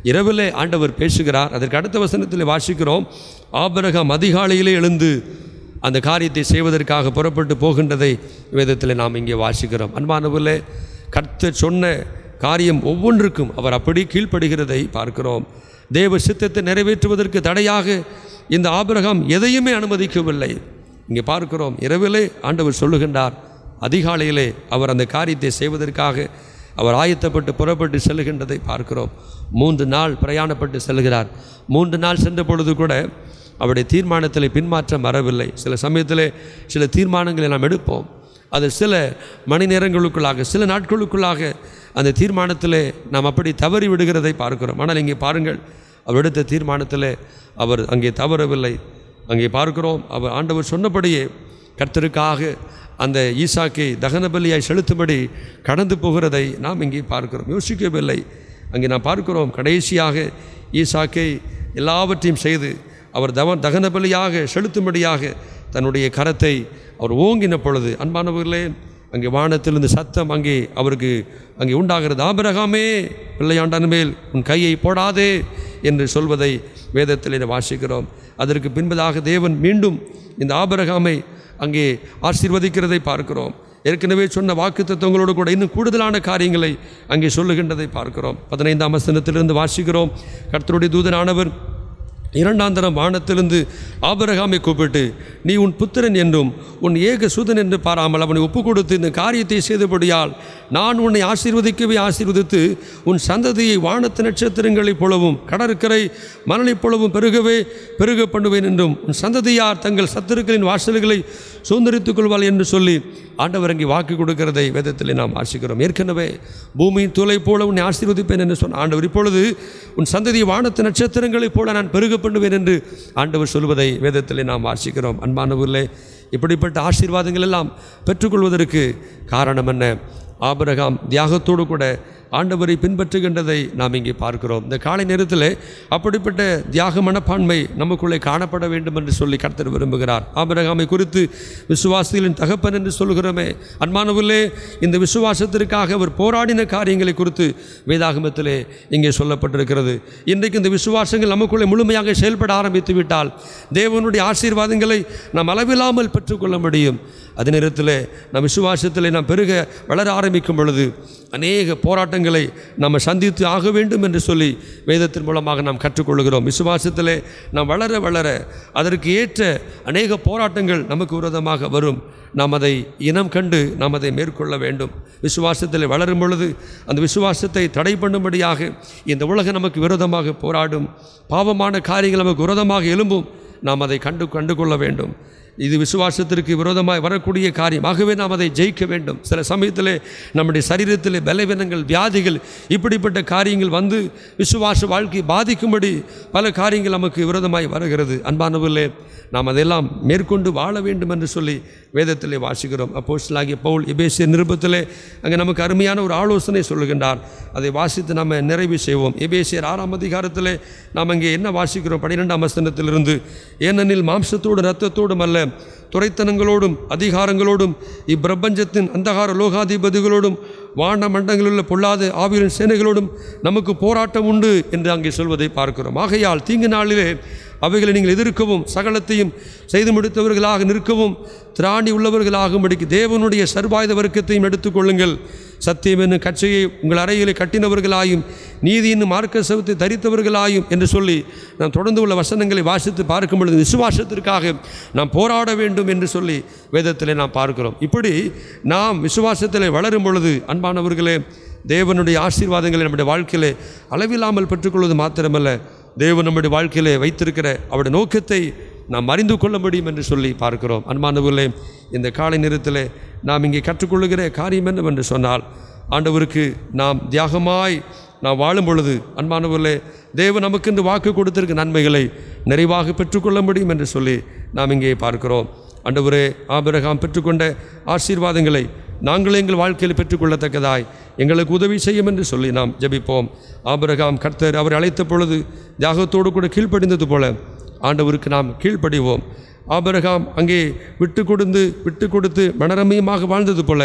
இரவிலே ஆண்டவர் பேசுகிறார். அதற்கு அடுத்த வசனத்தில் வாசிக்கிறோம், ஆபிரகாம் அதிகாலையிலே எழுந்து அந்த காரியத்தை செய்வதற்காக புறப்பட்டு போகின்றதை வேதத்தில் நாம் இங்கே வாசிக்கிறோம். அன்பானவர்களே, கர்த்தர் சொன்ன காரியம் ஒவ்வொன்றுக்கும் அவர் அப்படி கீழ்ப்படுகிறதை பார்க்கிறோம். தேவ சித்தத்தை நிறைவேற்றுவதற்கு தடையாக இந்த ஆபிரகாம் எதையுமே அனுமதிக்கவில்லை. இங்கே பார்க்கிறோம், இரவிலே ஆண்டவர் சொல்லுகின்றார், அதிகாலையிலே அவர் அந்த காரியத்தை செய்வதற்காக அவர் ஆயத்தப்பட்டு புறப்பட்டு செல்கின்றதை பார்க்கிறோம். மூன்று நாள் பிரயாணப்பட்டு செல்கிறார். மூன்று நாள் சென்ற பொழுது கூட அவருடைய தீர்மானத்தில் பின்மாற்றம் வரவில்லை. சில சமயத்தில் சில தீர்மானங்களை நாம் எடுப்போம், அது சில மணி நேரங்களுக்குள்ளாக சில நாட்களுக்குள்ளாக அந்த தீர்மானத்தில் நாம் அப்படி தவறி விடுகிறதை பார்க்கிறோம். ஆனால் இங்கே பாருங்கள், அவர் எடுத்த தீர்மானத்தில் அவர் அங்கே தவறவில்லை. அங்கே பார்க்கிறோம், அவர் ஆண்டவர் சொன்னபடியே கர்த்தருக்காக அந்த ஈசாக்கை தகன பலியாய் செலுத்தும்படி கடந்து போகிறதை நாம் இங்கே பார்க்கிறோம். யோசிக்கவில்லை. அங்கே நாம் பார்க்கிறோம், கடைசியாக ஈசாக்கை எல்லாவற்றையும் செய்து அவர் தவ தகன பலியாக செலுத்தும்படியாக தன்னுடைய கரத்தை அவர் ஓங்கின பொழுது, அன்பானவர்களே, அங்கே வானத்திலிருந்து சத்தம் அங்கே அவருக்கு அங்கே உண்டாகிறது. ஆபிரகாமே, பிள்ளையாண்டான் மேல் உன் கையை போடாதே என்று சொல்வதை வேதத்தில் வாசிக்கிறோம். அதற்கு பின்பதாக தேவன் மீண்டும் இந்த ஆபிரகாமை அங்கே ஆசீர்வதிக்கிறதை பார்க்கிறோம். ஏற்கனவே சொன்ன வாக்கு தத்துவங்களோடு கூட இன்னும் கூடுதலான காரியங்களை அங்கே சொல்லுகின்றதை பார்க்கிறோம். பதினைந்தாம் வசனத்திலிருந்து வாசிக்கிறோம், கர்த்தருடைய தூதனானவர் இரண்டாம் தரம் வானத்திலிருந்து ஆபிரகாமை கூப்பிட்டு, நீ உன் புத்திரன் என்றும் உன் ஏக சுதன் என்று பாராமல் அவனை ஒப்பு கொடுத்து இந்த காரியத்தை செய்தபடியால் நான் உன்னை ஆசீர்வதிக்கவே ஆசீர்வதித்து உன் சந்ததியை வானத்து நட்சத்திரங்களைப் போலவும் கடற்கரை மணலைப் போலவும் பெருகவே பெருக பண்ணுவேன் என்றும் உன் சந்ததியார் தங்கள் சத்துருக்களின் வாசல்களை சுதந்திரித்துக் கொள்வாள் என்று சொல்லி ஆண்டவர் அங்கே வாக்கு கொடுக்கிறதை வேதத்தில் நாம் வாசிக்கிறோம். ஏற்கனவே பூமியின் தூளை போல உன்னை ஆசீர்வதிப்பேன் என்று சொன்ன ஆண்டவர் இப்பொழுது உன் சந்ததியை வானத்து நட்சத்திரங்களைப் போல நான் பெருக பண்ணுவேன் என்று ஆண்டவர் சொல்வதை வேதத்தில் நாம் வாசிக்கிறோம். அன்பானவர்களே, இப்படிப்பட்ட ஆசீர்வாதங்கள் எல்லாம் பெற்றுக்கொள்வதற்கு காரணம் என்ன? ஆபிரகாம் தியாகத்தோடு கூட ஆண்டவரை பின்பற்றுகின்றதை நாம் இங்கே பார்க்கிறோம். இந்த காலை நேரத்தில் அப்படிப்பட்ட தியாக மனப்பான்மை நமக்குள்ளே காணப்பட வேண்டும் என்று சொல்லி கர்த்தர் விரும்புகிறார். ஆபிரகாமை குறித்து விசுவாசிகளின் தகப்பன் என்று சொல்கிறோமே, அன்பானவர்களே, இந்த விசுவாசத்திற்காக அவர் போராடின காரியங்களை குறித்து வேதாகமத்திலே இங்கே சொல்லப்பட்டிருக்கிறது. இன்றைக்கு இந்த விசுவாசங்கள் நமக்குள்ளே முழுமையாக செயல்பட ஆரம்பித்து விட்டால் தேவனுடைய ஆசீர்வாதங்களை நாம் அளவில்லாமல் பெற்றுக்கொள்ள முடியும். அதே நேரத்தில் நம் விசுவாசத்தில் நாம் பெருக வளர ஆரம்பிக்கும் பொழுது அநேக போராட்டங்களை நாம் சந்தித்து ஆக வேண்டும் என்று சொல்லி வேதத்தின் மூலமாக நாம் கற்றுக்கொள்கிறோம். விசுவாசத்தில் நாம் வளர வளர அதற்கு ஏற்ற அநேக போராட்டங்கள் நமக்கு விரோதமாக வரும். நாம் அதை இனம் கண்டு நாம் அதை மேற்கொள்ள வேண்டும். விசுவாசத்தில் வளரும் பொழுது அந்த விசுவாசத்தை தடை பண்ணும்படியாக இந்த உலகம் நமக்கு விரோதமாக போராடும். பாவமான காரியங்கள் நமக்கு விரோதமாக எழும்பும். நாம் அதை கண்டு கண்டு கொள்ள வேண்டும். இது விசுவாசத்திற்கு விரோதமாய் வரக்கூடிய காரியம். ஆகவே நாம் அதை ஜெயிக்க வேண்டும். சில சமயத்தில் நம்முடைய சரீரத்தில் பலவீனங்கள், வியாதிகள், இப்படிப்பட்ட காரியங்கள் வந்து விசுவாச வாழ்க்கை பாதிக்கும்படி பல காரியங்கள் நமக்கு விரோதமாய் வருகிறது. அன்பானவர்களே, நாம் அதெல்லாம் மேற்கொண்டு வாழ வேண்டும் என்று சொல்லி வேதத்திலே வாசிக்கிறோம். அப்போஸ்தலனாகிய பவுல் எபேசியர் நிருபத்திலே அங்கே நமக்கு அருமையான ஒரு ஆலோசனை சொல்லுகின்றார். அதை வாசித்து நாம் நிறைவு செய்வோம். எபேசியர் ஆறாம் அதிகாரத்திலே நாம் அங்கே என்ன வாசிக்கிறோம்? பன்னிரெண்டாம் வசனத்திலிருந்து, ஏனெனில் மாம்சத்தோடும் இரத்தத்தோடும் அல்ல, துரைத்தனங்களோடும் அதிகாரங்களோடும் இப்பிரபஞ்சத்தின் அந்தகார லோகாதிபதிகளோடும் வான மண்டங்களிலுள்ள பொல்லாத ஆவியின் சேனைகளோடும் நமக்கு போராட்டம் உண்டு என்று அங்கே சொல்வதை பார்க்கிறோம். ஆகையால் தீங்கு நாளிலே அவைகளை நீங்கள் எதிர்க்கவும் சகலத்தையும் செய்து முடித்தவர்களாக நிற்கவும் திராணி உள்ளவர்களாகும்படிக்கு தேவனுடைய சர்வாயுத வர்க்கத்தையும் எடுத்துக்கொள்ளுங்கள். சத்தியம் என்னும் கச்சையை உங்கள் அறையிலே கட்டினவர்களாயும் நீதி என்னும் மார்க்க சவத்தை தரித்தவர்களாயும் என்று சொல்லி நாம் தொடர்ந்து உள்ள வசனங்களை வாசித்து பார்க்கும் பொழுது விசுவாசத்திற்காக நாம் போராட வேண்டும் என்று சொல்லி வேதத்தில் நாம் பார்க்கிறோம். இப்படி நாம் விசுவாசத்தில் வளரும் பொழுது அன்பானவர்களே, தேவனுடைய ஆசீர்வாதங்களை நம்முடைய வாழ்க்கையிலே அளவில்லாமல் பெற்றுக்கொள்வது மாத்திரமல்ல, தேவன் நம்முடைய வாழ்க்கையிலே வைத்திருக்கிற அவருடைய நோக்கத்தை நாம் அறிந்து கொள்ள முடியும் என்று சொல்லி பார்க்கிறோம். அன்பானவர்களே, இந்த காலை நேரத்தில் நாம் இங்கே கற்றுக்கொள்ளுகிற காரியம் என்னவென்று சொன்னால், ஆண்டவருக்கு நாம் தியாகமாய் நாம் வாழும் பொழுது அன்பானவர்களே, தேவன் நமக்கு இந்த வாக்கு கொடுத்திருக்க நன்மைகளை நிறைவாக பெற்றுக்கொள்ள முடியும் என்று சொல்லி நாம் இங்கே பார்க்கிறோம். ஆண்டவரே, ஆபிரகாம் பெற்றுக்கொண்ட ஆசீர்வாதங்களை நாங்கள் எங்கள் வாழ்க்கையில் பெற்றுக்கொள்ளத்தக்கதாய் எங்களுக்கு உதவி செய்யும் என்று சொல்லி நாம் ஜெபிப்போம். ஆபிரகாம் கர்த்தர் அவர் அழைத்த பொழுது தியாகத்தோடு கூட கீழ்ப்படிந்தது போல ஆண்டவருக்கு நாம் கீழ்ப்படிவோம். ஆபிரகாம் அங்கே விட்டு கொடுத்து விட்டு கொடுத்து மனரமியமாக வாழ்ந்தது போல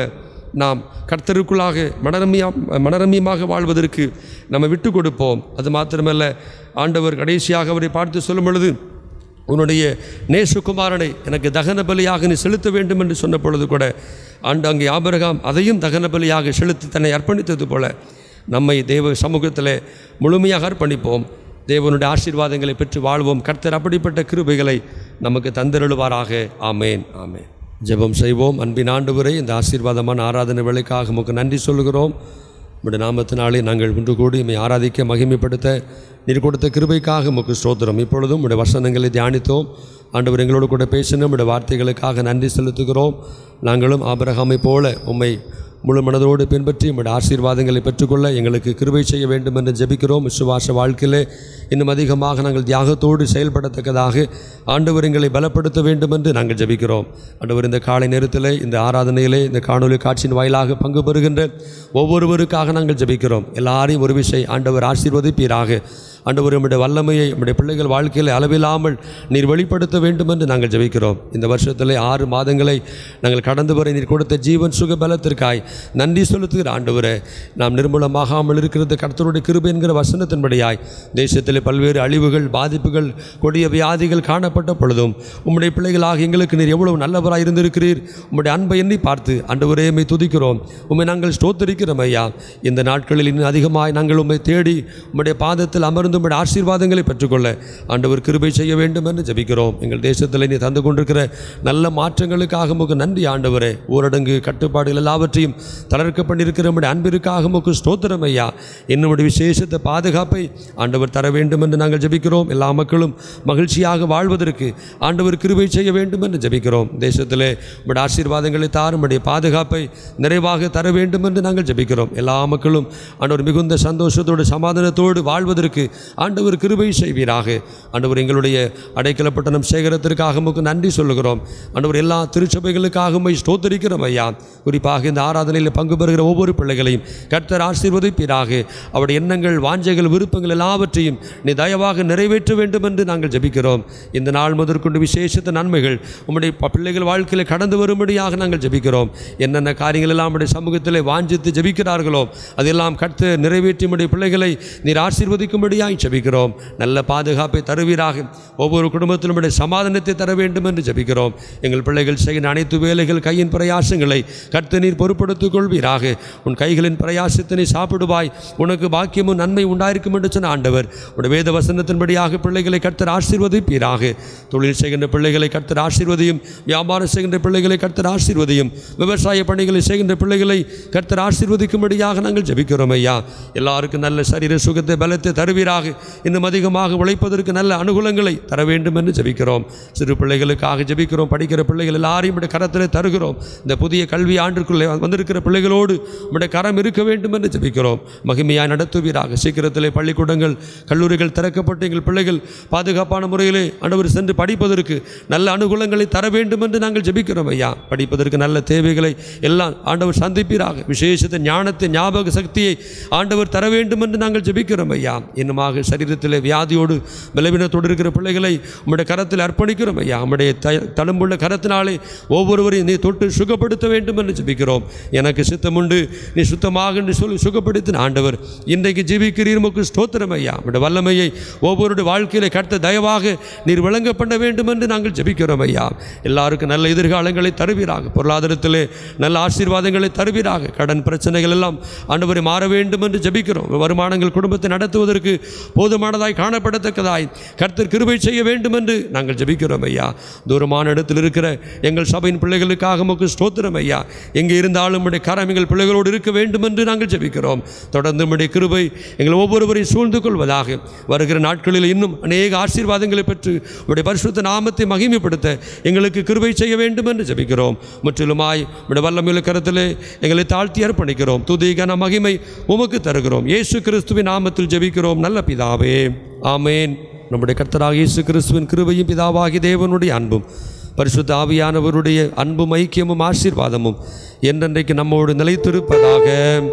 நாம் கர்த்தருக்குள்ளாக மனரம்யா மனரம்யமாக வாழ்வதற்கு நம்ம விட்டு கொடுப்போம். அது மாத்திரமல்ல, ஆண்டவர் கடைசியாக அவரை பார்த்து சொல்லும் பொழுது, உன்னுடைய நேசுகுமாரனை எனக்கு தகன பலியாக நீ செலுத்த வேண்டும் என்று சொன்ன பொழுது கூட ஆண்டு அங்கே ஆபிரகாம் அதையும் தகன பலியாக செலுத்தி தன்னை அர்ப்பணித்தது போல நம்மை தேவ சமூகத்தில் முழுமையாக அர்ப்பணிப்போம். தேவனுடைய ஆசீர்வாதங்களை பெற்று வாழ்வோம். கர்த்தர் அப்படிப்பட்ட கிருபைகளை நமக்கு தந்திருளுவாராக. ஆமேன், ஆமேன். ஜெபம் செய்வோம். அன்பின் ஆண்டவரே, இந்த ஆசீர்வாதமான ஆராதனை வேளைக்காக உமக்கு நன்றி சொல்கிறோம். உம்முடைய நாமத்தினாலே நாங்கள் ஒன்று கூடி உம்மை ஆராதிக்க மகிமைப்படுத்த நீர் கொடுத்த கிருபைக்காக உமக்கு ஸ்தோத்திரம். இப்பொழுதும் உம்முடைய வசனங்களை தியானித்தோம். ஆண்டவர் எங்களோடு கூட பேசினோம். உம்முடைய வார்த்தைகளுக்காக நன்றி செலுத்துகிறோம். நாங்களும் ஆபிரகாமை போல உம்மை முழு மனதோடு பின்பற்றி உம்முடைய ஆசீர்வாதங்களை பெற்றுக்கொள்ள எங்களுக்கு கிருபை செய்ய வேண்டும் என்று ஜெபிக்கிறோம். விசுவாச வாழ்க்கையிலே இன்னும் அதிகமாக நாங்கள் தியாகத்தோடு செயல்படத்தக்கதாக ஆண்டவர் எங்களை பலப்படுத்த வேண்டும் என்று நாங்கள் ஜெபிக்கிறோம். ஆண்டவர் இந்த காலை நேரத்திலே இந்த ஆராதனையிலே இந்த காணொலி காட்சியின் வாயிலாக பங்கு பெறுகின்ற ஒவ்வொருவருக்காக நாங்கள் ஜெபிக்கிறோம். எல்லாரையும் ஒரு விஷயம் ஆண்டவர் ஆசீர்வதிப்பீராக. ஆண்டவர் நம்முடைய வல்லமையை நம்முடைய பிள்ளைகள் வாழ்க்கையில் அளவில்லாமல் நீர் வெளிப்படுத்த வேண்டும் என்று நாங்கள் ஜெபிக்கிறோம். இந்த வருஷத்திலே ஆறு மாதங்களை நாங்கள் கடந்து வரை நீர் கொடுத்த ஜீவன் சுக பலத்திற்காய் நன்றி செலுத்துகிற ஆண்டவரே, நாம் நிர்மூலமாகாமல் இருக்கிறது கர்த்தருடைய கிருபை என்கிற வசனத்தின்படியாய் தேசத்திலே பல்வேறு அழிவுகள், பாதிப்புகள், கொடிய வியாதிகள் காணப்பட்ட பொழுதும் உம்முடைய பிள்ளைகளாக எங்களுக்கு நீர் எவ்வளவு நல்லவராக இருந்திருக்கிறீர். உம்முடைய அன்பை எண்ணி பார்த்து ஆண்டவரே உம்மை துதிக்கிறோம். உம்மை நாங்கள் ஸ்தோத்திரிக்கிறோம் ஐயா. இந்த நாட்களில் இன்னும் அதிகமாய் நாங்கள் உம்மை தேடி உம்முடைய பாதத்தில் அமர்ந்து உம்முடைய ஆசீர்வாதங்களை பெற்றுக்கொள்ள ஆண்டவர் கிருபை செய்ய வேண்டும் என்று ஜெபிக்கிறோம். எங்கள் தேசத்தில் நீ தந்து கொண்டிருக்கிற நல்ல மாற்றங்களுக்காக உமக்கு நன்றி ஆண்டவரே. ஊரடங்கு கட்டுப்பாடுகள் எல்லாவற்றையும் தளர்க்க பண்ணியிருக்கிற நம்முடைய அன்பிற்காக உமக்கு ஸ்தோத்திரம் ஐயா. என்னுடைய விசேஷத்தை பாதுகாப்பை ஆண்டவர் தர வேண்டும் என்று நாங்கள் ஜெபிக்கிறோம். எல்லா மக்களும் மகிழ்ச்சியாக வாழ்வதற்கு ஆண்டவர் கிருபை செய்ய வேண்டும் என்று ஜெபிக்கிறோம். தேசத்திலே உம்முடைய ஆசீர்வாதங்களை தாரும், உம்முடைய பாதுகாப்பை நிறைவாக தர வேண்டும் என்று நாங்கள் ஜெபிக்கிறோம். எல்லா மக்களும் ஆண்டவர் மிகுந்த சந்தோஷத்தோடு சமாதானத்தோடு வாழ்வதற்கு ஆண்டவர் கிருபை செய்வீராக. ஆண்டவர் எங்களுடைய அடைக்கலப்பட்டணம் சேகரத்திற்காக உமக்கு நன்றி சொல்லுகிறோம். ஆண்டவர் எல்லா திருச்சபைகளுக்காக உம்மை ஸ்தோத்திரிக்கிறோம் ஐயா. குறிப்பாக இந்த ஆராதனையில் பங்கு பெறுகிற ஒவ்வொரு பிள்ளைகளையும் கர்த்தர் ஆசீர்வதிப்பீராக. அவருடைய எண்ணங்கள், வாஞ்சைகள், விருப்பங்கள் எல்லாவற்றையும் நீ தயவாக நிறைவேற்ற வேண்டும் என்று நாங்கள் ஜெபிக்கிறோம். இந்த நாள் முதற்கொண்டு விசேஷத்த நன்மைகள் உம்முடைய பிள்ளைகள் வாழ்க்கையில் கடந்து வரும்படியாக நாங்கள் ஜெபிக்கிறோம். என்னென்ன காரியங்கள் எல்லாம் உம்முடைய சமூகத்தில் வாஞ்சித்து ஜெபிக்கிறார்களோ அதெல்லாம் கர்த்தர் நிறைவேற்றி உம்முடைய பிள்ளைகளை நீர் ஆசீர்வதிக்கும்படியாக ஜெபிக்கிறோம். நல்ல பாதுகாப்பை தருவீராக. ஒவ்வொரு குடும்பத்திலும் சமாதானத்தை தர வேண்டும் என்று ஜெபிக்கிறோம். எங்கள் பிள்ளைகள் செய்கிற அனைத்து வேலைகள், கையின் பிரயாசங்களை கர்த்தர் நீர் பொறுப்படுத்திக் கொள்வீராக. உன் கைகளின் பிரயாசத்தினை சாப்பிடுவாய், உனக்கு பாக்கியமும் நன்மை உண்டாயிருக்கும் என்று சொன்ன ஆண்டவர் உடைய வேத வசனத்தின்படியாக பிள்ளைகளை கர்த்தர் ஆசீர்வதிப்பீராக. தொழில் செய்கின்ற பிள்ளைகளை கர்த்தர் ஆசீர்வதியும், வியாபாரம் செய்கின்ற பிள்ளைகளை கர்த்தர் ஆசீர்வதியும், விவசாய பணிகளை செய்கின்ற பிள்ளைகளை கர்த்தர் ஆசீர்வதிக்கும்படியாக நாங்கள் ஜெபிக்கிறோம் ஐயா. எல்லாருக்கும் நல்ல சரீர சுகத்தை, பலத்தை தருவீராக. இன்னும் அதிகமாக உழைப்பதற்கு நல்ல அனுகூலங்களை தர வேண்டும் என்று ஜெபிக்கிறோம். சிறு பிள்ளைகளுக்காக ஜெபிக்கிறோம். படிக்கிற பிள்ளைகள் எல்லாரையும் உடைய கரத்தில் தருகிறோம். இந்த புதிய கல்வி ஆண்டிற்குள்ளே வந்திருக்கிற பிள்ளைகளோடு உடைய கரம் இருக்க வேண்டும் என்று ஜெபிக்கிறோம். மகிமையாய் நடத்துவீராக. சீக்கிரத்திலே பள்ளிக்கூடங்கள், கல்லூரிகள் திறக்கப்பட்டு எங்கள் பிள்ளைகள் பாதுகாப்பான முறையிலே ஆண்டவர் சென்று படிப்பதற்கு நல்ல அனுகூலங்களை தர வேண்டும் என்று நாங்கள் ஜெபிக்கிறோம் ஐயா. படிப்பதற்கு நல்ல தேவைகளை எல்லாம் ஆண்டவர் சந்திப்பீராக. விசேஷத்தை, ஞானத்தை, ஞாபக சக்தியை ஆண்டவர் தர வேண்டும் என்று நாங்கள் ஜெபிக்கிறோம் ஐயா. இன்னுமாக சரீரத்தில் வியாதியோடு பலவீனத்தோடு இருக்கிற பிள்ளைகளை உம்முடைய கரத்தில் அர்ப்பணிக்கிறோம் ஐயா. உம்முடைய தழும்புள்ள கரத்தினாலே ஒவ்வொருவரையும் நீ தொட்டு சுகப்படுத்த வேண்டும் என்று ஜெபிக்கிறோம். எனக்கு சித்தம் உண்டு, நீ சுத்தமாக என்று சொல்லி சுகப்படுத்தின ஆண்டவர் இன்றைக்கு ஜீவிக்கிறீர். உமக்கு ஸ்தோத்திரம் ஐயா. உம்முடைய வல்லமையை ஒவ்வொருடைய வாழ்க்கையிலே கர்த்தர் தயவாக நீர் விளங்க பண்ண வேண்டும் என்று நாங்கள் ஜெபிக்கிறோம் ஐயா. எல்லாருக்கும் நல்ல எதிர்காலங்களை தருவீராக. பொருளாதாரத்திலே நல்ல ஆசீர்வாதங்களை தருவீராக. கடன் பிரச்சனைகள் எல்லாம் ஆண்டவரை மாற வேண்டும் என்று ஜெபிக்கிறோம். வருமானங்கள் குடும்பத்தை நடத்துவதற்கு போதுமானதாய் காணப்படத்தக்கதாய் கர்த்தர் கிருபை செய்ய வேண்டும் என்று நாங்கள் ஜெபிக்கிறோம் ஐயா. தூரமான இடத்தில் இருக்கிற எங்கள் சபையின் பிள்ளைகளுக்காக உமக்கு ஸ்தோத்திரம் ஐயா. எங்கே இருந்தாலும் உம்முடைய கரம் எங்கள் பிள்ளைகளோடு இருக்க வேண்டும் என்று நாங்கள் ஜெபிக்கிறோம். தொடர்ந்து உம்முடைய கிருபை எங்கள் ஒவ்வொருவரையும் சூழ்ந்து கொள்வதாக. வருகிற நாட்களில் இன்னும் அநேக ஆசீர்வாதங்களை பெற்று உம்முடைய பரிசுத்த நாமத்தை மகிமைப்படுத்த எங்களுக்கு கிருபை செய்ய வேண்டும் என்று ஜெபிக்கிறோம். முற்றிலுமாய் உம்முடைய வல்லமையுள்ள கரத்திலே எங்களை தாழ்த்தி அர்ப்பணிக்கிறோம். துதி, கன, மகிமை உமக்கு தருகிறோம். இயேசு கிறிஸ்துவின் நாமத்தில் ஜெபிக்கிறோம் நல்ல பிதாவே, ஆமேன். நம்முடைய கர்த்தராகிய இயேசு கிறிஸ்துவின் கிருபையும் பிதாவாகிய தேவனுடைய அன்பும் பரிசுத்த ஆவியானவருடைய அன்பும் ஐக்கியமும் ஆசீர்வாதமும் என்றென்றைக்கு நம்மோடு நிலைத்திருப்பதாக.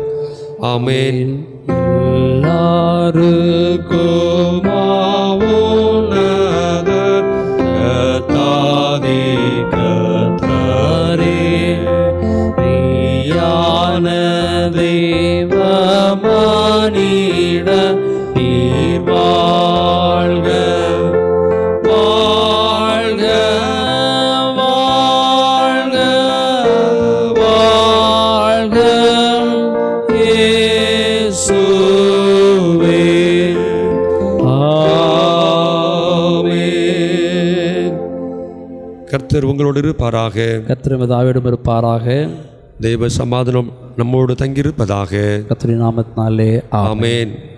ஆமேன். எல்லாருக்கும் தேவமானிட நீர் வாழ்க வாழ்க வாழ்க வாழ்க இயேசுவே. ஆமென். கர்த்தர் உங்களோடு இருப்பாராக. கர்த்தர் தாவிடம் இருப்பாராக. தெய்வ சமாதானம் நம்மோடு தங்கியிருப்பதாக. கர்த்தரின் நாமத்தினாலே ஆமென். ஆமென்.